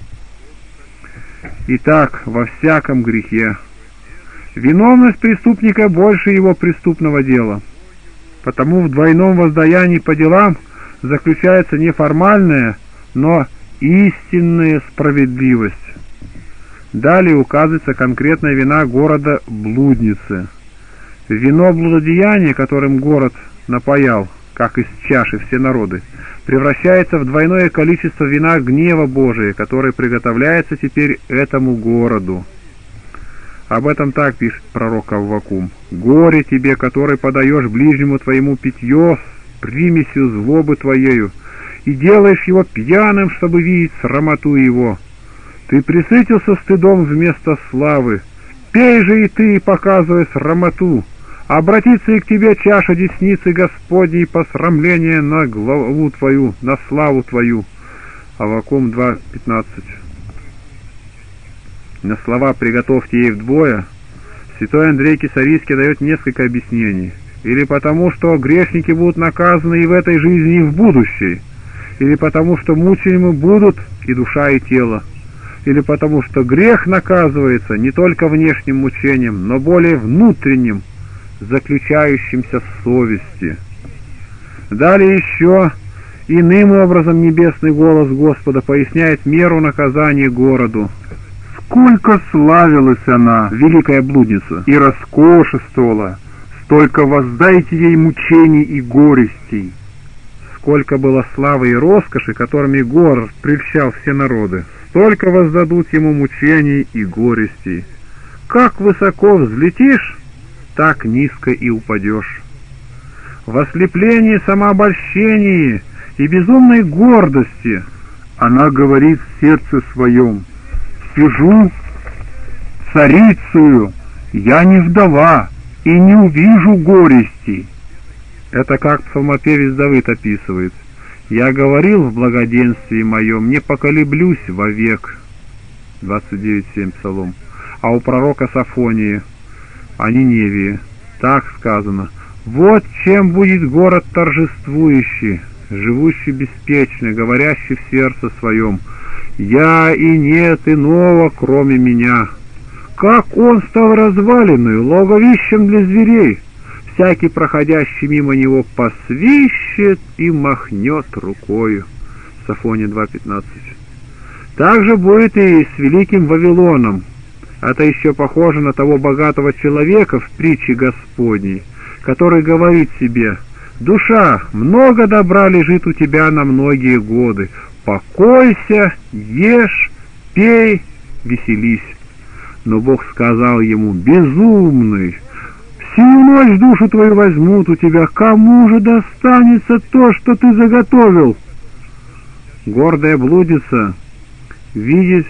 Итак, во всяком грехе виновность преступника больше его преступного дела. Потому в двойном воздаянии по делам заключается не формальная, но истинная справедливость. Далее указывается конкретная вина города блудницы. Вино блудодеяния, которым город напоял, как из чаши все народы, превращается в двойное количество вина гнева Божия, который приготовляется теперь этому городу. Об этом так пишет пророк Аввакум: «Горе тебе, который подаешь ближнему твоему питье с примесью злобы твоею, и делаешь его пьяным, чтобы видеть срамоту его. Ты пресытился стыдом вместо славы. Пей же и ты, и показывай срамоту. Обратится и к тебе чаша десницы Господней, посрамление на главу твою, на славу твою». Аввакум два пятнадцать. На слова «приготовьте ей вдвое» святой Андрей Кесарийский дает несколько объяснений. Или потому, что грешники будут наказаны и в этой жизни, и в будущей. Или потому, что мучимы будут и душа, и тело. Или потому, что грех наказывается не только внешним мучением, но более внутренним, заключающимся в совести. Далее еще иным образом небесный голос Господа поясняет меру наказания городу. «Сколько славилась она, великая блудница, и роскошествовала, столько воздайте ей мучений и горестей». Сколько было славы и роскоши, которыми город прельщал все народы, столько воздадут ему мучений и горестей. Как высоко взлетишь, так низко и упадешь. В ослеплении, самообольщении и безумной гордости она говорит в сердце своем: «Сижу царицею, я не вдова, и не увижу горести». Это как псалмопевец Давид описывает: «Я говорил в благоденствии моем, не поколеблюсь вовек». двадцать девять семь Псалом. А у пророка Софонии о Ниневии так сказано: «Вот чем будет город торжествующий, живущий беспечно, говорящий в сердце своем: Я и нет иного, кроме меня. Как он стал развалиною, логовищем для зверей. Всякий, проходящий мимо него, посвищет и махнет рукою. Софония два пятнадцать. Так же будет и с великим Вавилоном. Это еще похоже на того богатого человека в притче Господней, который говорит себе: «Душа, много добра лежит у тебя на многие годы. Покойся, ешь, пей, веселись». Но Бог сказал ему: «Безумный, всю ночь душу твою возьмут у тебя, кому же достанется то, что ты заготовил?» Гордая блудница видит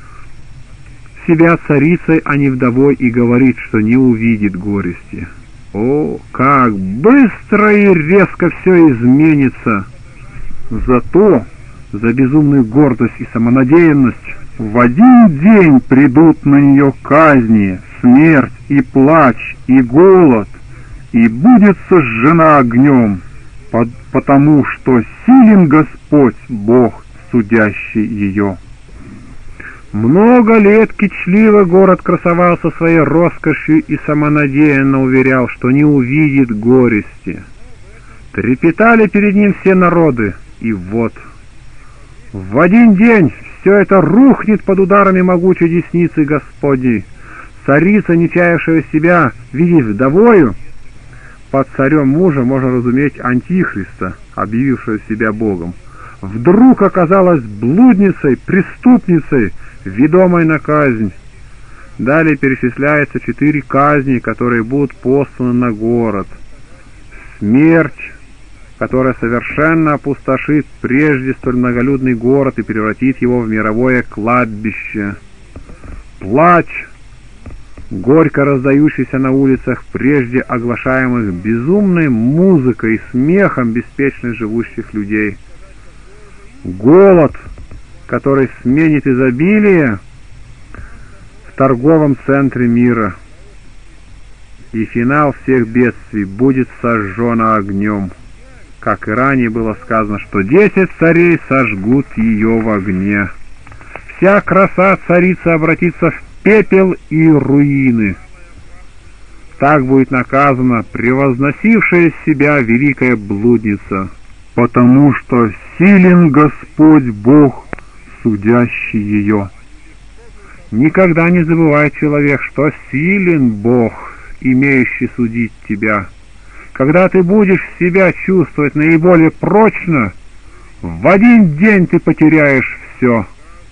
себя царицей, а не вдовой, и говорит, что не увидит горести. О, как быстро и резко все изменится! Зато за безумную гордость и самонадеянность в один день придут на нее казни, смерть и плач, и голод, и будет сожжена огнем, потому что силен Господь, Бог, судящий ее. Много лет кичливо город красовался своей роскошью и самонадеянно уверял, что не увидит горести. Трепетали перед ним все народы, и вот в один день все это рухнет под ударами могучей десницы Господней. Царица, не чаявшая себя видеть вдовою, под царем мужа можно разуметь антихриста, объявившего себя Богом, вдруг оказалась блудницей, преступницей, ведомой на казнь. Далее перечисляются четыре казни, которые будут посланы на город. Смерть, которая совершенно опустошит прежде столь многолюдный город и превратит его в мировое кладбище. Плач, горько раздающийся на улицах, прежде оглашаемых безумной музыкой и смехом беспечно живущих людей. Голод, который сменит изобилие в торговом центре мира. И финал всех бедствий будет сожжен огнем, как и ранее было сказано, что десять царей сожгут ее в огне. Вся краса царицы обратится в пепел и руины. Так будет наказана превозносившая себя великая блудница, потому что силен Господь Бог, судящий ее. Никогда не забывай, человек, что силен Бог, имеющий судить тебя. Когда ты будешь себя чувствовать наиболее прочно, в один день ты потеряешь все.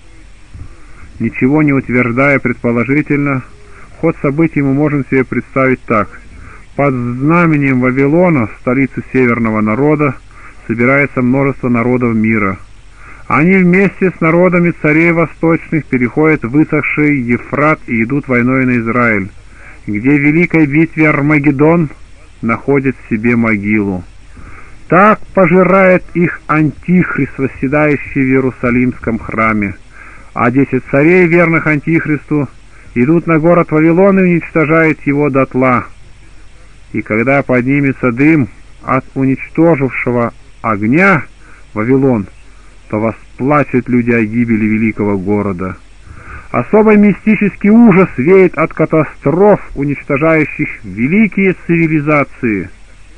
Ничего не утверждая предположительно, ход событий мы можем себе представить так. Под знаменем Вавилона, столицы северного народа, собирается множество народов мира. Они вместе с народами царей восточных переходят высохший Ефрат и идут войной на Израиль, где в великой битве Армагеддон находит в себе могилу. Так пожирает их Антихрист, восседающий в Иерусалимском храме, а десять царей, верных Антихристу, идут на город Вавилон и уничтожают его дотла. И когда поднимется дым от уничтожившего огня Вавилон, то восплачут люди о гибели великого города. Особый мистический ужас веет от катастроф, уничтожающих великие цивилизации.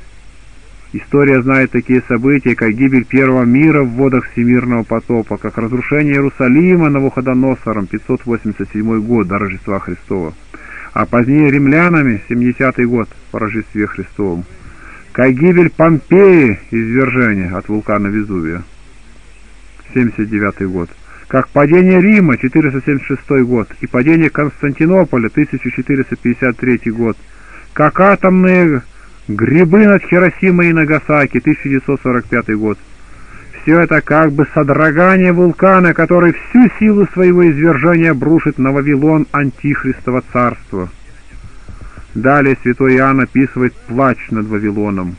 История знает такие события, как гибель первого мира в водах всемирного потопа, как разрушение Иерусалима Навуходоносором, пятьсот восемьдесят седьмой год до Рождества Христова, а позднее римлянами, семидесятый год по Рождестве Христовом, как гибель Помпеи, извержение от вулкана Везувия, семьдесят девятый год, как падение Рима, четыреста семьдесят шестой год, и падение Константинополя, тысяча четыреста пятьдесят третий год, как атомные грибы над Хиросимой и Нагасаки, тысяча девятьсот сорок пятый год. Все это как бы содрогание вулкана, который всю силу своего извержения обрушит на Вавилон Антихристово царство. Далее святой Иоанн описывает плач над Вавилоном.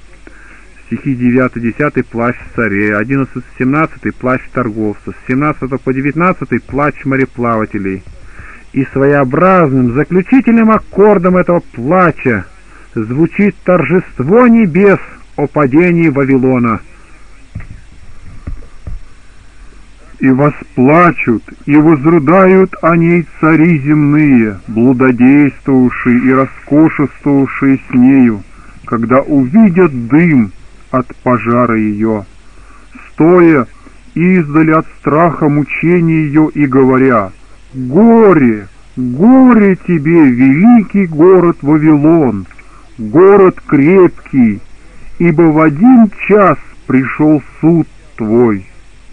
Стихи девятый-десятый плач царей, одиннадцатый-семнадцатый плач торговцев, с семнадцатого по девятнадцатый плач мореплавателей. И своеобразным заключительным аккордом этого плача звучит торжество небес о падении Вавилона. И восплачут, и возрыдают о ней цари земные, блудодействовавшие и роскошествовавшие с нею, когда увидят дым от пожара ее, стоя издали от страха мучения ее и говоря: «Горе, горе тебе, великий город Вавилон, город крепкий, ибо в один час пришел суд твой».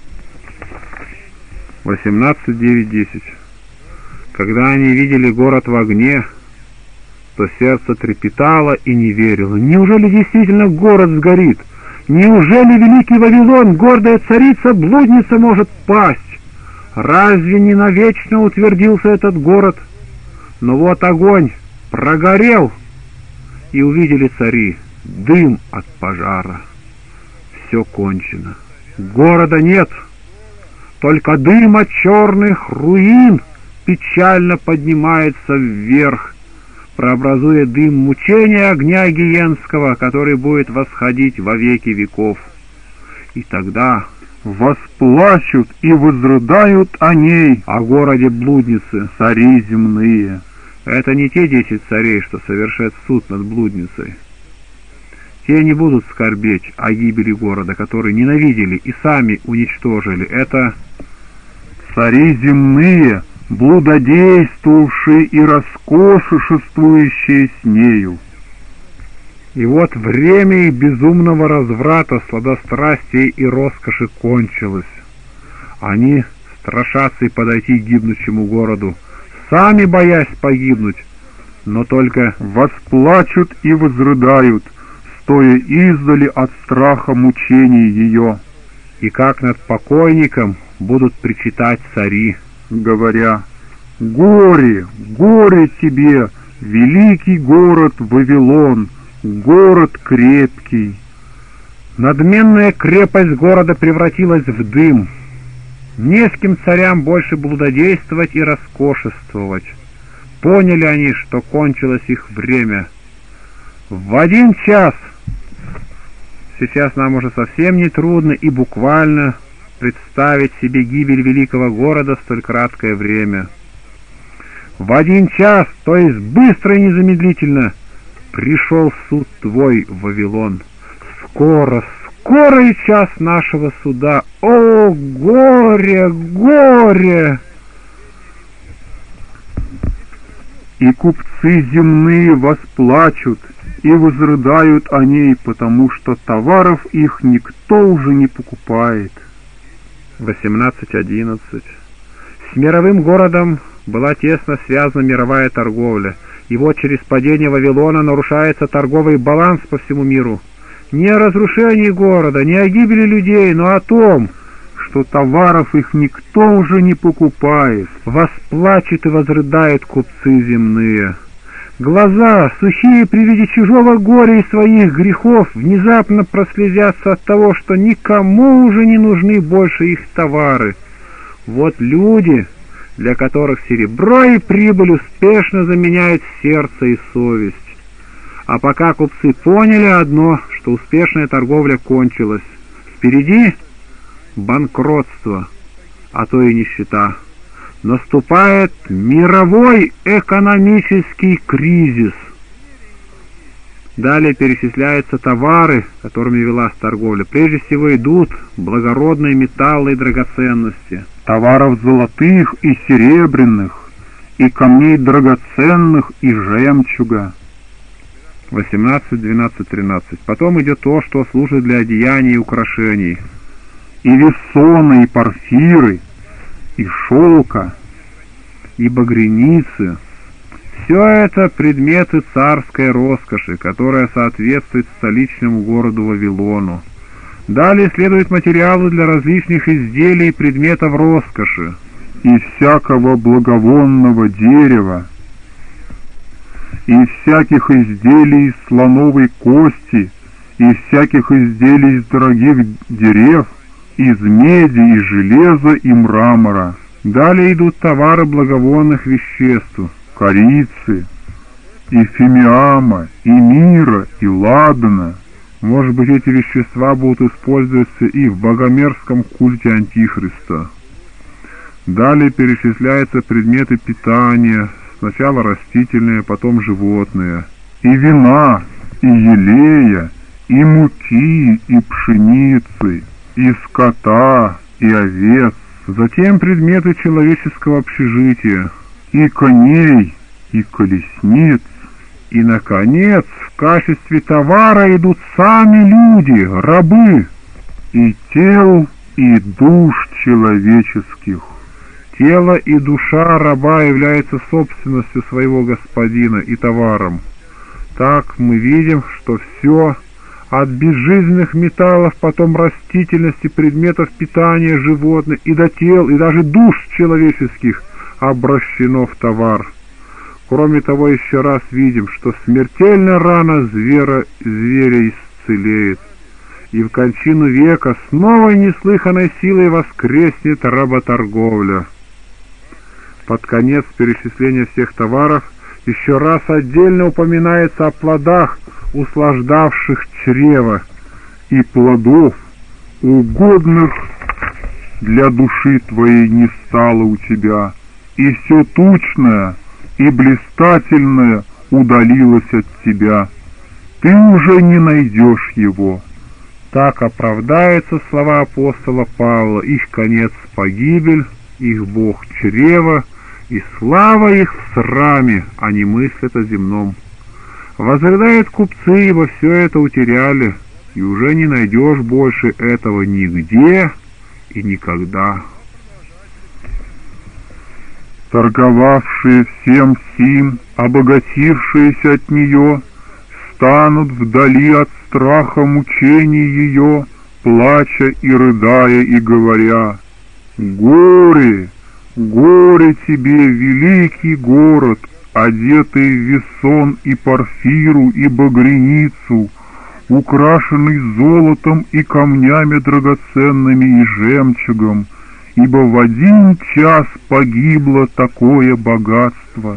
восемнадцать, девять, десять. Когда они видели город в огне, то сердце трепетало и не верило. Неужели действительно город сгорит? Неужели великий Вавилон, гордая царица-блудница, может пасть? Разве не навечно утвердился этот город? Но вот огонь прогорел, и увидели цари дым от пожара. Все кончено. Города нет. Только дым от черных руин печально поднимается вверх, прообразуя дым мучения огня гиенского, который будет восходить во веки веков. И тогда восплачут и возрыдают о ней, о городе блудницы, цари земные. Это не те десять царей, что совершат суд над блудницей. Те не будут скорбеть о гибели города, который ненавидели и сами уничтожили. Это цари земные, блудодействовавшие и роскошествующие с нею. И вот время их безумного разврата, сладострастия и роскоши кончилось. Они страшатся и подойти к гибнущему городу, сами боясь погибнуть, но только восплачут и возрыдают, стоя издали от страха мучений ее. И как над покойником будут причитать цари, говоря: «Горе, горе тебе, великий город Вавилон, город крепкий». Надменная крепость города превратилась в дым. Не с кем царям больше блудодействовать и роскошествовать. Поняли они, что кончилось их время. В один час, сейчас нам уже совсем не трудно и буквально представить себе гибель великого города в столь краткое время. В один час, то есть быстро и незамедлительно, пришел суд твой, Вавилон. Скоро, скорый час нашего суда. О, горе, горе! И купцы земные восплачут и возрыдают о ней, потому что товаров их никто уже не покупает. восемнадцать, одиннадцать. С мировым городом была тесно связана мировая торговля, и вот через падение Вавилона нарушается торговый баланс по всему миру. Не о разрушении города, не о гибели людей, но о том, что товаров их никто уже не покупает. Восплачут и возрыдают купцы земные. Глаза, сухие при виде чужого горя и своих грехов, внезапно прослезятся от того, что никому уже не нужны больше их товары. Вот люди, для которых серебро и прибыль успешно заменяют сердце и совесть. А пока купцы поняли одно, что успешная торговля кончилась, впереди банкротство, а то и нищета. Наступает мировой экономический кризис. Далее перечисляются товары, которыми велась торговля. Прежде всего идут благородные металлы и драгоценности. Товаров золотых и серебряных, и камней драгоценных и жемчуга. восемнадцать, двенадцать, тринадцать. Потом идет то, что служит для одеяний и украшений. И весоны, и порфиры, и шелка, и багряницы. Все это предметы царской роскоши, которая соответствует столичному городу Вавилону. Далее следуют материалы для различных изделий и предметов роскоши. И всякого благовонного дерева, и всяких изделий из слоновой кости, и всяких изделий из дорогих дерев, из меди, и железа, и мрамора. Далее идут товары благовонных веществ, корицы, и фимиама, и мира, и ладана. Может быть, эти вещества будут использоваться и в богомерзком культе Антихриста. Далее перечисляются предметы питания, сначала растительные, потом животные, и вина, и елея, и муки, и пшеницы, и скота, и овец, затем предметы человеческого общежития, и коней, и колесниц, и, наконец, в качестве товара идут сами люди, рабы, и тел, и душ человеческих. Тело и душа раба являются собственностью своего господина и товаром. Так мы видим, что все от безжизненных металлов, потом растительности, предметов питания животных и до тел, и даже душ человеческих обращено в товар. Кроме того, еще раз видим, что смертельная рана зверя, зверя исцелеет, и в кончину века с новой неслыханной силой воскреснет работорговля. Под конец перечисления всех товаров еще раз отдельно упоминается о плодах, услаждавших чрево, и плодов, угодных для души твоей, не стало у тебя, и все тучное и блистательное удалилось от тебя, ты уже не найдешь его. Так оправдаются слова апостола Павла: их конец — погибель, их Бог — чрево, и слава их в сраме, они мыслят о земном. Возрыдают купцы, ибо все это утеряли, и уже не найдешь больше этого нигде и никогда. Торговавшие всем сим, обогатившиеся от нее, станут вдали от страха мучений ее, плача и рыдая и говоря: «Горе! Горе тебе, великий город, одетый в весон и порфиру и багряницу, украшенный золотом и камнями драгоценными и жемчугом, ибо в один час погибло такое богатство».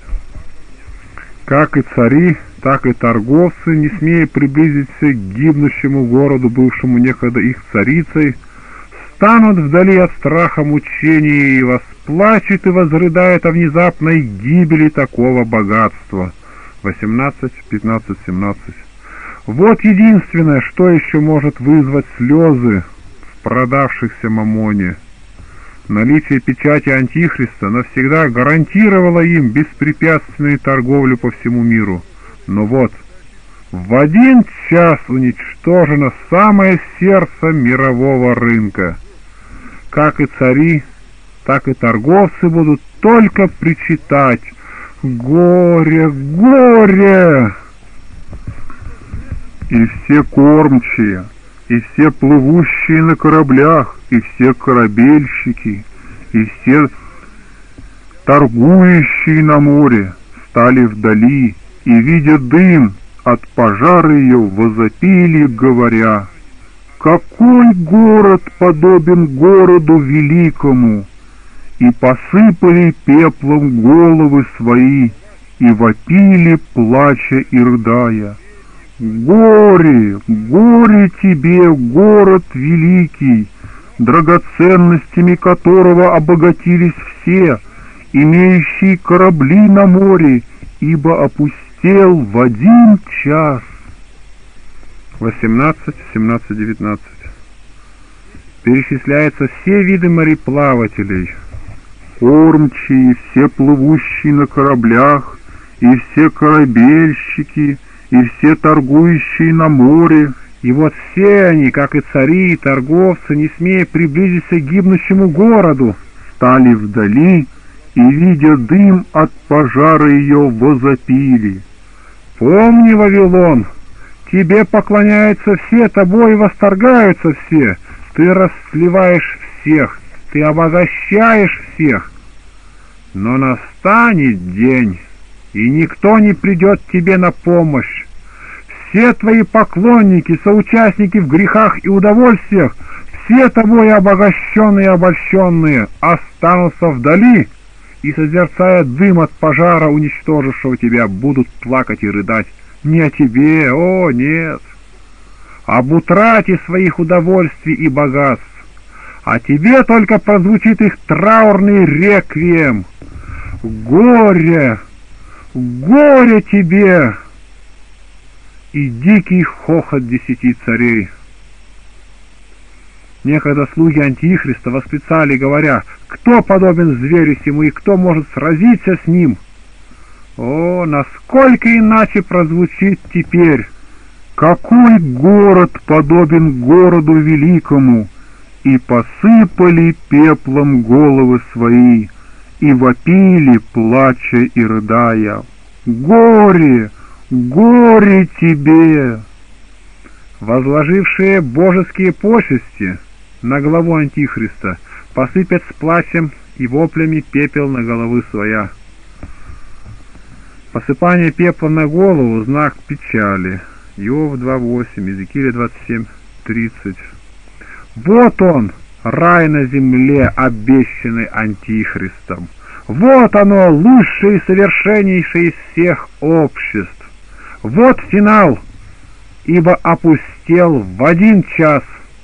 Как и цари, так и торговцы, не смея приблизиться к гибнущему городу, бывшему некогда их царицей, станут вдали от страха мучений и восплачут и возрыдают о внезапной гибели такого богатства. восемнадцать, пятнадцать, семнадцать. Вот единственное, что еще может вызвать слезы в продавшихся мамоне. Наличие печати Антихриста навсегда гарантировало им беспрепятственную торговлю по всему миру. Но вот, в один час уничтожено самое сердце мирового рынка. Как и цари, так и торговцы будут только причитать: «Горе, горе!» И все кормчие, и все плывущие на кораблях, и все корабельщики, и все торгующие на море стали вдали, и, видя дым от пожара ее, возопили, говоря: «Какой город подобен городу великому?» И посыпали пеплом головы свои, и вопили, плача и рыдая: «Горе, горе тебе, город великий, драгоценностями которого обогатились все, имеющие корабли на море, ибо опустел в один час». восемнадцать, семнадцать, девятнадцать. Перечисляются все виды мореплавателей: кормчие, все плывущие на кораблях, и все корабельщики, и все торгующие на море. И вот все они, как и цари и торговцы, не смея приблизиться к гибнущему городу, стали вдали, и, видя дым от пожара ее, возопили: «Помни, Вавилон, тебе поклоняются все, тобой восторгаются все, ты расслеваешь всех, ты обогащаешь всех. Но настанет день, и никто не придет тебе на помощь. Все твои поклонники, соучастники в грехах и удовольствиях, все тобой обогащенные и обольщенные, останутся вдали, и, созерцая дым от пожара, уничтожившего тебя, будут плакать и рыдать не о тебе, о нет, об утрате своих удовольствий и богатств, а тебе только прозвучит их траурный реквием. Горе, горе тебе! И дикий хохот десяти царей. Некогда слуги Антихриста восклицали, говоря: кто подобен зверю сему и кто может сразиться с ним? О, насколько иначе прозвучит теперь: какой город подобен городу великому? И посыпали пеплом головы свои, и вопили, плача и рыдая: горе, горе тебе! Возложившие божеские почести на главу Антихриста посыпят с плачем и воплями пепел на головы своя. Посыпание пепла на голову — знак печали. Иов два восемь, Иезекииля двадцать семь тридцать. Вот он, рай на земле, обещанный Антихристом. Вот оно, лучшее и совершеннейшее из всех обществ. Вот финал, ибо опустел в один час.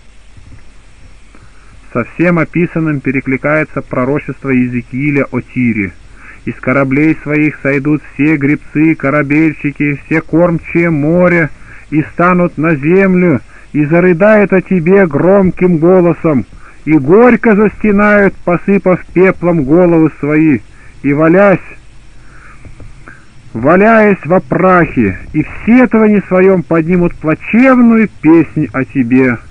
Со всем описанным перекликается пророчество Иезекииля о Тире. Из кораблей своих сойдут все гребцы, корабельщики, все кормчие моря, и станут на землю, и зарыдают о тебе громким голосом, и горько застенают, посыпав пеплом головы свои, и валясь, валяясь во прахе, и в сетовании своем поднимут плачевную песнь о тебе.